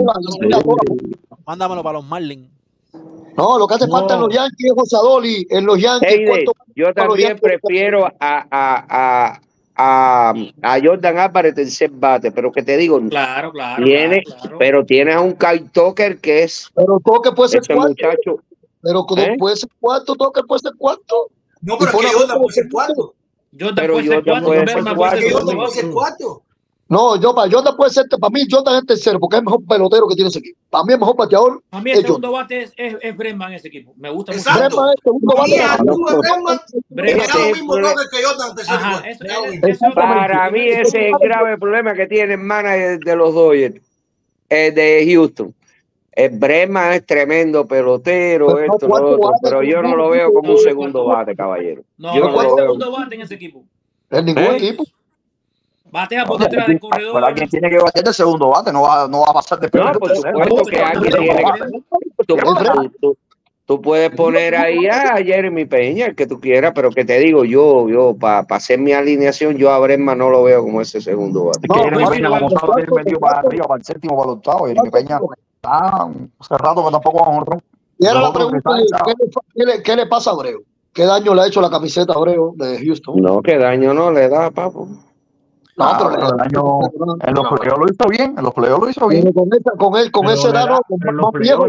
Speaker 10: los Marlins.
Speaker 13: No, lo que hace falta en los Yankees es José Adoli. En los Yankees.
Speaker 11: Yo también prefiero a Jordan Álvarez tercer bate, pero que te digo,
Speaker 14: claro.
Speaker 11: Pero tienes a un Kyle Tucker que es.
Speaker 13: Pero Tucker puede ser cuarto.
Speaker 11: Muchacho.
Speaker 13: Pero puede ser cuarto, Tucker puede ser cuarto.
Speaker 2: No, pero es que Jordan puede ser cuarto.
Speaker 14: Jordan puede ser cuarto.
Speaker 13: No, Jordan puede ser, para mí Jordan es tercero porque es el mejor pelotero que tiene ese equipo. Para mí el mejor bateador.
Speaker 14: A mí el segundo bate es Bregman en ese equipo. Me gusta mucho.
Speaker 2: Bregman es el segundo bate. Es lo mismo que Jordan tercero.
Speaker 11: Para mí ese es el grave problema que tiene el manager de los Dodgers, de Houston. Bregman es tremendo pelotero, pero yo no lo veo como un segundo bate, caballero.
Speaker 14: No, yo no es segundo bate en ese equipo.
Speaker 13: En ningún equipo.
Speaker 14: Batea por detrás del corredor.
Speaker 15: Pero alguien tiene que batear de segundo bate, no va a pasar de primero.
Speaker 11: No, por supuesto que alguien tiene que. Tú puedes poner ahí a Jeremy Peña, el que tú quieras, pero que te digo, yo para hacer mi alineación, yo a Bregman no lo veo como ese segundo bate.
Speaker 15: Jeremy Peña, como sabes, metido para arriba, para el séptimo, para el octavo. Jeremy Peña está hace rato que tampoco va a honrar.
Speaker 13: Y ahora la pregunta es, ¿qué le pasa a Abreu? ¿Qué daño le ha hecho la camiseta a Abreu de Houston?
Speaker 11: No, qué daño no le da, papo.
Speaker 15: No, pero en los playoffs lo hizo bien,
Speaker 13: con ese dano, más viejo.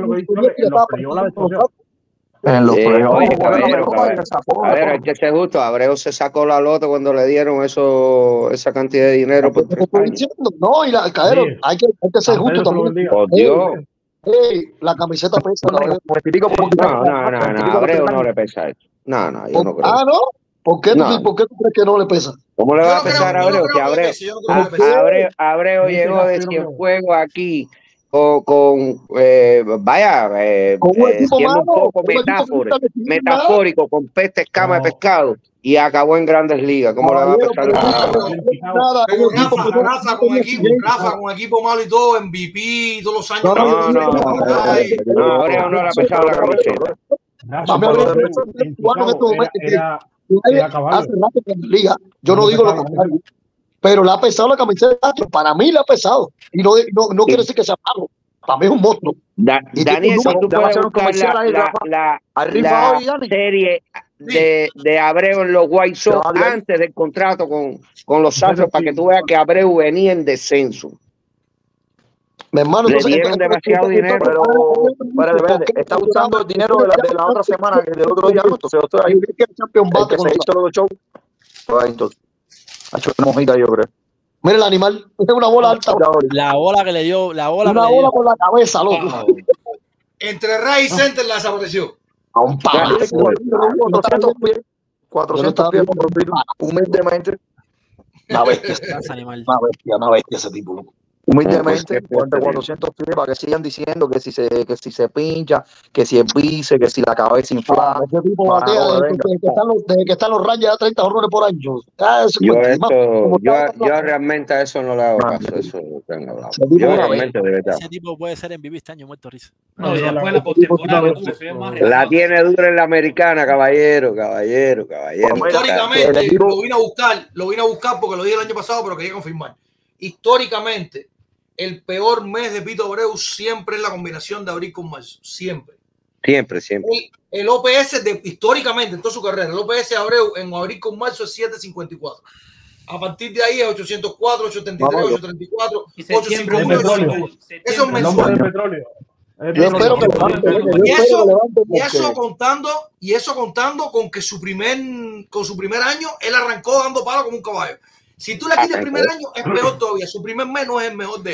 Speaker 15: En los
Speaker 11: a ver, hay que ser justo. Abreu se sacó la loto cuando le dieron esa cantidad de dinero.
Speaker 13: No, y hay que ser justo también.
Speaker 11: Por Dios.
Speaker 13: La camiseta pesa.
Speaker 11: No, Abreu no le pesa eso. No, yo no creo.
Speaker 13: Ah, ¿no? ¿Por qué tú crees que no le pesa?
Speaker 11: ¿Cómo le va a pesar a Abreu? Abreu llegó de Cienfuegos aquí siendo un poco metafórico, con peste escama de pescado, y acabó en Grandes Ligas. ¿Cómo le va a pesar a Abreu?
Speaker 2: Rafa, con equipo malo y todo, MVP, todos los años.
Speaker 11: No, Abreu no le ha pesado la camiseta.
Speaker 13: Hace rato que en la liga, yo no digo lo contrario, pero le ha pesado la camiseta. Para mí le ha pesado y no quiere decir que sea malo. Para mí es un monstruo.
Speaker 11: Daniel, si tú puedes buscar la serie de Abreu en los White Sox antes del contrato con los Astros, para que tú veas que Abreu venía en descenso.
Speaker 13: Mi hermano,
Speaker 11: le dieron demasiado dinero,
Speaker 15: pero está usando el dinero de la otra semana, del otro día. Entonces, ahí que se hizo los shows. Entonces, ha hecho una mojita, yo creo.
Speaker 13: Mira el animal, es una bola alta.
Speaker 10: La bola que le dio,
Speaker 13: una bola por la cabeza, loco.
Speaker 2: Entre Ray y Center la desapareció.
Speaker 13: A un palazo.
Speaker 15: 400 pies humildemente.
Speaker 13: Una bestia ese tipo.
Speaker 15: Humildemente, 400 pies para que sigan diciendo que si se pincha, que si es vice, que si la cabeza inflada.
Speaker 13: Ese tipo batea desde que están los Rangers a 30 horrores por año.
Speaker 11: Yo realmente a eso no le hago caso. Eso yo realmente, de verdad.
Speaker 10: Ese tipo puede ser MVP este año, muerto risa.
Speaker 14: No, y después la postemporada
Speaker 11: la tiene dura en la americana, caballero.
Speaker 2: Históricamente, lo vine a buscar porque lo dije el año pasado, pero quería confirmar. Históricamente, el peor mes de Pito Abreu siempre es la combinación de abril con marzo. Siempre. El OPS históricamente en toda su carrera, el OPS de Abreu en abril con marzo es 754. A partir de ahí es 804, 833, 834, 851. Eso es mensual. Y eso contando con que su primer año él arrancó dando palo como un caballo. Si tú le quitas el primer año, es peor todavía. Su primer mes no es el mejor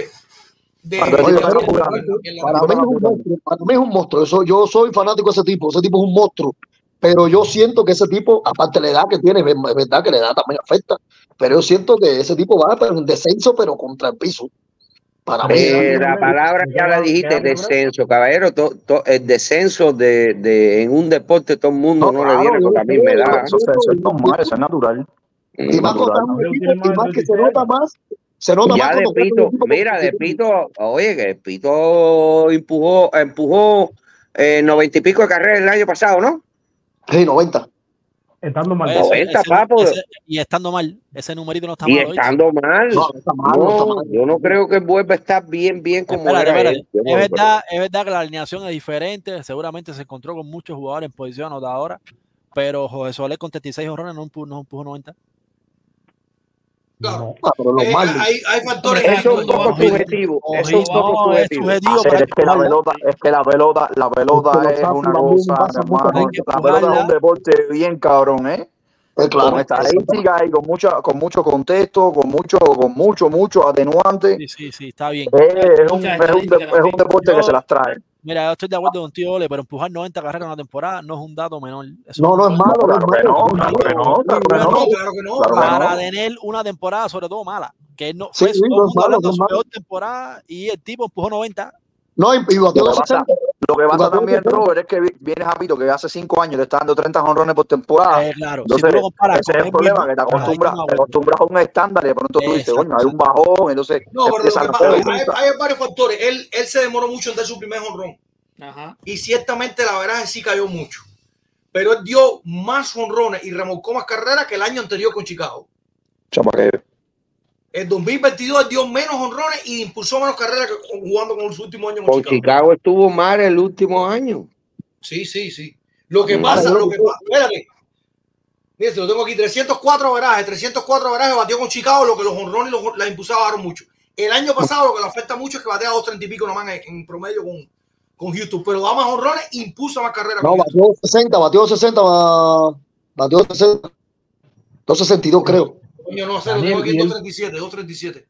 Speaker 13: para mí es un monstruo. Yo soy fanático de ese tipo. Ese tipo es un monstruo. Pero yo siento que ese tipo, aparte de la edad que tiene, es verdad que la edad también afecta. Pero yo siento que ese tipo va a un descenso, pero contra el piso. Para mí.
Speaker 11: La palabra ya la dijiste, descenso, caballero. El descenso en un deporte, todo el mundo no le viene con la misma edad.
Speaker 15: Eso es normal, eso es natural.
Speaker 13: Y más que se nota más.
Speaker 11: Ya de Pito, mira, de Pito, oye, que Pito empujó 90 y pico de carreras el año pasado, ¿no?
Speaker 13: Sí, 90.
Speaker 12: Estando mal.
Speaker 11: 90, papo.
Speaker 10: Y estando mal, ese numerito no está mal.
Speaker 11: Y estando mal. No, yo no creo que vuelva a estar bien como era él.
Speaker 10: Es verdad que la alineación es diferente. Seguramente se encontró con muchos jugadores en posición anotadora, pero José Soler con 36 honrones no empujó 90.
Speaker 2: Claro. Hay factores.
Speaker 11: Eso es un poco subjetivo.
Speaker 15: Es que la pelota es una cosa, hermano. La pelota es un deporte bien cabrón, ¿eh? Con estadísticas y con mucho contexto, con mucho atenuante.
Speaker 10: Sí, está bien.
Speaker 15: Es un deporte que se las trae.
Speaker 10: Mira, yo estoy de acuerdo contigo, Ole, pero empujar 90 carreras en una temporada no es un dato menor.
Speaker 13: No es malo.
Speaker 10: Claro que no. Para tener una temporada, sobre todo mala, que no fue su peor temporada y el tipo empujó 90.
Speaker 13: No, y
Speaker 15: lo que pasa también, Robert, es que vienes a Pito que hace 5 años te está dando 30 jonrones por temporada.
Speaker 10: Claro,
Speaker 15: entonces, si tú lo comparas ese es el problema, que te acostumbras a un estándar y de pronto tú dices, coño, hay un bajón, entonces...
Speaker 2: No, pero hay varios factores. Él se demoró mucho en dar su primer jonrón. Y ciertamente la verdad es que sí cayó mucho. Pero él dio más jonrones y remolcó más carreras que el año anterior con Chicago. El 2022 dio menos honrones y impulsó menos carreras que jugando con su último año
Speaker 11: con Chicago. Estuvo mal el último año.
Speaker 2: Sí. Lo que pasa, espérate. Mira, lo tengo aquí, 304 averajes batió con Chicago, lo que los honrones y las impulsadas bajaron mucho. El año pasado lo que le afecta mucho es que batea 230 y pico nomás en promedio con Houston, pero da más honrones, impulsa más carreras.
Speaker 13: No, batió 60, batió 262 creo.
Speaker 2: Coño, no sé, lo tengo aquí 237.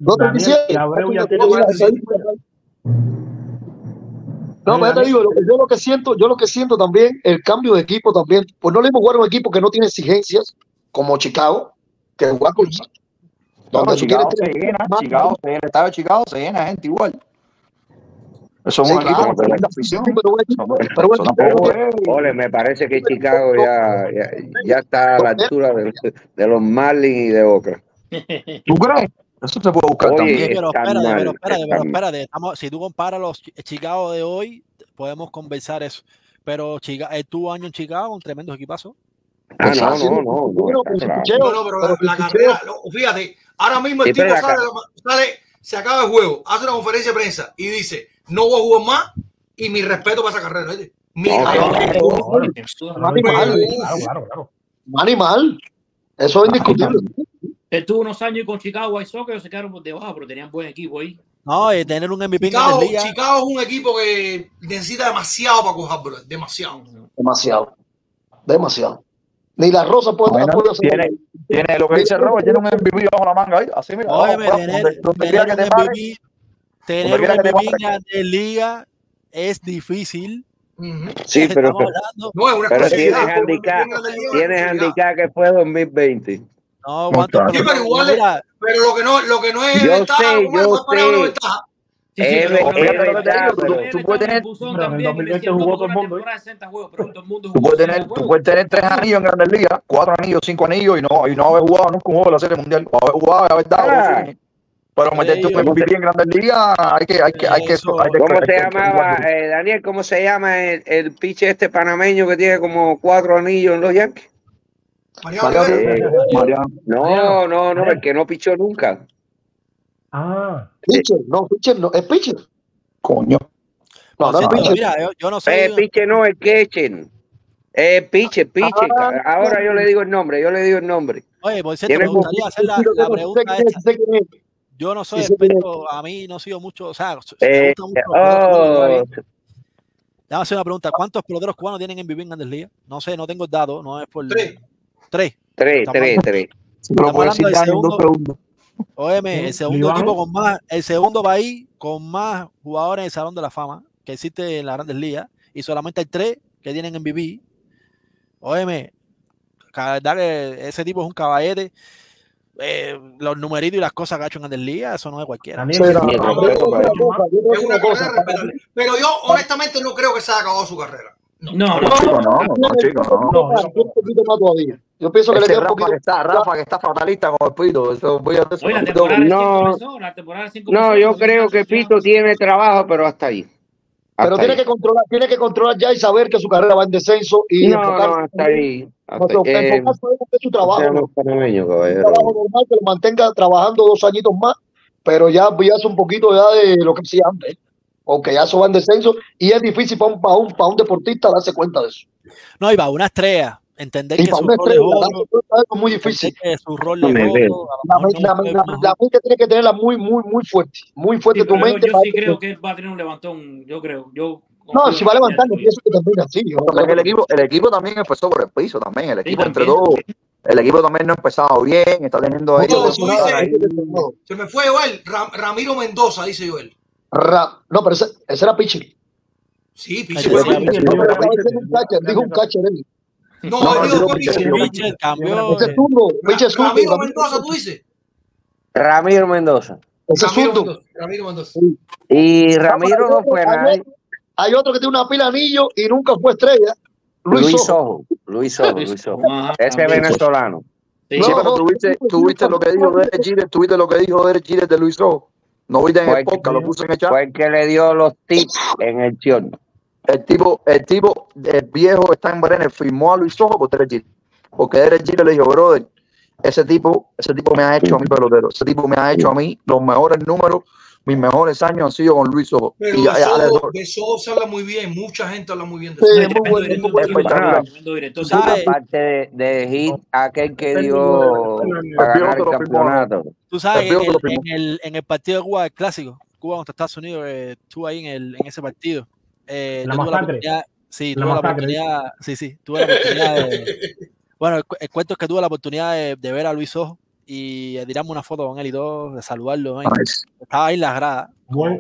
Speaker 13: No, pero ya te digo, yo lo que siento también, el cambio de equipo también, pues no le hemos jugado a un equipo que no tiene exigencias, como Chicago, que jugar con
Speaker 15: Chicago se llena, el estado de Chicago se llena gente igual. Eso es un equipo con tremenda afición.
Speaker 11: Ole, me parece que Chicago ya está a la altura de los Marlins y de Oakland.
Speaker 15: ¿Tú crees? Eso se puede buscar también.
Speaker 10: Pero espérate. Si tú comparas los Chicago de hoy, podemos conversar eso. Pero él tuvo años en Chicago, un tremendo equipazo.
Speaker 11: No,
Speaker 2: pero la carrera, fíjate, ahora mismo el tipo sale, se acaba el juego, hace una conferencia de prensa y dice, no voy a jugar más y mi respeto para esa carrera.
Speaker 13: Animal. Eso es indiscutible.
Speaker 14: Él tuvo unos años con Chicago White Sox que se quedaron por debajo, pero tenían buen equipo ahí.
Speaker 10: No, y tener un MVP
Speaker 2: Chicago,
Speaker 10: en la liga.
Speaker 2: Chicago es un equipo que necesita demasiado para coger, bro.
Speaker 13: Demasiado. Ni la Rosa puede hacer.
Speaker 15: Tiene lo que dice Robert, tiene un MVP bajo la manga ahí. Así mira.
Speaker 10: Tener un MVP en liga es difícil.
Speaker 11: Sí, pero
Speaker 2: No, es una
Speaker 11: tienes handicap que fue 2020.
Speaker 10: No,
Speaker 2: Sí, pero igual, pero lo que no es
Speaker 11: yo
Speaker 2: ventaja,
Speaker 11: sé,
Speaker 2: no es para una ventaja.
Speaker 15: Tú puedes tener, tú puedes tener 3 anillos en Grandes Ligas, 4 anillos, 5 anillos y no haber jugado nunca un juego de la Serie Mundial, o haber jugado y haber dado. Pero meterte un MVP en Grandes Ligas hay que
Speaker 11: ¿Cómo se llamaba, Daniel? ¿Cómo se llama el pitcher este panameño que tiene como 4 anillos en los Yankees? No, el que no pichó nunca.
Speaker 13: Pitcher, no, es pitcher.
Speaker 15: Coño.
Speaker 10: No es pitcher. Mira, yo no sé.
Speaker 11: Pitcher no, el catcher. Pitcher. Ahora yo le digo el nombre.
Speaker 10: Oye, Moisés, te gustaría hacer la pregunta esta. Yo no soy experto, a mí no sigo mucho, o sea, me gusta mucho. Déjame hacer una pregunta. ¿Cuántos peloteros cubanos tienen en MVP en Grandes Ligas? No sé, no tengo el dato, no es por... 3. Estamos hablando del segundo. Óyeme, el segundo equipo con más, el segundo país con más jugadores en el Salón de la Fama que existe en las Grandes Ligas, y solamente hay 3 que tienen MVP. Óyeme, la verdad que ese tipo es un caballete. Los numeritos y las cosas que ha hecho en Grandes Ligas, eso no es cualquiera.
Speaker 2: Pero yo honestamente no creo que se haya acabado su carrera.
Speaker 15: No, chico.
Speaker 13: Yo pienso que le queda un poquito.
Speaker 15: Rafa que está fatalista con el Pito.
Speaker 11: No, yo creo que Pito tiene trabajo, pero hasta ahí.
Speaker 13: Pero tiene que controlar ya y saber que su carrera va en descenso y enfocarse.
Speaker 11: Hasta ahí.
Speaker 13: Enfocarse en su trabajo. Un trabajo normal que lo mantenga trabajando 2 añitos más, pero ya es un poquito ya de lo que hacía antes. Porque ya eso va en descenso y es difícil para un deportista darse cuenta de eso.
Speaker 10: No, y para una estrella. Entender que su rol
Speaker 13: es muy difícil.
Speaker 10: Su rol es
Speaker 13: la mente tiene que tenerla muy fuerte tu mente.
Speaker 14: Yo sí creo que él va a tener un levantón, yo creo.
Speaker 13: No, si va a levantar, no pienso que termina así.
Speaker 15: El equipo también empezó por el piso también. El equipo entre dos. El equipo también no ha empezado bien, está teniendo ahí.
Speaker 2: Se me fue Joel, Ramiro Mendoza, dice Joel.
Speaker 13: No, pero ese era pitcher.
Speaker 2: Sí, pitcher.
Speaker 13: Dijo un catcher.
Speaker 2: No, pitcher
Speaker 13: cambió.
Speaker 2: Ramiro Mendoza, tú dices.
Speaker 11: Ramiro Mendoza.
Speaker 2: Ramiro Mendoza.
Speaker 11: Y Ramiro no fue nadie.
Speaker 13: Hay otro que tiene una pila de anillos y nunca fue estrella. Luis Ojo.
Speaker 11: Ese venezolano.
Speaker 15: Sí, pero tuviste lo que dijo Derek Jeter, de Luis Ojo. No viste en el podcast, lo puso en el chat.
Speaker 11: Fue el que le dio los tips en el chorno.
Speaker 15: El viejo está en Brenner, firmó a Luis Ojo por Derek Jeter. Porque Derek Jeter le dijo, brother, ese tipo me ha hecho a mí pelotero. Ese tipo me ha hecho a mí los mejores números. Mis mejores años han sido con Luis Ojo.
Speaker 2: Pero de eso se habla muy bien. Mucha gente habla muy bien de
Speaker 11: eso. Aparte de Hit, aquel que dio para ganar el campeonato.
Speaker 10: Tú sabes, en el partido de Cuba, el clásico, Cuba contra Estados Unidos, estuve ahí en ese partido. Tuve la oportunidad de... Bueno, el cuento es que tuve la oportunidad de ver a Luis Ojo y de tirarme una foto con él y todo, de saludarlo. Nice. Estaba ahí en las gradas.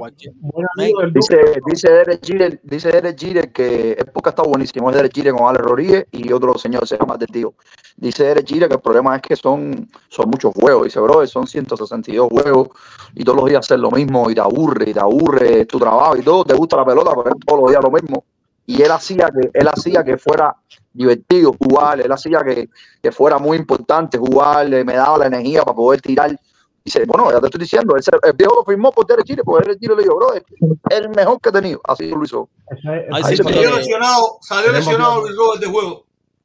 Speaker 15: Dice Derek Jeter que el podcast está buenísimo. Es Derek Jeter con Alex Rodríguez y otro señor se llama del tío. Dice Derek Jeter que el problema es que son muchos juegos. Dice, bro, son 162 juegos y todos los días hacer lo mismo y te aburre tu trabajo y todo. Te gusta la pelota, pero es todos los días lo mismo. Y él hacía que fuera divertido jugar, él hacía que fuera muy importante jugar, me daba la energía para poder tirar. Dice, bueno, ya te estoy diciendo, el viejo lo firmó por Derek Jeter, porque Derek Jeter le dijo, bro, es el mejor que he tenido. Así lo hizo.
Speaker 2: Salió lesionado Luis Ojo de juego.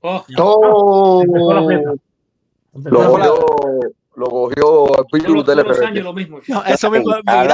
Speaker 15: Lo cogió el Pichu del
Speaker 14: RBD.
Speaker 10: Eso mismo.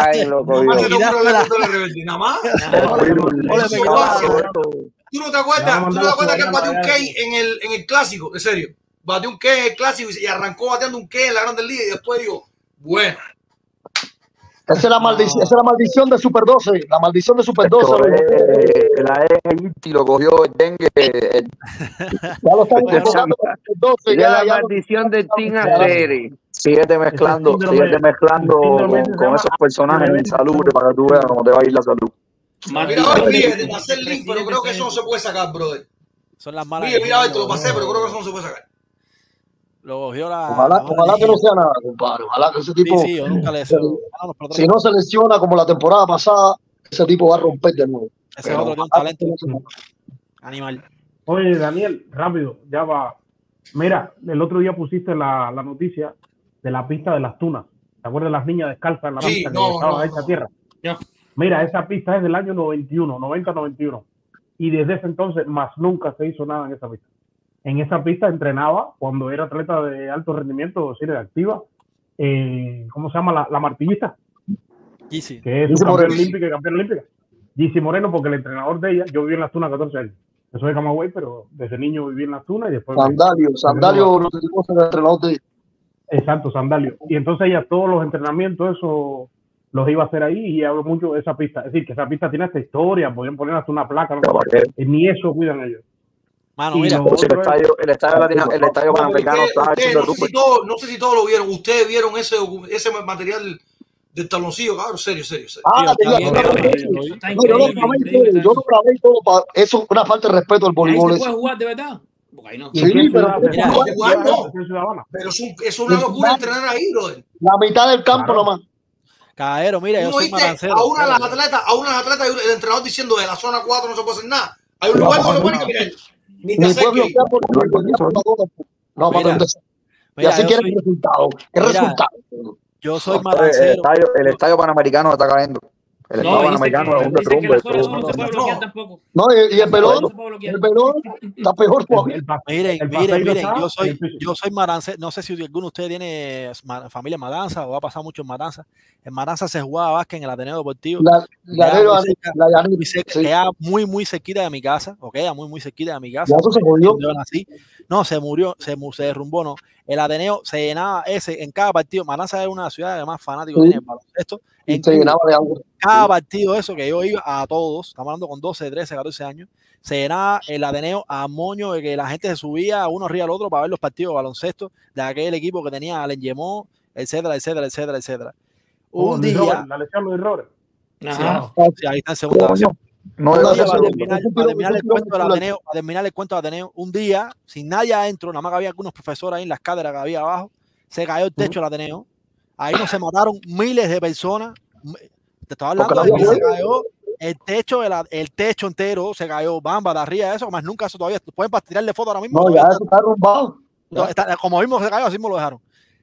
Speaker 2: ¿Tú no te acuerdas que batió un K en el clásico? En serio. Batió un K en el clásico y arrancó bateando un K en la Grandes Ligas y después digo, bueno.
Speaker 13: Esa es la maldición de Super 12. La maldición de Super 12.
Speaker 15: La EIT lo cogió el dengue.
Speaker 13: Ya lo están enfocando con Super 12.
Speaker 11: La maldición de Tina Terry.
Speaker 15: Síguete mezclando con esos personajes en salud para que tú veas cómo te va a ir la salud.
Speaker 2: Mira, oye, de hacer link, pero creo que eso no se puede sacar, brother.
Speaker 10: Son las malas.
Speaker 2: Mira, esto lo pasé, pero creo que eso no se puede sacar.
Speaker 10: Lo cogió la.
Speaker 13: Ojalá que no sea nada, compadre. Ojalá que ese tipo.
Speaker 10: Sí, yo nunca le deseo.
Speaker 13: Si no se lesiona como la temporada pasada, ese tipo va a romper de nuevo.
Speaker 10: Ese es otro que un talento animal.
Speaker 12: Oye, Daniel, rápido, ya va. Mira, el otro día pusiste la noticia de la pista de las tunas. ¿Te acuerdas de las niñas descalzas en la pista que estaban hecha tierra? Mira, esa pista es del año 90-91. Y desde ese entonces más nunca se hizo nada en esa pista. En esa pista entrenaba cuando era atleta de alto rendimiento, serie de activa. ¿Cómo se llama? La martillista.
Speaker 10: Gizzy.
Speaker 12: Que es campeona olímpica. Gizzy Moreno, porque el entrenador de ella, yo viví en las Tunas 14 años. Yo soy de Camagüey, pero desde niño viví en las Tunas y después...
Speaker 13: Sandalio, no sé cómo se el entrenador de ella.
Speaker 12: Exacto, Sandalio. Y entonces ella todos los entrenamientos, eso los iba a hacer ahí y hablo mucho de esa pista. Es decir, que esa pista tiene esta historia, podían poner hasta una placa, ¿no? Ni eso cuidan ellos.
Speaker 10: Mano, mira,
Speaker 15: el estadio Panamericano está haciendo
Speaker 2: no sé si todos lo vieron. Ustedes vieron ese material del taloncillo, cabrón, serio.
Speaker 13: Yo no grabé todo. Eso es una falta de respeto al voleibol.
Speaker 14: ¿Se puede jugar de verdad?
Speaker 13: Sí, pero
Speaker 2: Pero es una locura entrenar ahí, brother.
Speaker 13: La mitad del campo nomás.
Speaker 10: Caballero, mira, yo soy marancero.
Speaker 2: A una de las atletas, el entrenador diciendo de la zona 4 no se puede hacer nada. Hay un lugar donde se puede caminar. Ni te acerques.
Speaker 13: No, para y así quiere el resultado. ¿Qué resultado?
Speaker 10: Yo soy marancero.
Speaker 15: El estadio Panamericano está cayendo. El estadio Panamericano es un derrumbe.
Speaker 13: No, y el pelón está peor todavía.
Speaker 10: Miren, yo soy marancero. No sé si alguno de ustedes tiene familia en Matanza o ha pasado mucho en Matanza. En Matanza se jugaba básquet en el Ateneo Deportivo. Queda muy cerquita de mi casa. O queda muy cerquita de mi casa.
Speaker 13: ¿Eso se murió?
Speaker 10: No, se murió, se derrumbó, no. El Ateneo se llenaba en cada partido. Matanza es una ciudad que más fanáticos tiene para esto.
Speaker 13: Se llenaba de agua.
Speaker 10: Cada partido eso que yo iba a todos, estamos hablando con 12, 13, 14 años, se llenaba el Ateneo a moño de que la gente se subía uno arriba al otro para ver los partidos de baloncesto de aquel equipo que tenía Allen Yemó, etcétera. Un día...
Speaker 12: La lesión de Robert.
Speaker 10: Sí, ahí está en segunda base. Para terminar el cuento del Ateneo, un día, sin nadie adentro, nada más que había algunos profesores ahí en las cátedras que había abajo, se cayó el techo del Ateneo. Ahí no se mataron miles de personas. Te estaba hablando de que se cayó el techo entero, se cayó bamba de arriba de eso, más nunca eso todavía. Pueden tirarle foto ahora mismo.
Speaker 13: No, ya eso está arrumbado.
Speaker 10: Como mismo se cayó, así me lo dejaron.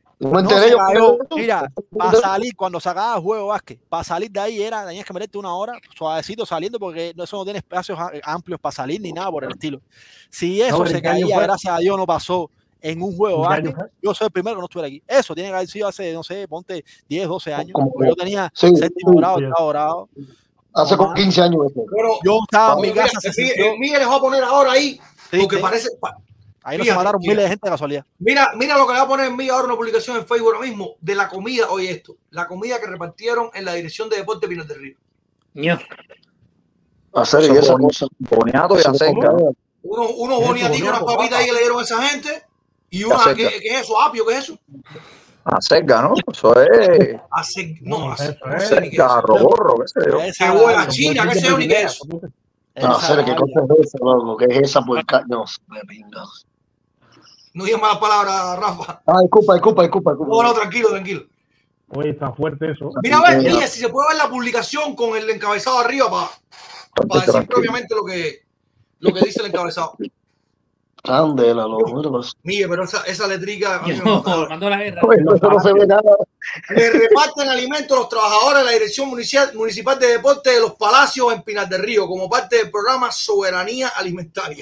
Speaker 10: Mira, para salir, cuando sacaba el juego de básquet, para salir de ahí tenías que meterte una hora suavecito saliendo porque eso no tiene espacios amplios para salir ni nada por el estilo. Si eso se caía, gracias a Dios no pasó en un juego de básquet, yo soy el primero que no estuviera aquí. Eso tiene que haber sido hace, no sé, ponte 10, 12 años. Yo tenía séptimo grado, octavo grado.
Speaker 13: Hace con 15 años.
Speaker 10: Yo estaba en mi casa.
Speaker 2: Miguel les va a poner ahora ahí, porque parece...
Speaker 10: Ahí no se mataron miles de gente de casualidad.
Speaker 2: Mira lo que le va a poner en mí ahora una publicación en Facebook ahora mismo de la comida. Oye, esto, la comida que repartieron en la Dirección de Deporte Pinar del Río.
Speaker 13: Hacer y esa cosa.
Speaker 15: Boniato y acerca.
Speaker 2: Unos boniatitos, unas papitas ahí que le dieron a esa gente. Y una, ¿qué es eso? ¿Apio? ¿Qué es eso?
Speaker 15: Acerca, ¿no? Eso es.
Speaker 2: No sé ni qué es.
Speaker 15: Roborro, qué sé yo.
Speaker 2: Cebolla china, qué sé yo ni qué es eso.
Speaker 13: Hacer qué cosa es esa, loco. ¿Qué es esa puerca? No, me pingas.
Speaker 2: No digas malas palabras, Rafa.
Speaker 13: Disculpa.
Speaker 2: No, tranquilo.
Speaker 12: Oye, está fuerte eso.
Speaker 2: Mira, a ver, si se puede ver la publicación con el encabezado arriba para decir propiamente lo que dice el encabezado.
Speaker 13: Candela, loco.
Speaker 2: Mire, pero esa letrica
Speaker 14: mandó la guerra.
Speaker 13: No se ve nada.
Speaker 2: Le reparten alimentos a los trabajadores de la Dirección Municipal de Deporte de los Palacios en Pinar del Río como parte del programa Soberanía Alimentaria.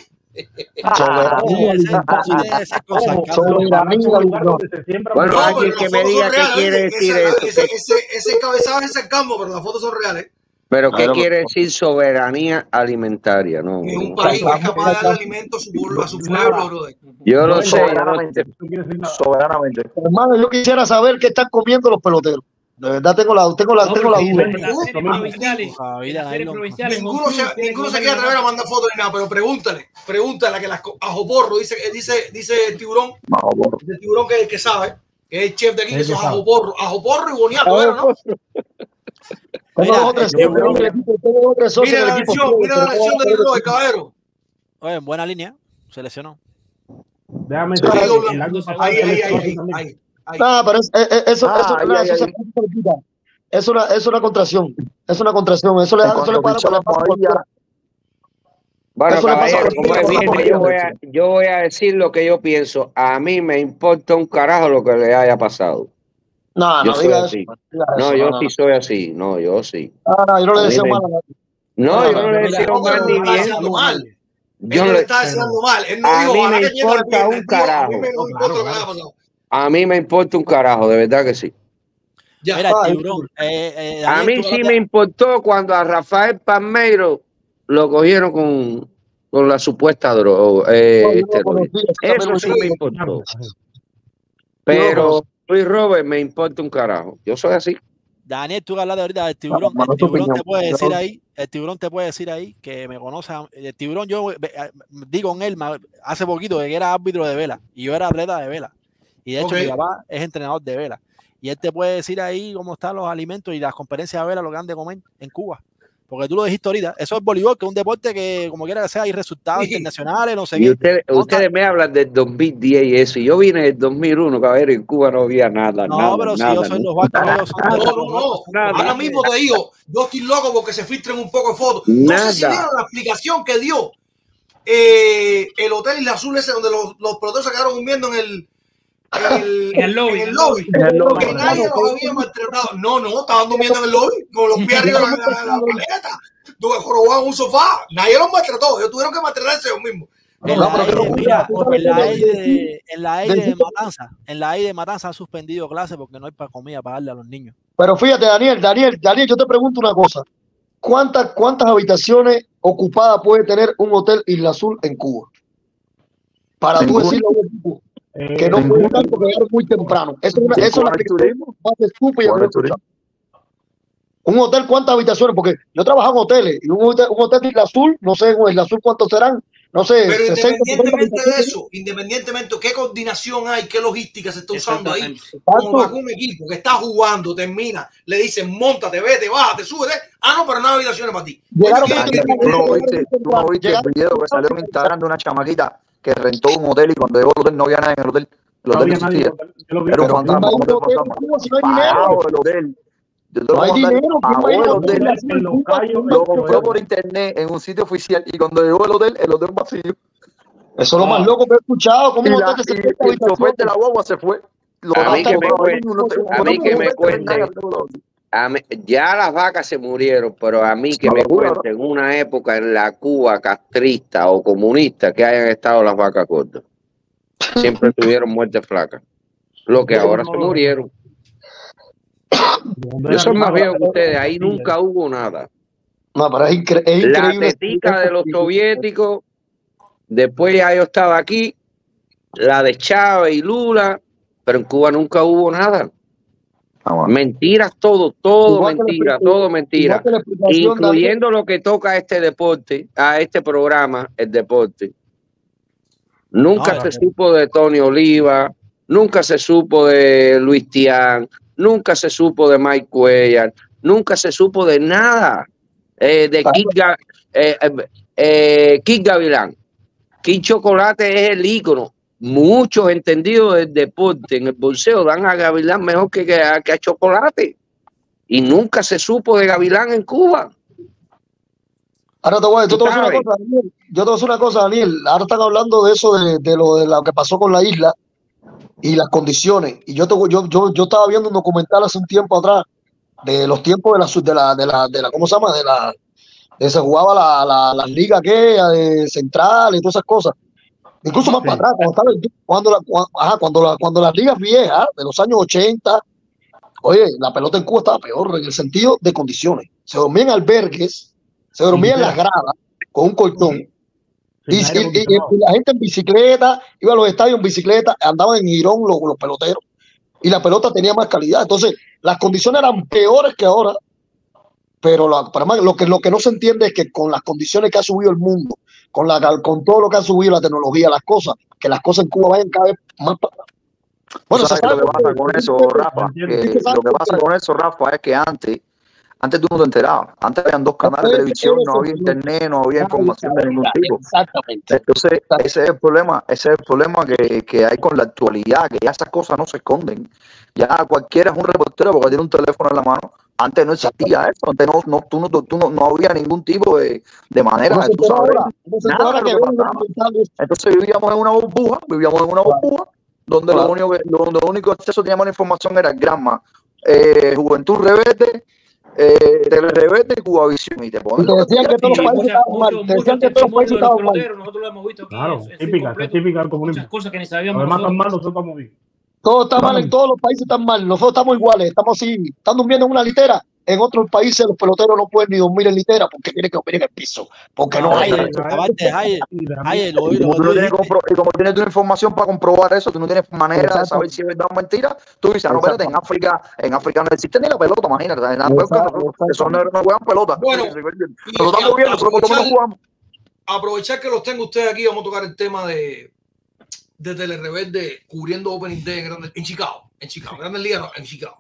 Speaker 11: Bueno, alguien que me diga qué quiere decir eso.
Speaker 2: Ese encabezado es el campo, pero las fotos son reales.
Speaker 11: Pero ¿qué quiere decir soberanía alimentaria? No,
Speaker 2: es un país que es capaz de dar alimento a su pueblo, brother.
Speaker 11: Yo lo sé.
Speaker 15: Soberanamente.
Speaker 13: Hermano, yo quisiera saber qué están comiendo los peloteros. De verdad tengo la duda.
Speaker 2: Ninguno se quiere atrever a mandar fotos ni nada, pero pregúntale a que ajoporro, dice el tiburón, que sabe, que es el chef de aquí, que eso es ajoporro y boniato, ¿no?
Speaker 13: Tengo dos o tres socios en el equipo. Tengo dos o tres socios en el equipo.
Speaker 2: Mira la versión de Roy, caballero.
Speaker 10: Oye, en buena línea. Se lesionó.
Speaker 12: Déjame
Speaker 2: Ahí,
Speaker 13: no, pero eso es una contracción. Es una contracción. Eso le para la
Speaker 11: Bueno, caballero, como es bien, yo voy a decir lo que yo pienso. A mí me importa un carajo lo que le haya pasado.
Speaker 13: No,
Speaker 11: yo
Speaker 13: no diga eso.
Speaker 11: No, yo sí soy así. No, yo sí.
Speaker 13: Yo no le deseo mal a nadie.
Speaker 11: No, yo no le deseo mal ni bien.
Speaker 2: Yo no le está deseando mal. Él no dijo,
Speaker 11: a mí me importa un carajo. A mí me importa un carajo, de verdad que sí.
Speaker 10: Mira, Tiburón,
Speaker 11: a mí sí me importó cuando a Rafael Palmeiro lo cogieron con la supuesta droga. Eso sí me importó. Pero Luis Robert me importa un carajo. Yo soy así.
Speaker 10: Daniel, tú hablas de ahorita del Tiburón. El Tiburón te puede decir ahí. El Tiburón te puede decir ahí que me conoce. El Tiburón, yo digo en él hace poquito que era árbitro de vela y yo era atleta de vela. Y de hecho mi papá es entrenador de vela. Y él te puede decir ahí cómo están los alimentos y las conferencias de vela, lo que han de comer en Cuba. Porque tú lo dijiste ahorita, eso es voleibol, que es un deporte que como quiera que sea hay resultados internacionales, no sé
Speaker 11: y ustedes me hablan del 2010 y eso, y yo vine del 2001, caballero, en Cuba no había nada.
Speaker 10: No, pero si yo soy los barcos.
Speaker 2: Ahora mismo te digo, yo estoy loco porque se filtren un poco de fotos. No sé si vieron la explicación que dio el Hotel Isla Azul ese donde los peloteros se quedaron durmiendo en el lobby. Que nadie los había maltratado. No, estaban durmiendo en el lobby con los pies arriba de la paleta. Jorobaban un sofá. Nadie los maltrató. Ellos tuvieron que maltratarse ellos mismos.
Speaker 10: En la I de Matanza, de Matanza han suspendido clases porque no hay para comida para darle a los niños.
Speaker 13: Pero fíjate, Daniel, yo te pregunto una cosa. ¿Cuántas habitaciones ocupadas puede tener un Hotel Isla Azul en Cuba? Para tú decirlo que no puede estar porque es muy temprano. Eso es la más estúpida que he escuchado. Un hotel, ¿cuántas habitaciones? Porque yo trabajo en hoteles y un hotel de Isla Azul, no sé, en Isla Azul cuántos serán, no sé.
Speaker 2: Pero independientemente de eso, independientemente, ¿qué coordinación hay? ¿Qué logística se está usando ahí? Como para un equipo que está jugando, termina, le dicen, móntate, vete, bájate, súbete. No, pero no hay habitaciones para ti.
Speaker 15: ¿Tú no viste el video que salió en Instagram de una chamaquita que rentó un hotel y cuando llegó al hotel no había nadie en el hotel? El hotel no existía. Era un fantasma. Pagado el hotel. No hay dinero. Lo compró por internet en un sitio oficial y cuando llegó el hotel vacío.
Speaker 13: Eso es lo más loco que he escuchado. ¿Cómo
Speaker 15: el chofer de la guagua se fue?
Speaker 11: A mí que me cuenten. Ya las vacas se murieron, pero a mí que me cuenten una época en la Cuba castrista o comunista que hayan estado las vacas gordas. Siempre tuvieron muerte flaca. Lo que ahora se murieron. Yo soy más viejo que ustedes, ahí nunca hubo nada.
Speaker 13: No, pero es increíble.
Speaker 11: La tetica de los soviéticos, después ya yo estaba aquí, la de Chávez y Lula, pero en Cuba nunca hubo nada. Mentiras, todo mentira, incluyendo lo que toca a este deporte, a este programa, el deporte. Nunca se supo de Tony Oliva, nunca se supo de Luis Tián, nunca se supo de Mike Cuellar, nunca se supo de nada de Kid Gavilán. Kid Chocolate es el ícono. Muchos entendidos del deporte en el boxeo dan a Gavilán mejor que a Chocolate. Y nunca se supo de Gavilán en Cuba.
Speaker 13: Ahora te voy a decir una cosa, Daniel. Ahora están hablando de eso, de lo que pasó con la isla y las condiciones. Y yo estaba viendo un documental hace un tiempo atrás de los tiempos de la ¿cómo se llama? Se jugaba la liga de central y todas esas cosas. Incluso más para atrás, cuando las ligas viejas de los años 80, oye, la pelota en Cuba estaba peor en el sentido de condiciones. Se dormía en albergues, se dormía en las gradas con un colchón. Y la gente en bicicleta, iba a los estadios en bicicleta, andaban en Girón los peloteros, y la pelota tenía más calidad. Entonces, las condiciones eran peores que ahora, pero lo que no se entiende es que con las condiciones que ha subido el mundo, con todo lo que ha subido la tecnología, que las cosas en Cuba vayan cada vez más para atrás. Bueno,
Speaker 15: lo que pasa con eso, Rafa, es que antes Antes tú no te enterabas. Antes habían 2 canales de televisión, no había internet, no había información de ningún tipo.
Speaker 13: Exactamente.
Speaker 15: Entonces, ese es el problema que hay con la actualidad, que ya esas cosas no se esconden. Ya cualquiera es un reportero porque tiene un teléfono en la mano. Antes no existía eso, antes no había ningún tipo de manera de tú saber nada de lo que pasaba. Entonces vivíamos en una burbuja, donde lo único acceso que teníamos a la información era el Granma, Juventud Rebelde, Tele Rebelde y Cubavisión. Y te
Speaker 13: decían que todos los países estaban mal. Decían que todos los países estaban mal.
Speaker 14: Nosotros lo hemos visto aquí.
Speaker 12: Claro, típica del comunismo.
Speaker 14: Muchas cosas que ni sabíamos.
Speaker 12: Además, están mal, nosotros estamos bien.
Speaker 13: Todo está mal, en todos los países están mal. Nosotros estamos iguales, estamos así, están durmiendo en una litera. En otros países los peloteros no pueden ni dormir en litera porque quieren que dormir en el piso. Porque no hay.
Speaker 15: Y como tienes tu información para comprobar eso, tú no tienes manera de saber si es verdad o mentira. Tú dices, no, espérate, en África no existe ni la pelota, imagínate. Esos negros no juegan pelota.
Speaker 2: Bueno,
Speaker 15: nosotros estamos viendo, nosotros no jugamos.
Speaker 2: Aprovechar que los tengo ustedes aquí, vamos a tocar el tema de Tele Rebelde cubriendo Opening Day en Chicago, Grandes Ligas, no, en Chicago.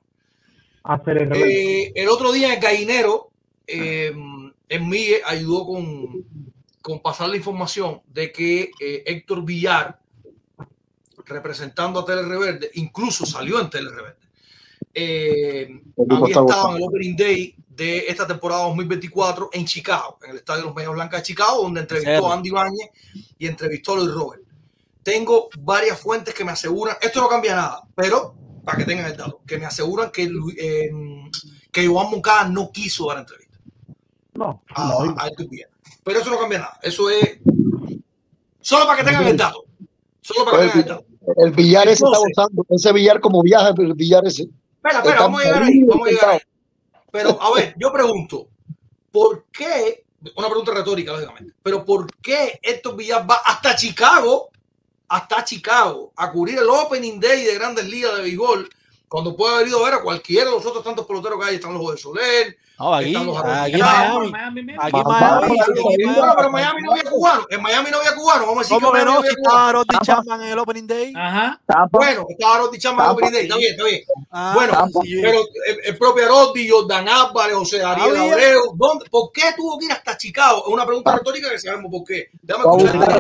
Speaker 2: El otro día el gallinero en mí ayudó con pasar la información de que Héctor Villar, representando a Tele Rebelde, incluso salió en Tele Rebelde, había estado en el Opening Day de esta temporada 2024 en Chicago, en el estadio de los Medias Blancas de Chicago, donde entrevistó a Andy Ibáñez y entrevistó a Luis Robert. Tengo varias fuentes que me aseguran, esto no cambia nada, pero para que tengan el dato, que me aseguran que Joan Moncada no quiso dar entrevista. A Héctor Villar. Pero eso no cambia nada. Eso es solo para que tengan el dato.
Speaker 13: El Villar ese está usando, ese Villar como viaja, el Villar ese.
Speaker 2: Espera, vamos a llegar ahí. Pero, a ver, yo pregunto, ¿por qué? Una pregunta retórica, lógicamente. Pero ¿por qué Héctor Villar va hasta Chicago a cubrir el Opening Day de Grandes Ligas de béisbol cuando puede haber ido a ver a cualquiera de los otros tantos peloteros que hay? Están los Joder Soler, están los Miami. Pero Miami no había cubano. En Miami no había cubano. Vamos a decir que no
Speaker 10: estaba Rodney Chapman en el Opening Day.
Speaker 2: Bueno, estaba Rodney Chapman en el Opening Day. Está bien. Bueno, pero el propio Rodney, Jordan Álvarez, José Ariel Abreu, ¿por qué tuvo que ir hasta Chicago? Es una pregunta retórica que sabemos por qué. Déjame escuchar.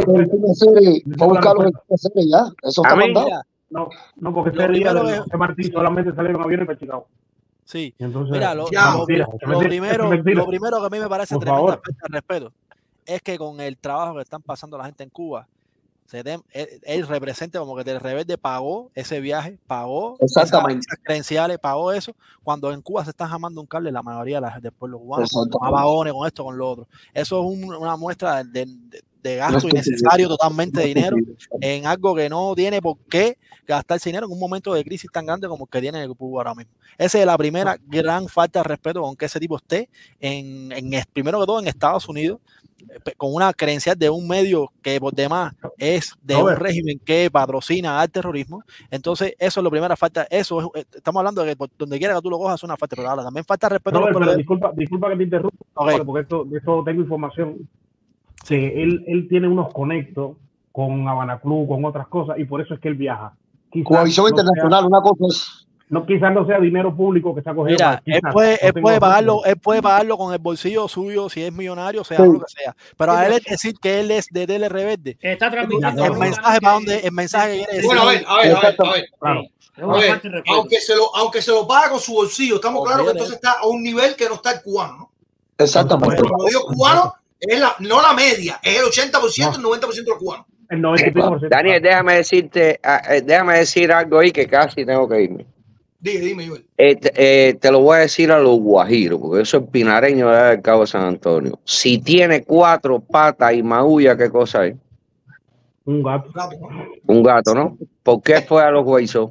Speaker 13: Eso está mandado.
Speaker 12: No, porque ese día de Martín solamente salieron aviones para Chicago.
Speaker 10: Sí.
Speaker 12: Entonces,
Speaker 10: mira, lo primero que a mí me parece tremenda falta de respeto es que con el trabajo que están pasando la gente en Cuba, él representa como que Tele Rebelde pagó ese viaje, pagó esas credenciales, pagó eso, cuando en Cuba se están jamando un cable la mayoría del pueblo cubano, con vagones, con esto, con lo otro. Eso es una muestra de gasto innecesario totalmente de dinero en algo que no tiene por qué gastarse dinero en un momento de crisis tan grande como el que tiene el Cuba ahora mismo. Esa es la primera gran falta de respeto con que ese tipo esté primero que todo en Estados Unidos, con una credencial de un medio que por demás es de un régimen que patrocina al terrorismo. Entonces eso es la primera falta. Eso es, estamos hablando de que por donde quiera que tú lo cojas es una falta, pero ahora también falta de respeto.
Speaker 12: Pero disculpa que te interrumpa, porque de esto tengo información. Que él tiene unos conectos con Habana Club, con otras cosas, y por eso es que él viaja.
Speaker 13: Coalición internacional, una cosa es.
Speaker 12: Quizás no sea dinero público que está cogiendo.
Speaker 10: Mira, él puede pagarlo con el bolsillo suyo si es millonario, sea lo que sea. Pero a él es decir que él es de Tele Rebelde.
Speaker 14: Está transmitiendo
Speaker 10: el mensaje que quiere decir.
Speaker 2: Bueno, a ver. Aunque se lo paga con su bolsillo, estamos claros que entonces está a un nivel que no está el cubano, ¿no?
Speaker 13: Exactamente.
Speaker 2: Cuando digo cubano, es no la media, es el 80%, el 90% de los cubanos.
Speaker 12: El 90%.
Speaker 11: Daniel, déjame decir algo ahí que casi tengo que irme.
Speaker 2: Dime, Joel.
Speaker 11: Te lo voy a decir a los guajiros, porque eso es pinareño del Cabo de San Antonio. Si tiene 4 patas y maulla, ¿qué cosa es?
Speaker 12: Un gato.
Speaker 11: Un gato, ¿no? ¿Por qué fue a los Guaizos?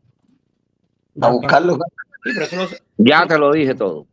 Speaker 13: A buscarlo.
Speaker 11: Ya te lo dije todo.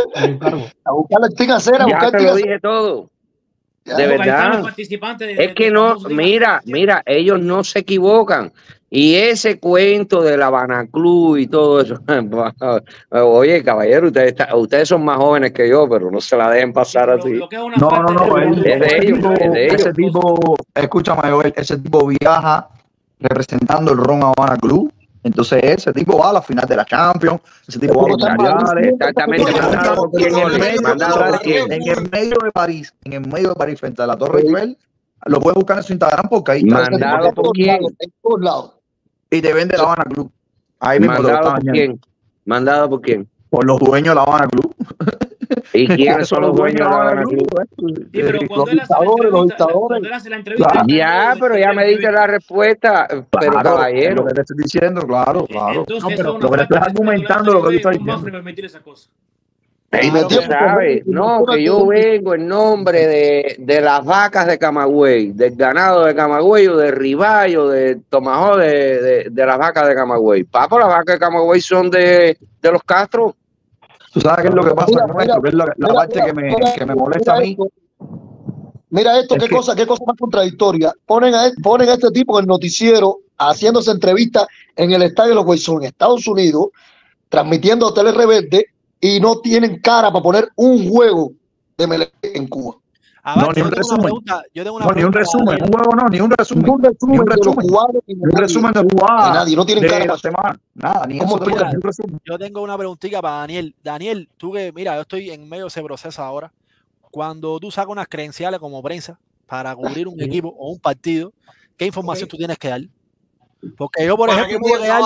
Speaker 13: A buscar la estigacera.
Speaker 11: Ya te lo dije todo. De verdad. Es que no, mira, ellos no se equivocan. Y ese cuento de la Habana Club y todo eso. Oye, caballero, ustedes son más jóvenes que yo, pero no se la dejen pasar así.
Speaker 15: No.
Speaker 11: Es de ellos.
Speaker 15: Ese tipo, escúchame, Joel, ese tipo viaja representando el Ron Habana Club Entonces ese tipo va a la final de la Champions, ese tipo va a los mundiales.
Speaker 11: Exactamente, mandado por quién,
Speaker 15: en el medio de París, frente a la Torre Eiffel, lo puedes buscar en su Instagram porque ahí está.
Speaker 11: Mandado por quién.
Speaker 15: Y te vende la Habana Club. Ahí mismo
Speaker 11: Mandado por quién. Mandado por quién.
Speaker 15: Por los dueños de la Habana Club.
Speaker 11: ¿Y quiénes son los dueños de la Habana Club?
Speaker 14: Sí, pero cuando él hace la entrevista,
Speaker 11: ya, pero ya me diste la respuesta. Pero caballero,
Speaker 15: lo que te estoy diciendo, claro.
Speaker 14: Entonces,
Speaker 15: No, pero lo que te estoy argumentando, lo que tú estás diciendo.
Speaker 14: permitir esa cosa.
Speaker 11: ¿Sabes? No, que yo vengo en nombre de las vacas de Camagüey, del ganado de Camagüey, o de Ribay, o de Tomahawk, de las vacas de Camagüey. Papo, las vacas de Camagüey son de los Castro.
Speaker 15: ¿Tú sabes qué es lo que pasa con esto? Que es la parte que me molesta a mí.
Speaker 13: Mira esto, qué cosa más contradictoria. Ponen a este tipo en el noticiero haciéndose entrevistas en el estadio de los Guayzón, en Estados Unidos, transmitiendo a Tele Rebelde, y no tienen cara para poner un juego de MLB en Cuba.
Speaker 15: No, ni un resumen. Ni un resumen, un juego no, ni un resumen. Ni un resumen de los jugadores. Un resumen de jugadas.
Speaker 13: Nadie, no tienen cara
Speaker 15: para semana. Nada, ni eso.
Speaker 10: Yo tengo una preguntita para Daniel. Daniel, tú que, mira, yo estoy en medio de ese proceso ahora. Cuando tú sacas unas credenciales como prensa para cubrir un equipo o un partido, ¿qué información tú tienes que dar? Porque yo, por ejemplo, tuve que dar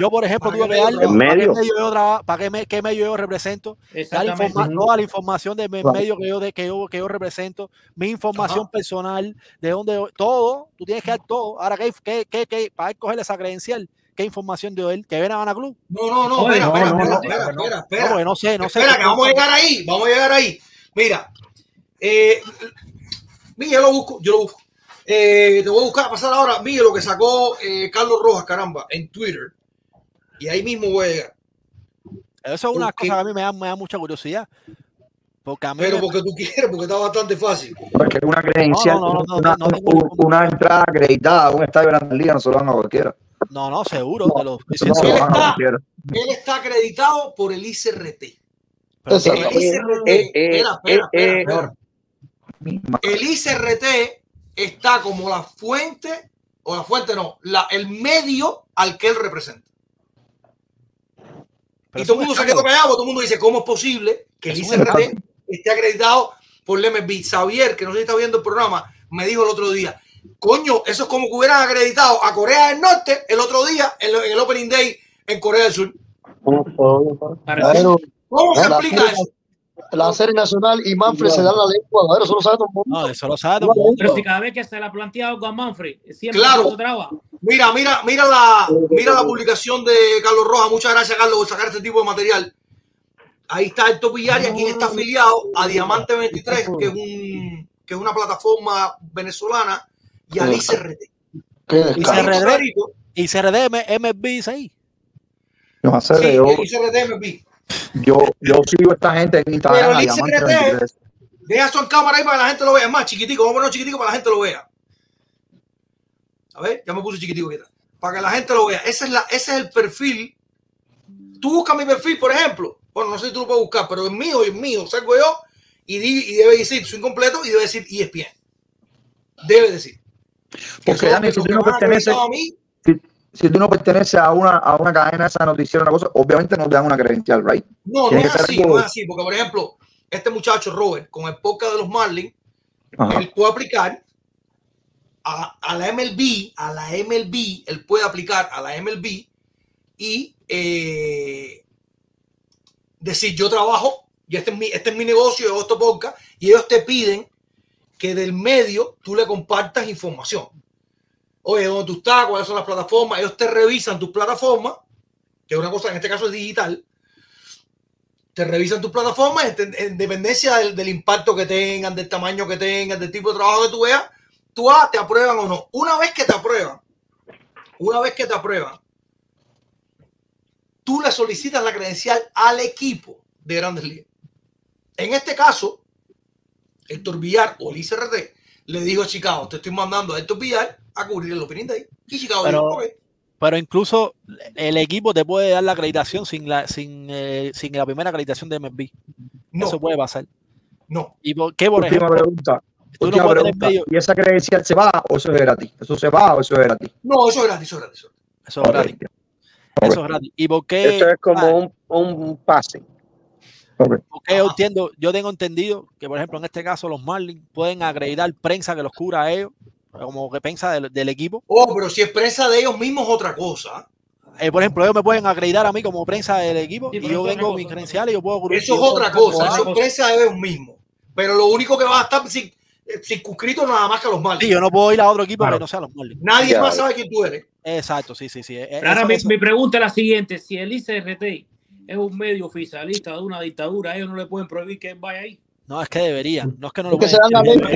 Speaker 10: qué medio yo represento, toda la información del medio que yo represento, mi información personal, de dónde, todo, tú tienes que dar todo. Ahora, ¿qué para escoger esa credencial? ¿Qué información dio él? ¿Que ven a Habana Club?
Speaker 2: No, espera.
Speaker 10: No sé.
Speaker 2: Espera, que vamos a llegar ahí. Mira, yo lo busco. Te voy a buscar, pasar ahora, Miguel, lo que sacó Carlos Rojas, caramba, en Twitter. Y ahí mismo voy a llegar.
Speaker 10: Eso es una cosa que a mí me da mucha curiosidad. Porque
Speaker 2: porque tú quieres, porque está bastante fácil.
Speaker 15: Porque una credencial, una entrada acreditada a un estadio de Grande Liga no se lo dan a cualquiera.
Speaker 10: No, seguro.
Speaker 2: Él está acreditado por el ICRT. El ICRT está como la fuente, el medio al que él representa. Y todo el mundo se quedó callado, todo el mundo dice, ¿cómo es posible que el ICRT esté acreditado por el MLB? Xavier, que no sé si está viendo el programa, me dijo el otro día, coño, eso es como que hubieran acreditado a Corea del Norte el otro día en el Opening Day en Corea del Sur. ¿Cómo se explica eso?
Speaker 13: La serie nacional y Manfred se dan la lengua. A ver, eso lo sabe todo el mundo.
Speaker 10: No, eso lo sabe todo el mundo.
Speaker 14: Pero si cada vez que se la plantea algo a Manfred, siempre
Speaker 2: claro.
Speaker 14: se traba.
Speaker 2: Mira la publicación de Carlos Rojas. Muchas gracias, Carlos, por sacar este tipo de material. Ahí está el Topillar, y aquí está afiliado a Diamante 23, que es una plataforma venezolana, y al ICRT.
Speaker 10: ICRT MLB es ahí.
Speaker 15: No sé,
Speaker 2: sí, el ICRT MLB.
Speaker 15: Yo sigo a esta gente en Instagram.
Speaker 2: Pero el ICRT, deja eso en cámara ahí para que la gente lo vea. Es más, chiquitico, vamos a ponerlo chiquitico para que la gente lo vea. A ver, ya me puse chiquitico aquí. Para que la gente lo vea. Ese es el perfil. Tú buscas mi perfil, por ejemplo. Bueno, no sé si tú lo puedes buscar, pero es mío, salgo yo y debe decir su incompleto y debe decir ESPN. Debe decir.
Speaker 15: Porque Dani, si tú no perteneces a una cadena esa noticiera, una cosa, obviamente no te dan una credencial, right?
Speaker 2: No es así, porque por ejemplo, este muchacho Robert, con el podcast de los Marlins, él puede aplicar a la MLB, él puede aplicar a la MLB y decir, yo trabajo, y este es mi negocio, yo hago este podcast, y ellos te piden que del medio tú le compartas información. Oye, ¿dónde tú estás? ¿Cuáles son las plataformas? Ellos te revisan tus plataformas, que es una cosa, en este caso es digital. Te revisan tus plataformas en dependencia del impacto que tengan, del tamaño que tengan, del tipo de trabajo que tú veas. Te aprueban o no. Una vez que te aprueban, tú le solicitas la credencial al equipo de Grandes Ligas. En este caso, Héctor Villar o el ICRT le dijo a Chicago, te estoy mandando a Héctor Villar a cubrir el Opening Day. Y Chicago dijo, okay.
Speaker 10: Pero incluso el equipo te puede dar la acreditación sin la primera acreditación de MLB. No. Eso puede pasar.
Speaker 2: No.
Speaker 10: ¿Y por qué, por ejemplo?
Speaker 15: Pregunta. ¿Y esa credencial se va o eso es gratis? ¿Eso se va o eso es gratis?
Speaker 2: No, eso es gratis.
Speaker 10: Eso es gratis. Eso es gratis. ¿Y por qué?
Speaker 11: Eso es como un pase.
Speaker 10: Porque yo tengo entendido que, por ejemplo, en este caso los Marlins pueden acreditar prensa que los cubra a ellos, como que prensa del equipo.
Speaker 2: Pero si es prensa de ellos mismos es otra cosa.
Speaker 10: Por ejemplo, ellos me pueden acreditar a mí como prensa del equipo y yo vengo mis credenciales y yo puedo cubrir.
Speaker 2: Eso es otra cosa, eso es prensa de ellos mismos. Pero lo único que va a estar circunscrito nada más que a los Marlins.
Speaker 10: Sí, yo no puedo ir a otro equipo que no sea los Marlins.
Speaker 2: Nadie más sabe quién tú eres.
Speaker 10: Exacto, sí.
Speaker 14: Ahora mi pregunta es la siguiente: si el ICRT es un medio oficialista de una dictadura, ellos no le pueden prohibir que él vaya ahí.
Speaker 10: No, es que deberían. No es que no lo
Speaker 13: pueden.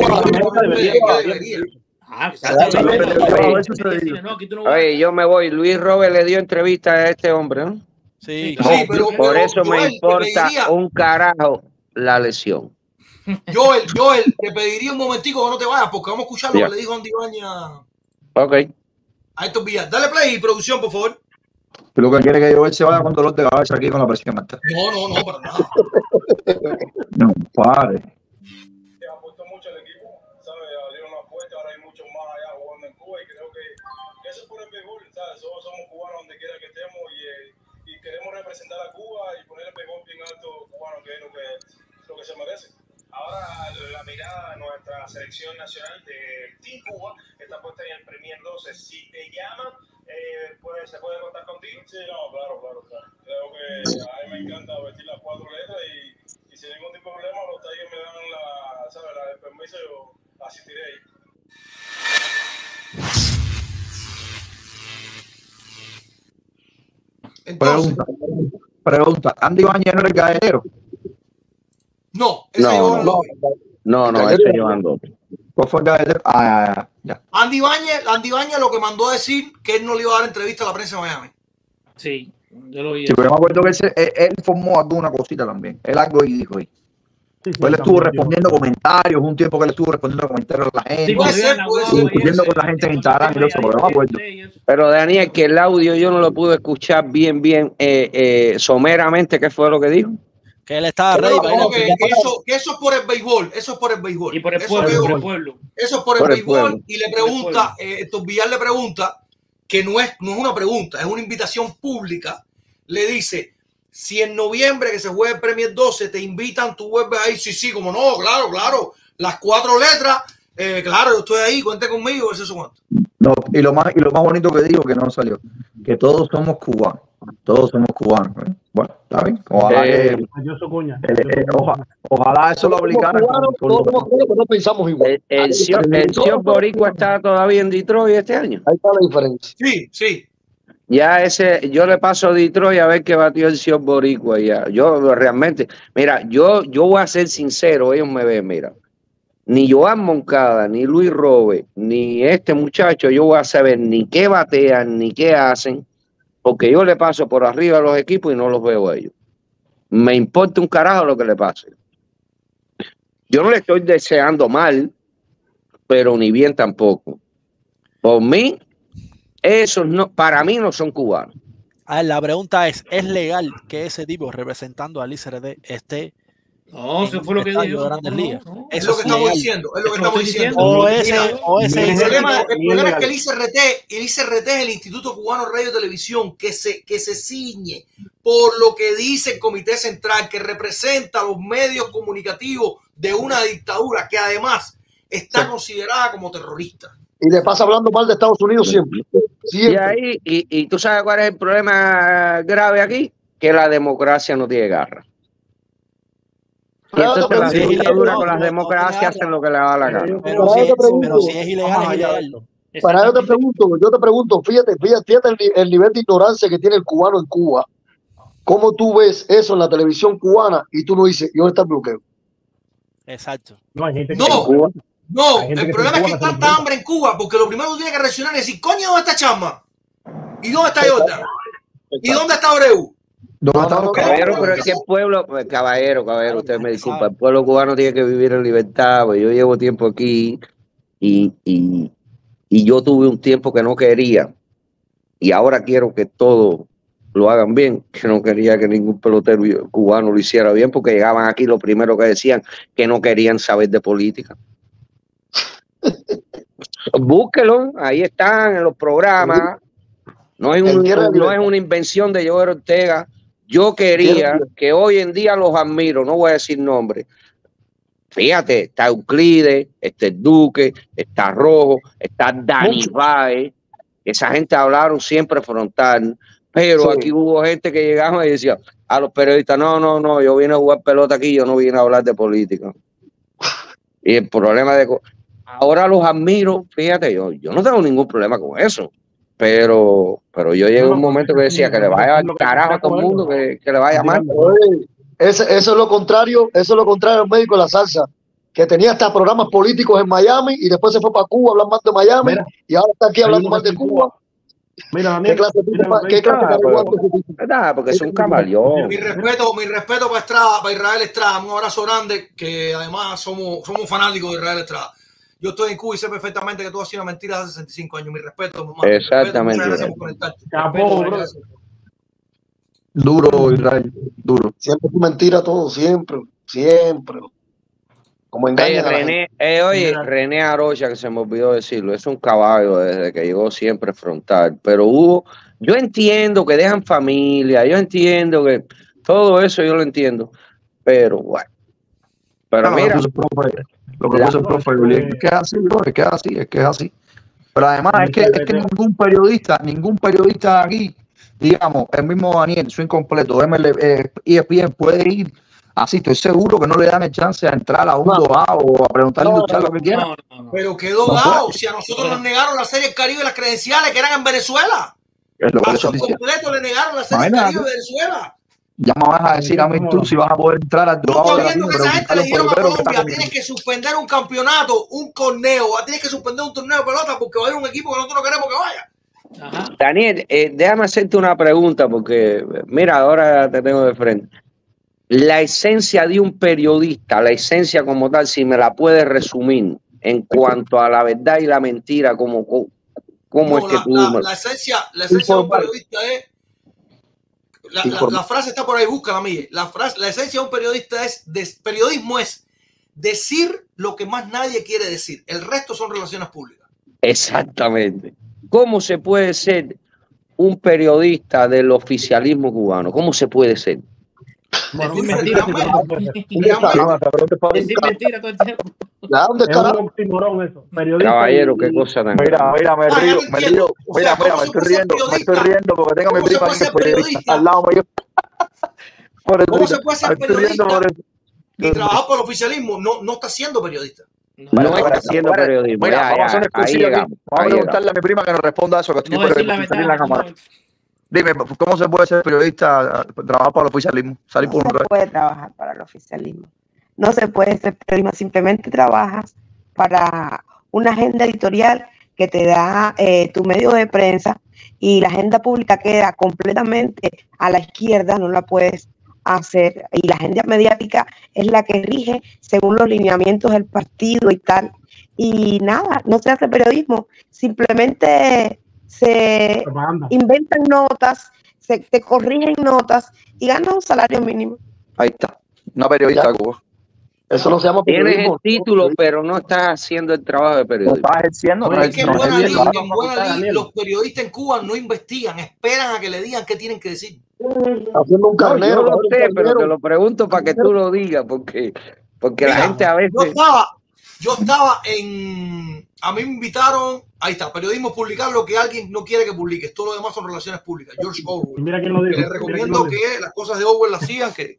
Speaker 11: Oye, yo me voy. Luis Robert le dio entrevista a este hombre, ¿no?
Speaker 10: Sí.
Speaker 2: Pero
Speaker 11: por eso me importa un carajo la lesión.
Speaker 2: Joel, te pediría un momentico que no te vayas porque vamos a escuchar lo que le dijo Andy Ibañez.
Speaker 11: Ok.
Speaker 2: A estos Villar. Dale play, producción, por favor.
Speaker 16: Pero lo que quiere que Joel se vaya con dolor de cabeza aquí con la presión alta.
Speaker 2: No, para nada.
Speaker 16: No, padre.
Speaker 17: Se apuesto mucho al equipo, ¿sabes? Abrieron la puerta, ahora hay muchos más allá jugando en Cuba y creo que eso es por el béisbol, ¿sabes? Todos somos cubanos donde quiera que estemos y queremos representar a Cuba y poner el béisbol bien alto cubano, que es lo que se merece. Ahora la mirada de nuestra selección nacional de Team Cuba está puesta en el Premier 12. Si te llaman, ¿se puede contar contigo? Sí, no, claro. Creo que a mí me encanta vestir las 4 letras y sin ningún tipo de problema los Tigers me dan el permiso y yo asistiré ahí.
Speaker 2: Entonces,
Speaker 16: Pregunta, ¿Andy Ibañez no era el galletero?
Speaker 2: No,
Speaker 11: ese Joan López.
Speaker 16: ¿Cuál fue el galletero? Ya.
Speaker 2: Andy Ibañez lo que mandó a decir que él no le iba a dar entrevista a la prensa de Miami.
Speaker 14: Sí, yo lo vi.
Speaker 16: Sí, pero yo me acuerdo que él formó alguna cosita también. Él algo y dijo ahí. Él estuvo respondiendo comentarios, un tiempo que él estuvo respondiendo comentarios a la gente, discutiendo con la gente en Instagram y eso, pero no me acuerdo.
Speaker 11: Pero Daniel, que el audio yo no lo pude escuchar bien, someramente, ¿qué fue lo que dijo?
Speaker 10: Que él estaba ready.
Speaker 2: Que eso es por el béisbol, eso es por el béisbol.
Speaker 14: Y por el pueblo.
Speaker 2: Eso es por el béisbol. Y le pregunta, Villar le pregunta, que no es una pregunta, es una invitación pública. Le dice, si en noviembre que se juegue el Premier 12 te invitan, tú vuelves ahí. Sí, como no, claro. Las 4 letras, claro, yo estoy ahí, cuente conmigo, eso cuánto.
Speaker 16: No, y lo más bonito que digo que no salió, que todos somos cubanos. Bueno, está bien. Ojalá eso lo aplicara.
Speaker 13: No pensamos igual.
Speaker 11: El señor Boricua está todavía en Detroit este año.
Speaker 13: Ahí está la diferencia.
Speaker 2: Sí.
Speaker 11: Ya yo le paso a Detroit a ver qué batió el señor Boricua ya. Yo realmente, mira, yo voy a ser sincero, ellos me ven, mira. Ni Joan Moncada, ni Luis Robert, ni este muchacho, yo voy a saber ni qué batean, ni qué hacen, porque yo le paso por arriba a los equipos y no los veo a ellos. Me importa un carajo lo que le pase. Yo no le estoy deseando mal, pero ni bien tampoco. Por mí, esos no, para mí no son cubanos.
Speaker 10: La pregunta ¿es legal que ese tipo representando al ICRT esté?
Speaker 14: No, eso fue lo que dijo.
Speaker 2: Es lo que estamos diciendo. Es lo que estamos diciendo. El problema es que el ICRT es el Instituto Cubano de Radio y Televisión que se ciñe por lo que dice el Comité Central, que representa los medios comunicativos de una dictadura que además está considerada como terrorista.
Speaker 13: Y le pasa hablando mal de Estados Unidos siempre.
Speaker 11: Y tú sabes cuál es el problema grave aquí, que la democracia no tiene garra. Y entonces las dictaduras con las democracias hacen lo que le da la gana.
Speaker 10: Pero si es ilegal, es ilegal.
Speaker 13: Para yo te pregunto, fíjate el nivel de ignorancia que tiene el cubano en Cuba. ¿Cómo tú ves eso en la televisión cubana y tú no dices, ¿y dónde está el bloqueo?
Speaker 10: Exacto.
Speaker 2: No, el problema es que hay tanta hambre en Cuba porque lo primero que tienes que reaccionar es decir, coño, ¿dónde está Chamba? ¿Y dónde está Jordan? ¿Y dónde está Abreu?
Speaker 11: Caballero, pero es que el pueblo, caballero, usted me disculpa, el pueblo cubano tiene que vivir en libertad, pues yo llevo tiempo aquí y yo tuve un tiempo que no quería y ahora quiero que todos lo hagan bien, que no quería que ningún pelotero cubano lo hiciera bien porque llegaban aquí lo primero que decían que no querían saber de política. Búsquelo, ahí están en los programas. No es, no es una invención de Joel Ortega. Yo quería que hoy en día los admiro, no voy a decir nombre. Fíjate, está Euclides, está el Duque, está Rojo, está Dani Baez. Esa gente hablaron siempre frontal, pero aquí hubo gente que llegaba y decía a los periodistas, no, yo vine a jugar pelota aquí, yo no vine a hablar de política. Y el problema de... Ahora los admiro, fíjate, yo no tengo ningún problema con eso, pero yo llegué a un momento que decía que le vaya al carajo a todo el mundo, que le vaya mal.
Speaker 13: Eso es lo contrario, al médico de la salsa, que tenía hasta programas políticos en Miami y después se fue para Cuba a hablar más de Miami y ahora está aquí hablando más de Cuba.
Speaker 12: Mira, Daniel,
Speaker 13: ¿Qué clase
Speaker 11: porque es un camaleón.
Speaker 2: Mi respeto para Israel Estrada, un abrazo grande, que además somos fanáticos de Israel Estrada. Yo estoy en Cuba y sé perfectamente que tú has sido una mentira hace 65 años. Mi respeto, mamá.
Speaker 11: Exactamente.
Speaker 2: Muchas gracias por conectarte.
Speaker 16: Duro, Israel, duro.
Speaker 13: Siempre es mentira todo, siempre. Como engañan a la gente.
Speaker 11: Oye, René Arocha, que se me olvidó decirlo, es un caballo desde que llegó siempre frontal, pero yo entiendo que dejan familia, yo entiendo que todo eso yo lo entiendo, pero bueno. Pero mira,
Speaker 16: lo que puso el profe Julián, es que es así, bro, es que es así. Pero además es que ningún periodista aquí, digamos, el mismo Daniel, su incompleto, ESPN puede ir así, estoy seguro que no le dan el chance a entrar a un dogado o a preguntarle lo que quiera.
Speaker 2: Pero qué dogado, si a nosotros nos negaron la Serie del Caribe y las credenciales que eran en Venezuela. A su completo le negaron la Serie del Caribe en Venezuela.
Speaker 16: Ya me vas a decir a mí tú si vas a poder entrar al dogado.
Speaker 2: Tú viendo que esa gente le dijeron a Colombia, tienes que suspender un campeonato, un torneo, tienes que suspender un torneo de pelota porque va a ir un equipo que nosotros no queremos que vaya.
Speaker 11: Ajá. Daniel, déjame hacerte una pregunta porque, mira, ahora te tengo de frente. La esencia de un periodista, la esencia como tal, si me la puedes resumir en cuanto a la verdad y la mentira, ¿cómo es que tú...
Speaker 2: La esencia de un periodista es... La frase está por ahí, búscala, Miguel. La esencia de un periodista periodismo es decir lo que más nadie quiere decir. El resto son relaciones públicas.
Speaker 11: Exactamente. ¿Cómo se puede ser un periodista del oficialismo cubano? ¿Cómo se puede ser?
Speaker 14: Decir mentira todo el tiempo.
Speaker 11: Caballero, qué cosa tan...
Speaker 16: Mira, me río, me estoy riendo porque tengo a mi prima al lado mío.
Speaker 2: ¿Cómo se puede ser periodista y trabajar por el oficialismo? No está siendo periodista.
Speaker 11: No está haciendo periodismo.
Speaker 16: Mira, vamos a hacer exclusiva aquí. Vamos a preguntarle a mi prima que nos responda a eso, que estoy por salir en la cámara. Dime, ¿cómo se puede ser periodista, trabajar para el oficialismo?
Speaker 18: No se puede trabajar para el oficialismo. No se puede ser periodista, simplemente trabajas para una agenda editorial que te da tu medio de prensa y la agenda pública queda completamente a la izquierda, no la puedes hacer. Y la agenda mediática es la que rige según los lineamientos del partido y tal. Y nada, no se hace periodismo, simplemente se inventan notas, te corrigen notas y ganas un salario mínimo.
Speaker 16: Ahí está, una periodista de Cuba.
Speaker 13: Eso no se llama
Speaker 11: periodismo. Tienes el título, pero no estás haciendo el trabajo de periodismo.
Speaker 16: Estás ejerciendo.
Speaker 2: Es que en buena ley, los periodistas en Cuba no investigan, esperan a que le digan qué tienen que decir.
Speaker 13: Haciendo un carnero.
Speaker 11: Yo lo sé, pero te lo pregunto para que tú lo digas, porque mira, la gente a veces...
Speaker 2: Yo estaba en... A mí me invitaron... Ahí está, periodismo, publicar lo que alguien no quiere que publiques. Todo lo demás son relaciones públicas. George Orwell.
Speaker 12: Mira quién lo dijo.
Speaker 2: Les recomiendo que las cosas de Orwell las sigan. Que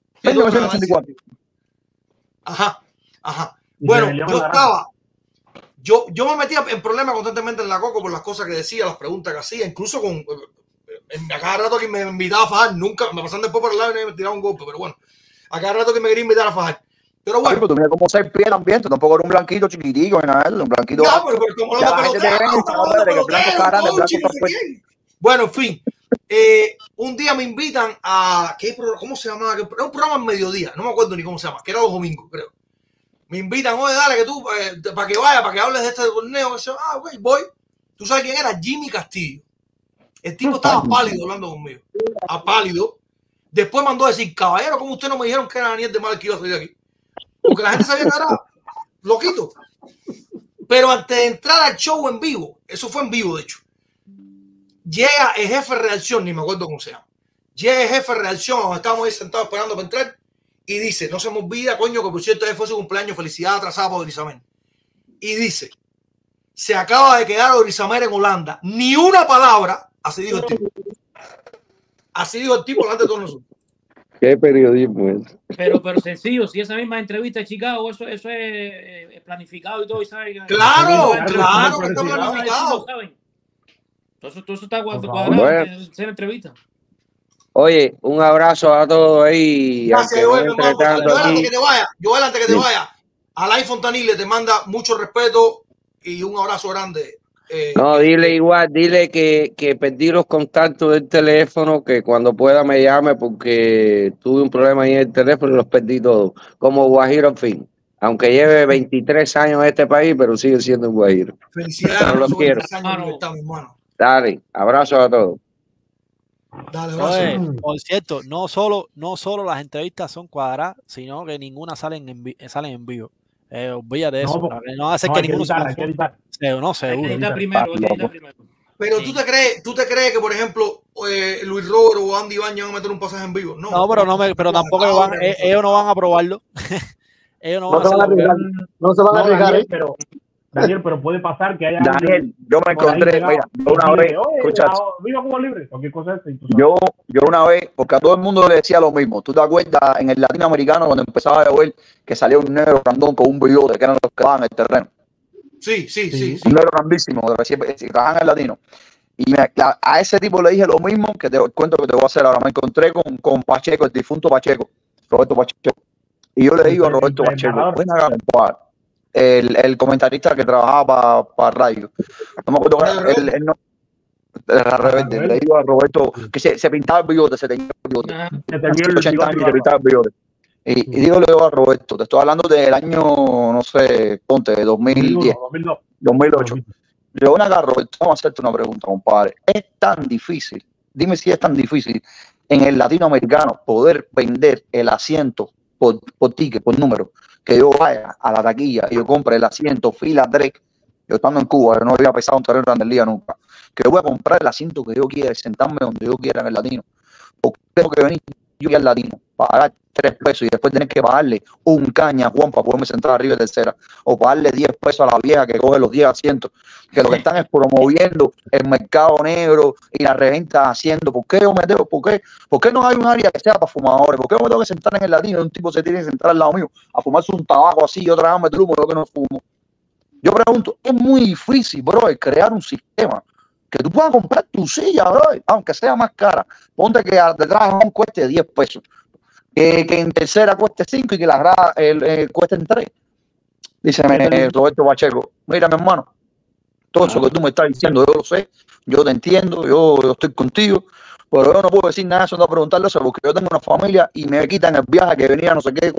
Speaker 2: Ajá. Bueno, yo me metía en problemas constantemente en la Coco por las cosas que decía, las preguntas que hacía, incluso con... A cada rato que me invitaba a fajar, nunca me pasaban después por el lado y me tiraba un golpe, pero bueno, a cada rato que me quería invitar a fajar. Pero bueno.
Speaker 16: Tú mira cómo se pide el ambiente, tampoco era un blanquito chiquitico, un blanquito.
Speaker 2: No, pero como bueno, en fin. Un día me invitan a... ¿Cómo se llamaba? Era un programa en mediodía, no me acuerdo ni cómo se llama, que era los domingos, creo. Me invitan, oye, dale, que tú, para que vaya, para que hables de este torneo. Ok, voy. ¿Tú sabes quién era? Jimmy Castillo. El tipo estaba pálido hablando conmigo. Pálido. Después mandó a decir, caballero, ¿cómo usted no me dijeron que era Daniel de Mal que iba a salir aquí? Porque la gente sabía que era loquito. Pero antes de entrar al show en vivo, eso fue en vivo, de hecho, Llega el jefe de redacción, ni me acuerdo cómo se llama. Llega el jefe de redacción, donde estábamos ahí sentados esperando para entrar, y dice, no se me olvida, coño, que por cierto fue su cumpleaños, felicidad atrasada para Orizamer. Y dice, se acaba de quedar Orizamer en Holanda. Ni una palabra, así dijo el tipo. Así dijo el tipo delante de todos nosotros.
Speaker 11: ¿Qué periodismo es?
Speaker 14: Pero sencillo, si esa misma entrevista en Chicago, eso es planificado y todo, y sabe.
Speaker 2: Claro, que está planificado.
Speaker 14: Todo eso está cuadrado en esa entrevista.
Speaker 11: Oye, un abrazo a todos ahí.
Speaker 2: Gracias, Joel, antes que te vaya, Alain Fontanile te manda mucho respeto y un abrazo grande.
Speaker 11: No, dile igual, dile que perdí los contactos del teléfono, que cuando pueda me llame porque tuve un problema ahí en el teléfono y los perdí todos. Como Guajiro, en fin. Aunque lleve 23 años en este país, pero sigue siendo un Guajiro.
Speaker 2: Felicidades.
Speaker 11: No los quiero. Dale, abrazo a todos.
Speaker 2: Dale,
Speaker 10: Oye, por cierto, no solo las entrevistas son cuadradas, sino que ninguna salen en vivo. Olvídate de eso. No hace que ninguno se
Speaker 2: Pero ¿tú te crees que, por ejemplo, Luis Robert o Andy Ibañez van a meter un pasaje en vivo? No,
Speaker 10: pero tampoco ellos no van a probarlo. Ellos no van a arriesgar.
Speaker 13: No se van a arriesgar,
Speaker 12: pero Daniel, pero puede pasar que haya.
Speaker 16: Daniel, yo me encontré, mira, una vez, escucha,
Speaker 12: viva Cuba Libre, cualquier cosa así.
Speaker 16: Yo una vez, porque a todo el mundo le decía lo mismo. ¿Tú te acuerdas en el latinoamericano cuando empezaba a llover que salía un negro grandón con un bigote que eran los que daban en el terreno?
Speaker 2: Sí.
Speaker 16: Un negro grandísimo, que estaban en el latino. Y a ese tipo le dije lo mismo que te cuento que te voy a hacer ahora. Me encontré con Pacheco, el difunto Pacheco, Roberto Pacheco. Y yo le digo a Roberto Pacheco, ven acá, compadre. El comentarista que trabajaba para radio. No me acuerdo, él no. Le digo a Roberto que se pintaba el bigote, se tenía el bigote. 80 años y se pintaba el bigote. Y digo a Roberto, te estoy hablando del año, no sé, ponte, de 2010, 2008. Yo ven acá, Roberto, vamos a hacerte una pregunta, compadre. Es tan difícil, dime si es tan difícil en el latinoamericano poder vender el asiento por ticket, por número, que yo vaya a la taquilla y yo compre el asiento fila 3, yo estando en Cuba, yo no había pesado un terreno grande el día nunca, que yo voy a comprar el asiento que yo quiera y sentarme donde yo quiera en el latino, porque tengo que venir yo al latino, pagar 3 pesos y después tener que pagarle un caña a Juan para poderme sentar arriba de tercera, o pagarle 10 pesos a la vieja que coge los 10 asientos, que lo que están es promoviendo el mercado negro y la reventa haciendo. ¿Por qué yo me tengo? ¿Por qué no hay un área que sea para fumadores? ¿Por qué yo me tengo que sentar en el latino y un tipo se tiene que sentar al lado mío a fumarse un tabaco así y otra vez meter humo, yo que no fumo? Yo pregunto, es muy difícil, bro, crear un sistema que tú puedas comprar tu silla, bro, aunque sea más cara. Ponte que detrás de un cueste 10 pesos, que en tercera cueste 5 y que la grada cuesten 3. Dice Roberto Pacheco, mira, mi hermano, todo eso que tú me estás diciendo, yo lo sé, yo te entiendo, yo estoy contigo, pero yo no puedo decir nada de eso, no preguntarle eso, porque yo tengo una familia y me quitan el viaje que venía, no sé qué,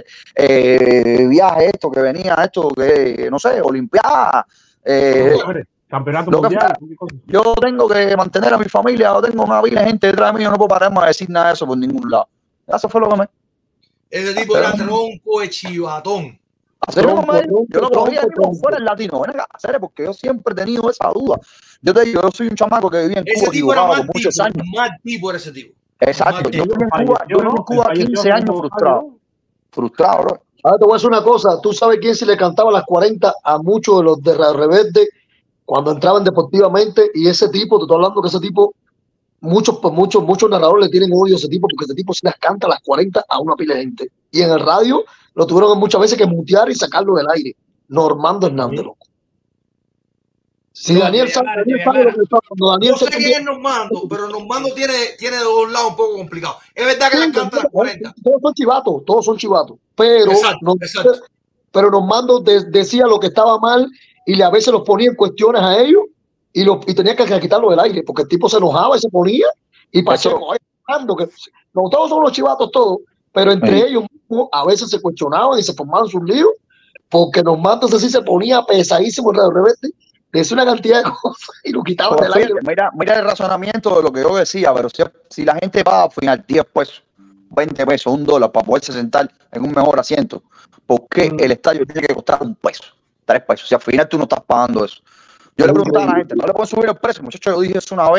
Speaker 16: viaje esto, que venía esto, que no sé, olimpiada,
Speaker 12: campeonato
Speaker 16: mundial. Yo tengo que mantener a mi familia, yo tengo una vida de gente detrás de mí, yo no puedo pararme a decir nada de eso por ningún lado. Eso fue lo que me...
Speaker 2: Ese tipo era tronco de chivatón.
Speaker 16: Yo no podía ir fuera el latino, ven acá, porque yo siempre he tenido esa duda. Yo te digo, yo soy un chamaco que vivía en Cuba equivocado por muchos años.
Speaker 2: Más tipo era ese tipo.
Speaker 16: Exacto, yo viví en Cuba 15 años frustrado, bro.
Speaker 13: Ahora te voy a decir una cosa, tú sabes quién se le cantaba las 40 a muchos de los de Rebelde cuando entraban deportivamente, y ese tipo, te estoy hablando que ese tipo, muchos narradores le tienen odio a ese tipo, porque ese tipo se las canta a las 40 a una pila de gente. Y en el radio lo tuvieron muchas veces que mutear y sacarlo del aire. Normando Hernández, loco. Si Daniel sabe lo que está cuando Daniel
Speaker 2: sé quién es Normando, pero Normando tiene de dos lados un poco complicado. Es verdad que las canta a las 40.
Speaker 13: Todos son chivatos, pero exacto. Pero Normando decía lo que estaba mal y a veces los ponía en cuestiones a ellos y tenía que quitarlo del aire, porque el tipo se enojaba y se ponía y Pacheco, todos son los chivatos todos, pero entre ellos a veces se cuestionaban y se formaban sus líos, porque Normando sí se ponía pesadísimo el Rebelde, decía una cantidad de cosas y lo quitaban del aire.
Speaker 16: Mira el razonamiento de lo que yo decía, pero si la gente paga al final 10 pesos, 20 pesos, $1 para poderse sentar en un mejor asiento, ¿por qué el estadio tiene que costar $1, 3 pesos? Si al final tú no estás pagando eso. Yo le preguntaba a la gente, ¿no le pueden subir el precio? Muchachos, yo dije eso una vez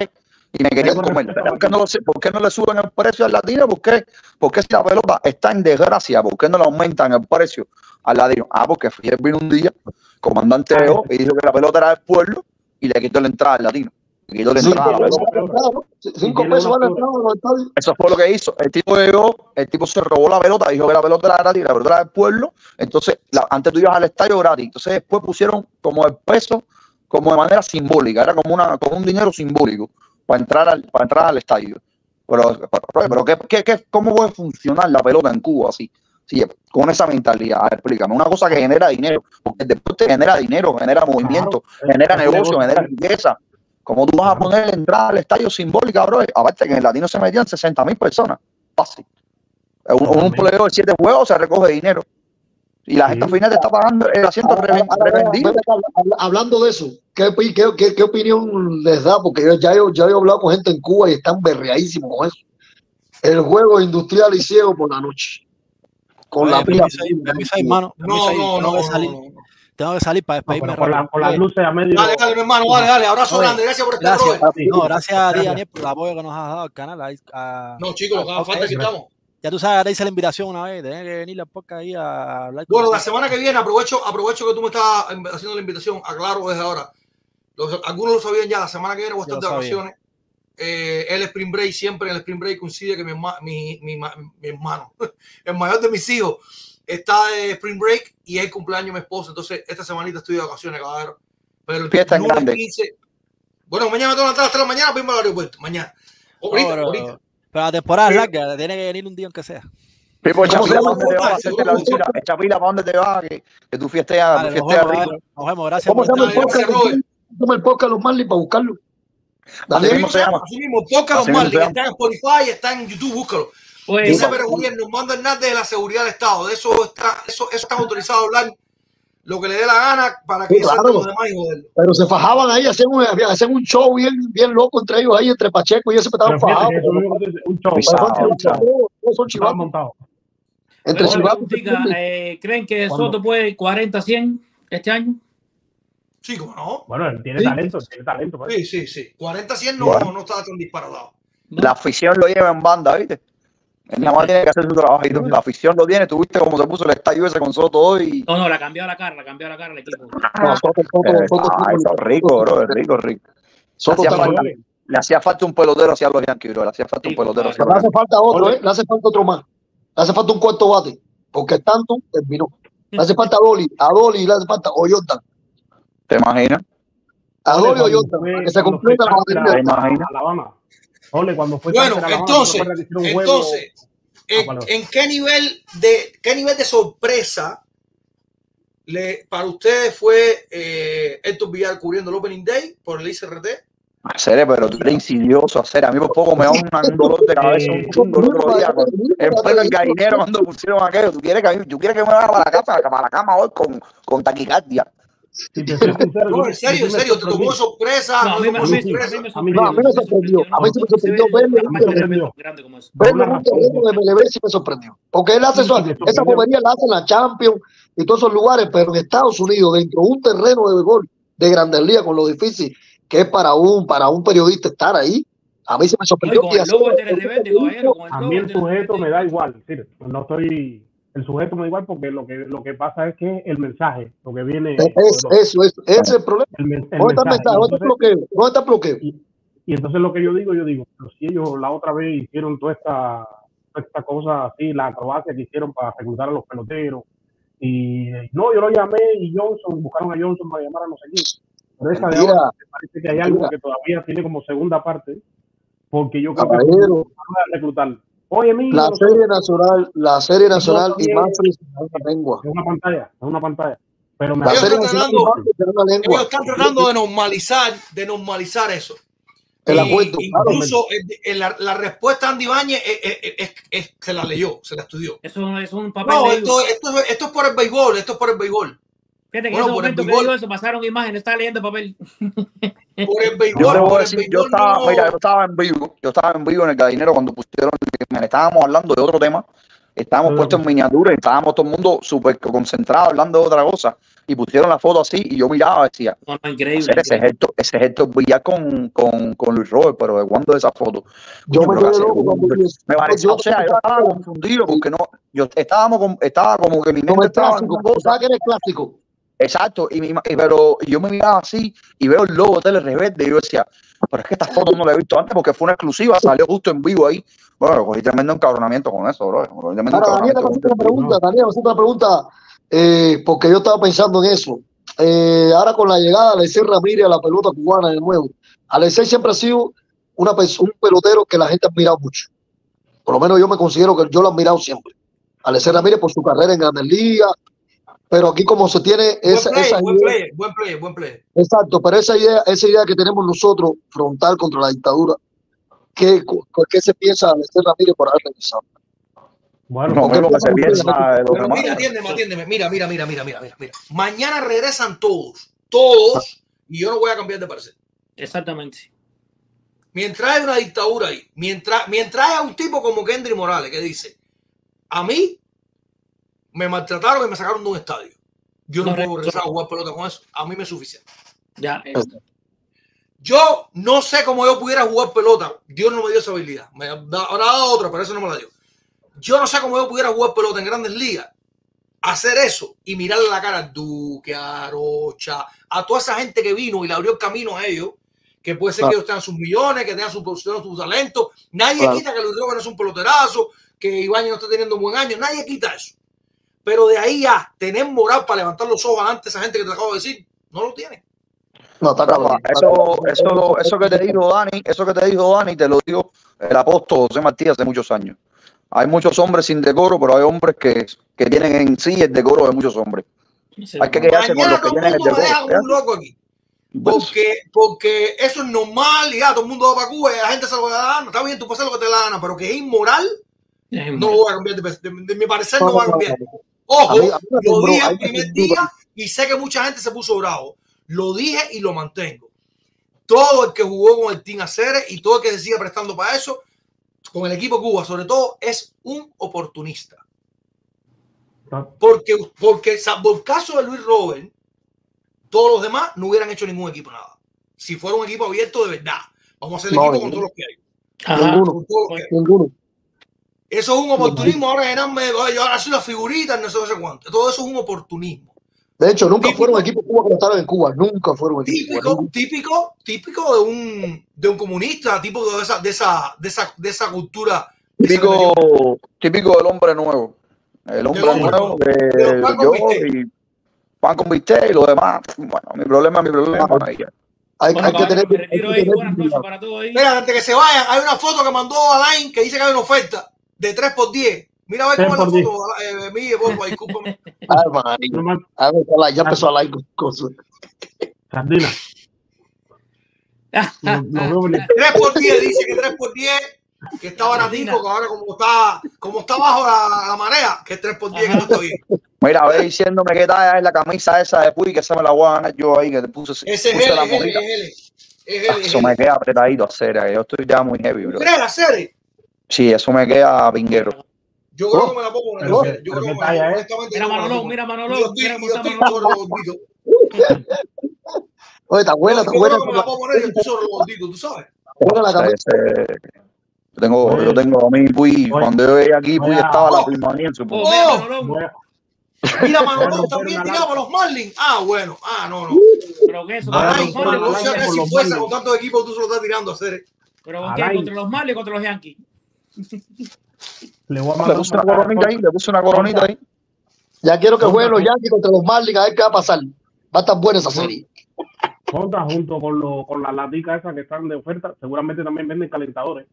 Speaker 16: y me querían comer. ¿Por qué no le suben el precio al latino? ¿Por qué si la pelota está en desgracia? ¿Por qué no le aumentan el precio al latino? Porque Fidel vino un día, comandante EO, y dijo que la pelota era del pueblo y le quitó la entrada al latino. Le quitó la entrada a la pelota.
Speaker 13: 5 pesos van a entrar en los estadios.
Speaker 16: Eso fue lo que hizo. El tipo se robó la pelota, dijo que la pelota era gratis, la pelota era del pueblo. Entonces, antes tú ibas al estadio gratis. Entonces, después pusieron como el peso, como de manera simbólica. Era como un dinero simbólico para entrar al estadio. Pero ¿cómo puede funcionar la pelota en Cuba así? Sí, con esa mentalidad. A ver, explícame. Una cosa que genera dinero, porque el deporte genera dinero, genera movimiento, genera negocio, genera riqueza. ¿Cómo tú vas a poner la entrada al estadio simbólica, bro? Aparte que en el latino se metían 60.000 personas. Fácil. Un poleo de 7 juegos se recoge dinero. Y la gente al final te está pagando el asiento revendido.
Speaker 13: Hablando de eso, ¿qué opinión les da? Porque yo he hablado con gente en Cuba y están berreadísimos con eso. El juego industrial y ciego por la noche. Con la pila.
Speaker 10: Hermano. Tengo que salir para despedirme.
Speaker 12: Con las luces a medio.
Speaker 2: Dale, mi hermano, dale. Abrazo grande, gracias por estar hoy.
Speaker 10: Gracias a ti, Daniel, por el apoyo que nos has dado al canal.
Speaker 2: No, chicos, lo que haga falta que estamos.
Speaker 10: Ya tú sabes, ahora hice la invitación una vez, tenés que venir a podcast ahí a hablar con
Speaker 2: Bueno, la semana que viene, aprovecho que tú me estás haciendo la invitación, aclaro desde ahora. Algunos lo sabían ya, la semana que viene voy a estar de vacaciones. El Spring Break, siempre en el Spring Break coincide que mi hermano, el mayor de mis hijos, está de Spring Break y es el cumpleaños de mi esposa. Entonces, esta semanita estoy de vacaciones, caballero. Pero
Speaker 16: fiesta en grande.
Speaker 2: 15, bueno, mañana me tengo que entrar a las 3 de la mañana para irme al aeropuerto. Mañana. Ahorita.
Speaker 10: Pero la temporada es larga, tiene que venir un día aunque sea.
Speaker 16: Pipo, Chapila, ¿para dónde te vas a hacerte la visita? Chapila, ¿para dónde te vas? Que tu fiesta rico.
Speaker 10: Nos vemos, gracias.
Speaker 13: ¿Cómo se llama el podcast? ¿Cómo el podcast Los Marlins para buscarlo?
Speaker 2: Así mismo se llama. Así mismo, podcast Los Marlins. Está en Spotify, está en YouTube, búscalo. Dice Pérez Julián, nos manda Hernández de la seguridad del Estado. De eso está autorizado a hablar lo que le dé la gana para que salten los demás y joderlo.
Speaker 13: Pero se fajaban ahí, hacían un show bien loco entre ellos ahí, entre Pacheco y ellos se estaban fajados.
Speaker 12: Un show.
Speaker 13: Son chivas montados.
Speaker 14: Entre chivas. ¿Creen que Soto puede 40-100 este año?
Speaker 2: Sí, ¿cómo no?
Speaker 12: Bueno, él tiene talento.
Speaker 2: Sí. 40-100 no está tan disparatado.
Speaker 16: La afición lo lleva en banda, ¿viste? Él nada más tiene que hacer su trabajito. La afición lo tiene. ¿Tuviste cómo se puso el estadio ese con Soto hoy?
Speaker 14: No, le ha cambiado la cara el equipo.
Speaker 16: Soto rico, bro, rico. Le hacía falta un pelotero hacia los Yankees, bro. Le hacía falta un pelotero.
Speaker 13: Le hace falta otro, le hace falta otro más. Le hace falta un cuarto bate, porque tanto terminó. Le hace falta a Dolly le hace falta o Jordan.
Speaker 16: ¿Te imaginas?
Speaker 13: A Dolly o Jordan, que se completa la batería.
Speaker 16: ¿Te imaginas?
Speaker 12: Cuando fue
Speaker 2: bueno, entonces, ¿en qué nivel de sorpresa para ustedes fue Héctor Villar cubriendo el Opening Day por el ICRT?
Speaker 16: Hacer, pero tú eres insidioso, hacer. A mí por poco me da un dolor de cabeza, un dolor de día. En pleno el gallinero cuando pusieron aquello. ¿Tú quieres que me vaya para la cama hoy con taquicardia?
Speaker 2: No, en serio, te tomó sorpresa.
Speaker 13: A mí me sorprendió. A mí me sorprendió verlo en un terreno de MLB, sí me sorprendió. Porque él hace esa bobería la hace en la Champions y todos esos lugares, pero en Estados Unidos, dentro de un terreno de béisbol de Grandes Ligas, con lo difícil que es para un periodista estar ahí, a mí se me sorprendió.
Speaker 12: A mí el sujeto me da igual. No estoy... El sujeto me da igual porque lo que pasa es que el mensaje, lo que viene...
Speaker 13: Ese es el problema. ¿Dónde está el bloqueo?
Speaker 12: Y entonces lo que yo digo, pero si ellos la otra vez hicieron toda esta cosa así, la acrobacia que hicieron para reclutar a los peloteros, y no, yo lo llamé y buscaron a Johnson para llamar a no sé quién. Pero esa de ahora me parece que hay algo que todavía tiene como segunda parte, porque yo creo que van a reclutar. Oye,
Speaker 13: la serie nacional y más es
Speaker 12: una pantalla. Pero
Speaker 2: ellos están tratando de normalizar eso. Incluso la respuesta de Andy Ibáñez se la leyó, se la estudió.
Speaker 14: Eso es un papel.
Speaker 2: No, esto es por el béisbol.
Speaker 14: Fíjate que en ese momento que digo eso, pasaron imágenes, estaba leyendo papel.
Speaker 2: Por el béisbol.
Speaker 16: Yo estaba en vivo en el gallinero cuando pusieron, estábamos hablando de otro tema, estábamos puestos en miniatura y estábamos todo el mundo súper concentrado hablando de otra cosa. Y pusieron la foto así y yo miraba y decía,
Speaker 14: increíble,
Speaker 16: ese gesto Villar con Luis Robert, pero ¿de cuándo es esa foto?
Speaker 13: Yo me quedé loco
Speaker 16: me pareció, o sea, yo estaba confundido porque no, yo estaba como que mi mente estaba en una cosa.
Speaker 13: Que eres clásico.
Speaker 16: Exacto, pero yo me miraba así y veo el logo de Tele Rebelde y yo decía, pero es que esta foto no la he visto antes porque fue una exclusiva, salió justo en vivo ahí. Bueno, cogí tremendo encabronamiento con eso, bro.
Speaker 13: Ahora, Daniel, otra pregunta, porque yo estaba pensando en eso. Ahora con la llegada de Alexei Ramírez a la pelota cubana de nuevo, Alexei siempre ha sido un pelotero que la gente ha admirado mucho. Por lo menos yo me considero que yo lo he admirado siempre. Alexei Ramírez por su carrera en Grandes Ligas, pero aquí como se tiene
Speaker 2: buen player.
Speaker 13: Exacto, pero esa idea que tenemos nosotros, frontal contra la dictadura, ¿qué se piensa de Alexei Ramírez por haber regresado?
Speaker 12: Bueno,
Speaker 16: no, lo que se piensa de los demás.
Speaker 2: Atiéndeme. Mira. Mañana regresan todos, y yo no voy a cambiar de parecer.
Speaker 14: Exactamente.
Speaker 2: Mientras hay una dictadura ahí, mientras haya un tipo como Kendry Morales que dice, a mí me maltrataron y me sacaron de un estadio. Yo no puedo regresar a jugar pelota con eso. A mí me es suficiente.
Speaker 14: Ya.
Speaker 2: Yo no sé cómo yo pudiera jugar pelota. Dios no me dio esa habilidad. Me habrá dado otra, pero eso no me la dio. Yo no sé cómo yo pudiera jugar pelota en Grandes Ligas, hacer eso y mirarle la cara a Duque, a Arocha, a toda esa gente que vino y le abrió el camino a ellos, que puede ser que ellos tengan sus millones, que tengan su talento. Nadie quita que Luis Robert no es un peloterazo, que Ibáñez no está teniendo un buen año. Nadie quita eso. Pero de ahí a tener moral para levantar los ojos ante esa gente que te acabo de decir, no lo tienen.
Speaker 16: No, eso que te dijo Dani, te lo dijo el apóstol José Martí hace muchos años. Hay muchos hombres sin decoro, pero hay hombres que tienen en sí el decoro de muchos hombres. Hay que quedarse con los que tienen el decoro.
Speaker 2: Un loco aquí. Porque eso es normal y ya todo el mundo va para Cuba y la gente se lo da la gana. Está bien, tú puedes hacer lo que te da la gana, pero que es inmoral, no lo voy a cambiar. De mi parecer no va a cambiar. Ojo, lo dije el primer día y sé que mucha gente se puso bravo. Lo dije y lo mantengo. Todo el que jugó con el Team Aceres y todo el que se siga prestando para eso, con el equipo Cuba, sobre todo, es un oportunista. Porque salvo el caso de Luis Robert, todos los demás no hubieran hecho ningún equipo nada. Si fuera un equipo abierto de verdad, vamos a hacer el equipo con todos los que hay.
Speaker 13: Ninguno.
Speaker 2: Eso es un oportunismo. Ahora llenarme, ahora soy la figurita, no sé cuánto. Todo eso es un oportunismo.
Speaker 13: De hecho, nunca fueron equipos Cuba que estaban en Cuba. Nunca fueron equipos.
Speaker 2: Típico de un comunista, típico de esa cultura.
Speaker 16: Típico del hombre nuevo. El hombre nuevo de yo y pan con bistec y lo demás. Bueno, mi problema.
Speaker 13: Hay que tener.
Speaker 2: Mira, antes que se vayan, hay una foto que mandó Alain que dice que hay una oferta de 3x10. Mira a ver cómo es la foto. Mire, porfa, discúlpame.
Speaker 13: A ver, ya empezó a like con su.
Speaker 12: Sardina.
Speaker 2: 3x10, dice que 3x10, que está baratito, que ahora como está bajo la marea, que es 3x10, que no está bien.
Speaker 16: Mira, ve diciéndome que talla es la camisa esa de Puy, que se me la voy a ganar yo ahí, que te puse la morrita. Eso me queda apretadito a hacer, yo estoy ya muy heavy, bro.
Speaker 2: ¿Crees la serie?
Speaker 16: Sí, eso me queda pinguero.
Speaker 2: Yo creo que me la puedo poner. Yo creo que
Speaker 14: mira Manolo.
Speaker 13: Oye, está buena.
Speaker 2: Yo creo que me la puedo poner y estoy sobre los gorditos, tú sabes.
Speaker 16: Yo tengo a mí, Puy, cuando yo veía aquí, Puy estaba la primanía en su
Speaker 2: Mira, Manolo también tiraba los Marlins.
Speaker 14: Bueno.
Speaker 2: No.
Speaker 14: Pero que eso,
Speaker 2: no sé si fuese con tantos equipos tú se lo estás tirando a hacer.
Speaker 14: Pero ¿con qué? ¿Contra los Marlins o contra los Yankees?
Speaker 16: Le puse una coronita ahí.
Speaker 13: Ya quiero que jueguen los Yankees contra los Marlins, a ver qué va a pasar. Va a estar buena esa serie.
Speaker 12: Fonta junto con las laticas esas que están de oferta, seguramente también venden calentadores.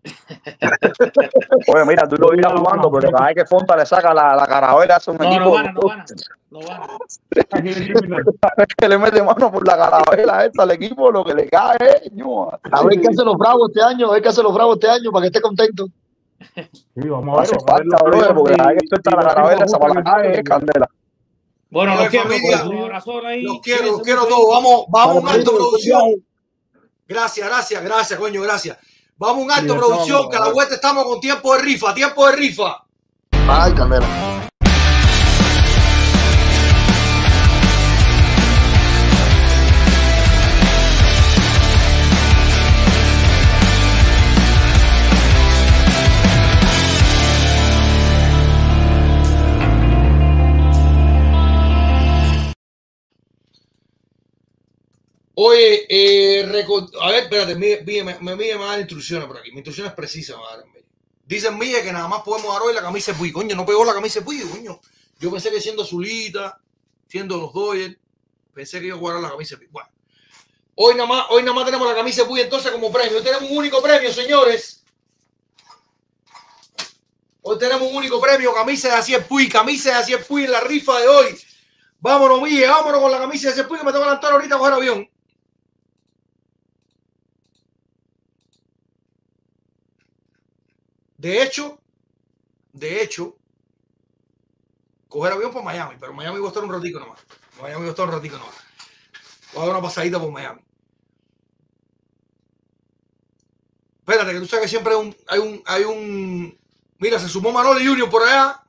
Speaker 16: Oye, mira, tú lo irás jugando, pero cada vez que Fonta le saca la carabela, hace un equipo.
Speaker 14: No van.
Speaker 16: Que le mete mano por la carabela esta al equipo, lo que le cae.
Speaker 13: A ver qué hacen los Bravos este año, para que esté contento.
Speaker 12: Sí, vamos a ver.
Speaker 16: Hace falta, bro, porque cada vez que suelta la carabela esa para la calle es candela.
Speaker 14: Bueno, los quiero,
Speaker 2: los quiero todos. Vamos a un alto producción. Gracias, coño, gracias. Vamos a un alto producción, que a la vuelta estamos con tiempo de rifa.
Speaker 13: Ay, candela.
Speaker 2: Oye, a ver, espérate, me va a dar instrucciones por aquí. Mi instrucción es precisa, madre mía. Dicen Mille que nada más podemos dar hoy la camisa de Puy. Coño, no pegó la camisa de Puy, coño. Yo pensé que siendo Zulita, siendo los Dodgers, pensé que iba a jugar la camisa de Puy. Bueno, hoy nada más tenemos la camisa de Puy entonces como premio. Hoy tenemos un único premio, señores. Hoy tenemos un único premio, camisa de Asier Puy, camisa de Asier Puy en la rifa de hoy. Vámonos, Mille, vámonos con la camisa de Asier Puy que me tengo que levantar ahorita a coger avión. De hecho, coger avión por Miami, pero Miami va a estar un ratico nomás. Voy a dar una pasadita por Miami. Espérate, que tú sabes que siempre hay un... Mira, se sumó Manoli Junior por allá.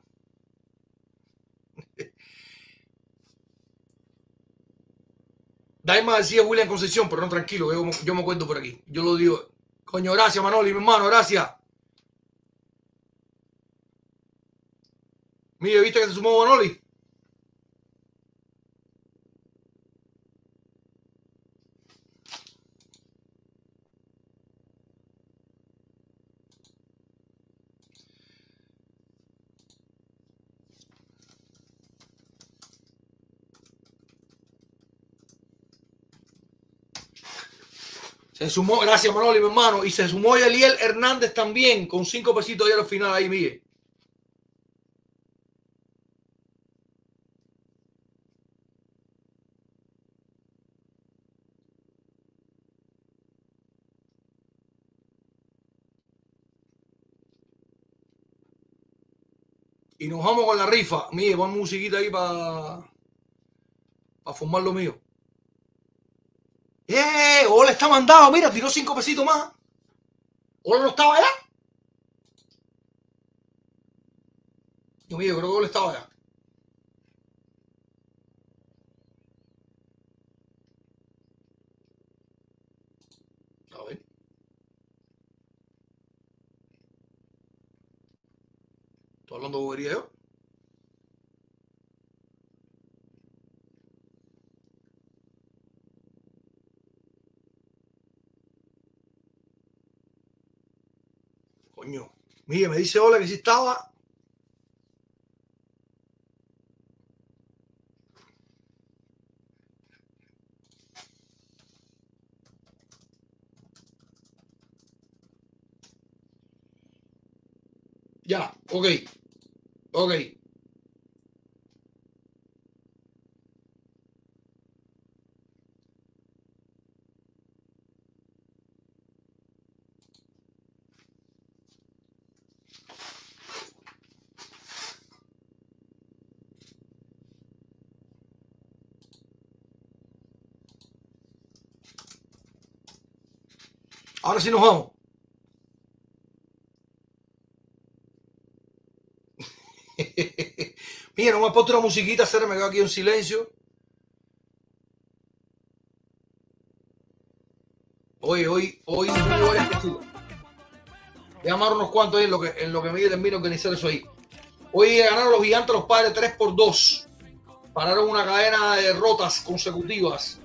Speaker 2: Daima decía William Concepción, pero no, tranquilo, yo me cuento por aquí. Yo lo digo. Coño, gracias, Manoli, mi hermano, gracias. Mire, ¿viste que se sumó Manoli? Se sumó, gracias Manoli, mi hermano. Y se sumó Eliel Hernández también, con 5 pesitos ahí al final, ahí, Miguel. Y nos vamos con la rifa. Mire, pon musiquita ahí para formar lo mío. Ola está mandado. Mira, tiró 5 pesitos más. Ola no estaba allá. Dios mío, creo que Ola estaba allá. A ver. ¿Estoy hablando de bobería yo? Coño. Mire, me dice Ola que sí estaba. Ya, ok. Ok. Ahora sí nos vamos. Mira, no me he puesto una musiquita, se me quedo aquí en silencio. Hoy voy varias cositas. Voy a llamar unos cuantos ahí en lo que me termino de organizar eso ahí. Hoy ganaron los Gigantes los Padres 3-2. Pararon una cadena de derrotas consecutivas.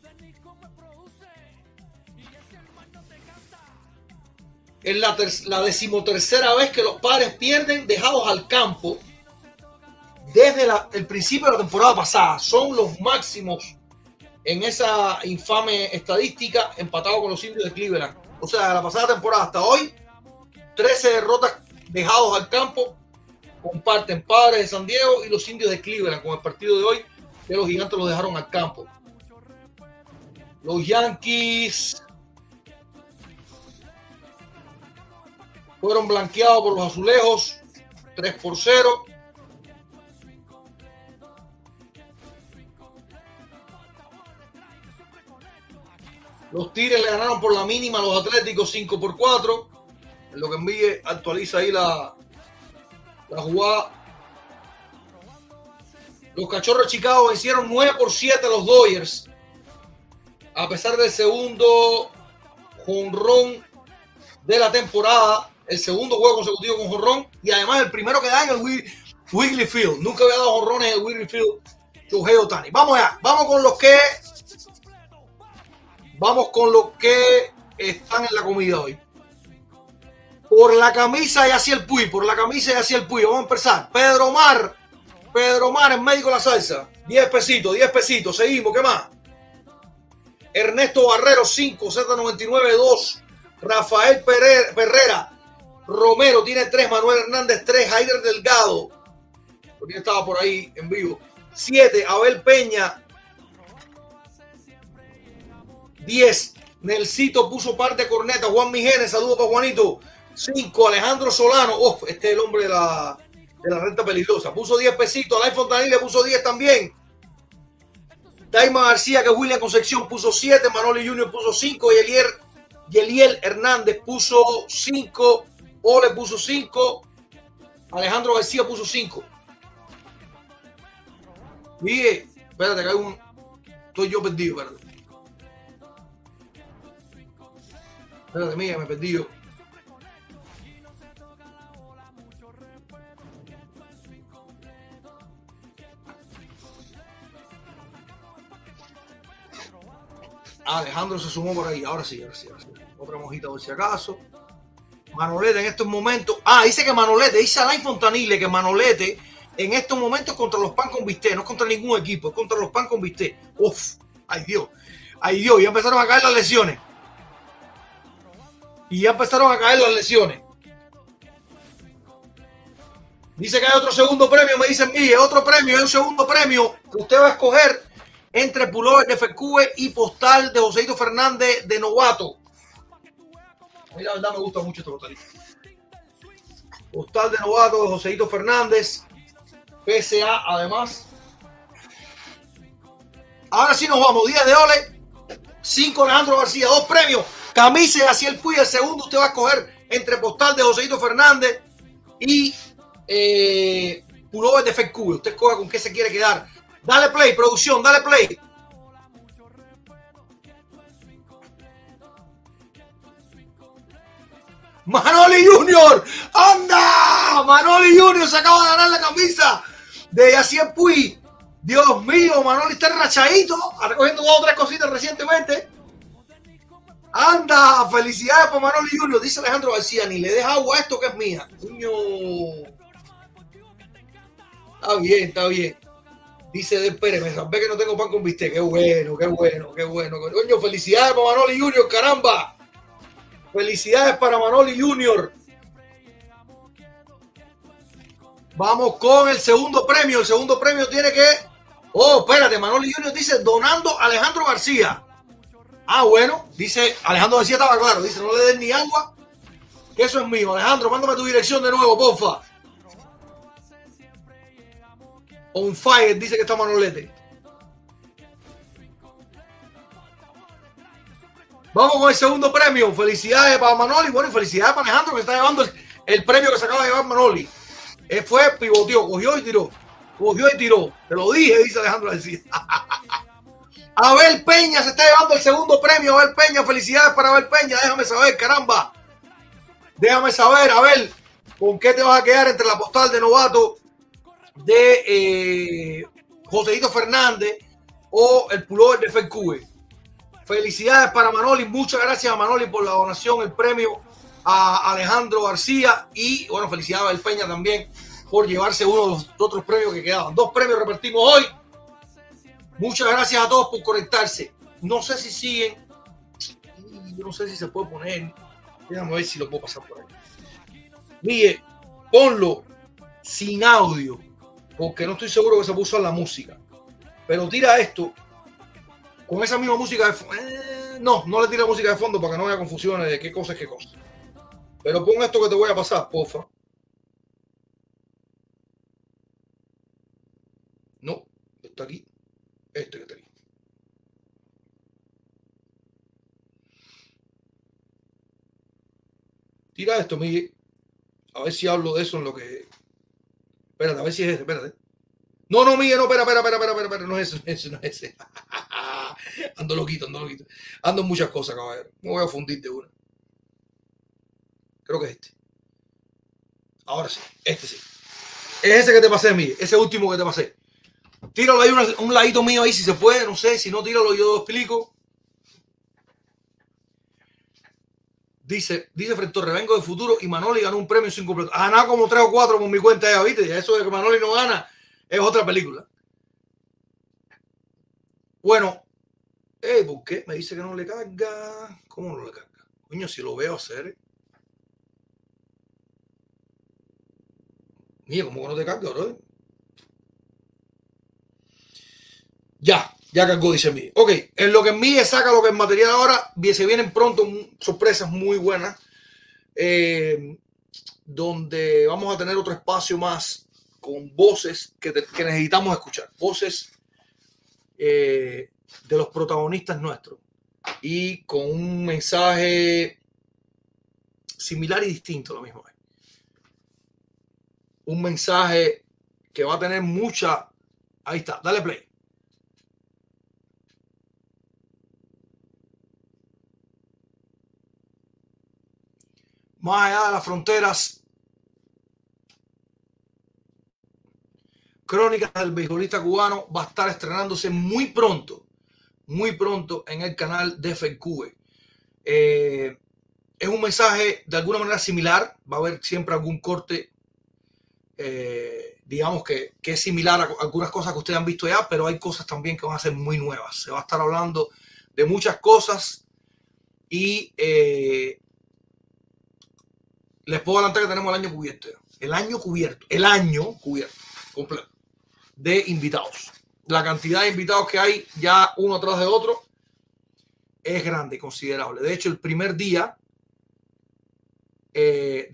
Speaker 2: Es la 13ª vez que los Padres pierden dejados al campo desde el principio de la temporada pasada. Son los máximos en esa infame estadística, empatado con los Indios de Cleveland. O sea, de la pasada temporada hasta hoy, 13 derrotas dejados al campo. Comparten Padres de San Diego y los Indios de Cleveland, con el partido de hoy que los Gigantes los dejaron al campo. Los Yankees fueron blanqueados por los Azulejos 3-0. Los Tigres le ganaron por la mínima a los Atléticos 5-4. En lo que envíe actualiza ahí La jugada. Los Cachorros de Chicago vencieron 9-7 a los Dodgers. A pesar del segundo jonrón de la temporada. El segundo juego consecutivo con jonrón. Y además el primero que da en el Wrigley Field. Nunca había dado jonrones en el Wrigley Field. Shohei Ohtani. Vamos allá. Vamos con los que están en la comida hoy. Por la camisa y hacia el Puy. Por la camisa y hacia el Puy. Vamos a empezar. Pedro Mar, el médico de la salsa. 10 pesitos, 10 pesitos. Seguimos. ¿Qué más? Ernesto Barrero, 5. Z99, 2. Rafael Perrera Romero tiene 3. Manuel Hernández, 3. Haider Delgado. Porque estaba por ahí en vivo. 7. Abel Peña. 10. Nelsito puso parte de corneta. Juan Mijenes, saludos para Juanito. 5. Alejandro Solano. Este es el hombre de la renta peligrosa. Puso 10 pesitos. Alain Fontanilla puso 10 también. Daima García, que es William Concepción, puso 7. Manoli Junior puso 5. Yeliel Hernández puso 5. Ole puso 5. Alejandro García puso 5. Miguel, espérate, que hay un. Estoy yo perdido, espérate. Espérate, Miguel, me perdí yo. Alejandro se sumó por ahí. Ahora sí. Otra mojita por si acaso. Manolete en estos momentos. Dice que Manolete, dice Alain Fontanile que Manolete en estos momentos contra los Pan con Bisté, no es contra ningún equipo, es contra los Pan con Bisté. Ay Dios, ya empezaron a caer las lesiones. Dice que hay otro segundo premio, me dicen, mire, otro premio, hay un segundo premio que usted va a escoger entre pullover de Fercube y postal de Joseito Fernández de novato. A mí la verdad me gusta mucho este postalito. Postal de novato de Joseito Fernández. PSA además. Ahora sí nos vamos. 10 de Ole. 5 Alejandro García. 2 premios. Camisa y hacia el Puy. El segundo usted va a escoger entre postal de Joseito Fernández y pullover de Fercube. Usted escoge con qué se quiere quedar. Dale play, producción, dale play. Manoli Junior, anda, Manoli Junior se acaba de ganar la camisa de Yacier Puy. Dios mío, Manoli está enrachadito, recogiendo 2 o 3 cositas recientemente. Anda, felicidades para Manoli Junior, dice Alejandro García, ni le deja agua a esto que es mía. Coño. Está bien. Dice Del Pérez, me salvé que no tengo pan con bistec. Qué bueno. Coño, felicidades para Manoli Junior, caramba. Felicidades para Manoli Junior. Vamos con el segundo premio. El segundo premio tiene que... espérate, Manoli Junior dice donando a Alejandro García. Bueno, dice Alejandro García estaba claro. Dice, no le den ni agua, que eso es mío. Alejandro, mándame tu dirección de nuevo, porfa. On fire, dice que está Manolete. Vamos con el segundo premio. Felicidades para Manoli. Bueno, y felicidades para Alejandro, que está llevando el premio que se acaba de llevar Manoli. Fue pivoteó, cogió y tiró. Te lo dije, dice Alejandro García. Abel Peña se está llevando el segundo premio. Abel Peña, felicidades para Abel Peña. Déjame saber, caramba. Déjame saber, Abel, ¿con qué te vas a quedar entre la postal de novato de Joseito Fernández o el pullover de Fercube? Felicidades para Manoli, muchas gracias a Manoli por la donación, el premio a Alejandro García y bueno, felicidades a El Peña también por llevarse uno de los otros premios que quedaban. 2 premios repartimos hoy. Muchas gracias a todos por conectarse. No sé si siguen, yo no sé si se puede poner, déjame ver si lo puedo pasar por ahí. Miguel, ponlo sin audio, porque no estoy seguro que se puso la música, pero tira esto con esa misma música de fondo. No le tira música de fondo para que no haya confusiones de qué cosa es qué cosa. Pero pon esto que te voy a pasar, porfa. No, está aquí. Este que está aquí. Tira esto, Miguel. A ver si hablo de eso en lo que Espérate, a ver si es ese, espérate. No, Miguel, no, espera, no es ese, no es ese. Ando loquito. Ando en muchas cosas, caballero. Me voy a fundir de una. Creo que es este. Ahora sí, este sí. Es ese que te pasé, Miguel, ese último que te pasé. Tíralo ahí, un ladito mío ahí si se puede, no sé, si no, tíralo, yo lo explico. Dice Fred Torres, vengo del futuro y Manoli ganó un premio sin completo. Ha ganado como 3 o 4 por mi cuenta ya, ¿viste? Ya eso de que Manoli no gana es otra película. Bueno, ¿por qué? Me dice que no le carga. ¿Cómo no le carga? Coño, si lo veo hacer. Mira, ¿cómo que no te carga, bro? Ya cargó, dice mí. Ok, en lo que en mí saca lo que es material ahora, se vienen pronto sorpresas muy buenas, donde vamos a tener otro espacio más con voces que necesitamos escuchar, voces de los protagonistas nuestros y con un mensaje similar y distinto a lo mismo. Un mensaje que va a tener mucha... Ahí está, dale play. Más allá de las fronteras, Crónicas del Beisbolista Cubano va a estar estrenándose muy pronto en el canal de FECUBE. Es un mensaje de alguna manera similar, va a haber siempre algún corte, digamos que es similar a algunas cosas que ustedes han visto ya, pero hay cosas también que van a ser muy nuevas. Se va a estar hablando de muchas cosas y les puedo adelantar que tenemos el año cubierto. El año cubierto completo de invitados. La cantidad de invitados que hay ya uno atrás de otro es grande, considerable. De hecho, el primer día de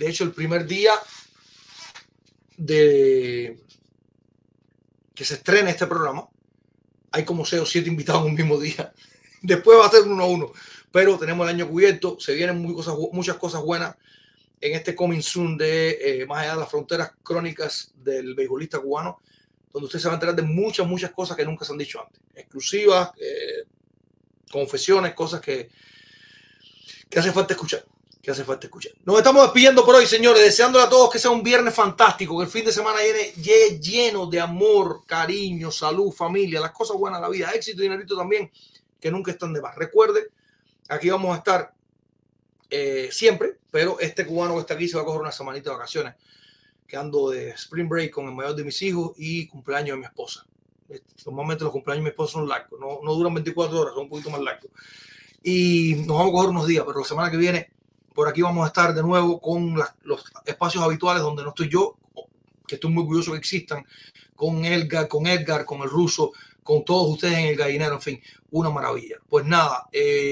Speaker 2: que se estrene este programa, hay como 6 o 7 invitados en un mismo día. Después va a ser 1 a 1. Pero tenemos el año cubierto, se vienen muchas cosas buenas en este coming soon de Más allá de las fronteras, Crónicas del Beisbolista Cubano, donde usted se va a enterar de muchas cosas que nunca se han dicho antes. Exclusivas, confesiones, cosas que hace falta escuchar. Nos estamos despidiendo por hoy, señores, deseándole a todos que sea un viernes fantástico, que el fin de semana llegue lleno de amor, cariño, salud, familia, las cosas buenas de la vida, éxito y dinerito también, que nunca están de más. Recuerde, aquí vamos a estar siempre, pero este cubano que está aquí se va a coger una semanita de vacaciones, que ando de spring break con el mayor de mis hijos y cumpleaños de mi esposa. Normalmente los cumpleaños de mi esposa son largos, no duran 24 horas, son un poquito más largos. Y nos vamos a coger unos días, pero la semana que viene por aquí vamos a estar de nuevo con los espacios habituales donde no estoy yo, que estoy muy orgulloso que existan, con Edgar, con el ruso, con todos ustedes en el gallinero, en fin, una maravilla. Pues nada,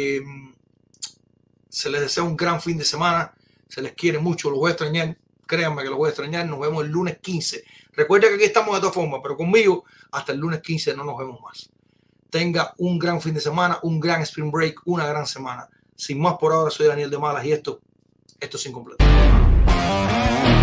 Speaker 2: se les desea un gran fin de semana, se les quiere mucho, los voy a extrañar, créanme que los voy a extrañar, nos vemos el lunes 15. Recuerden que aquí estamos de todas formas, pero conmigo hasta el lunes 15 no nos vemos más. Tenga un gran fin de semana, un gran spring break, una gran semana. Sin más por ahora, soy Daniel de Malas y esto es Incompleto.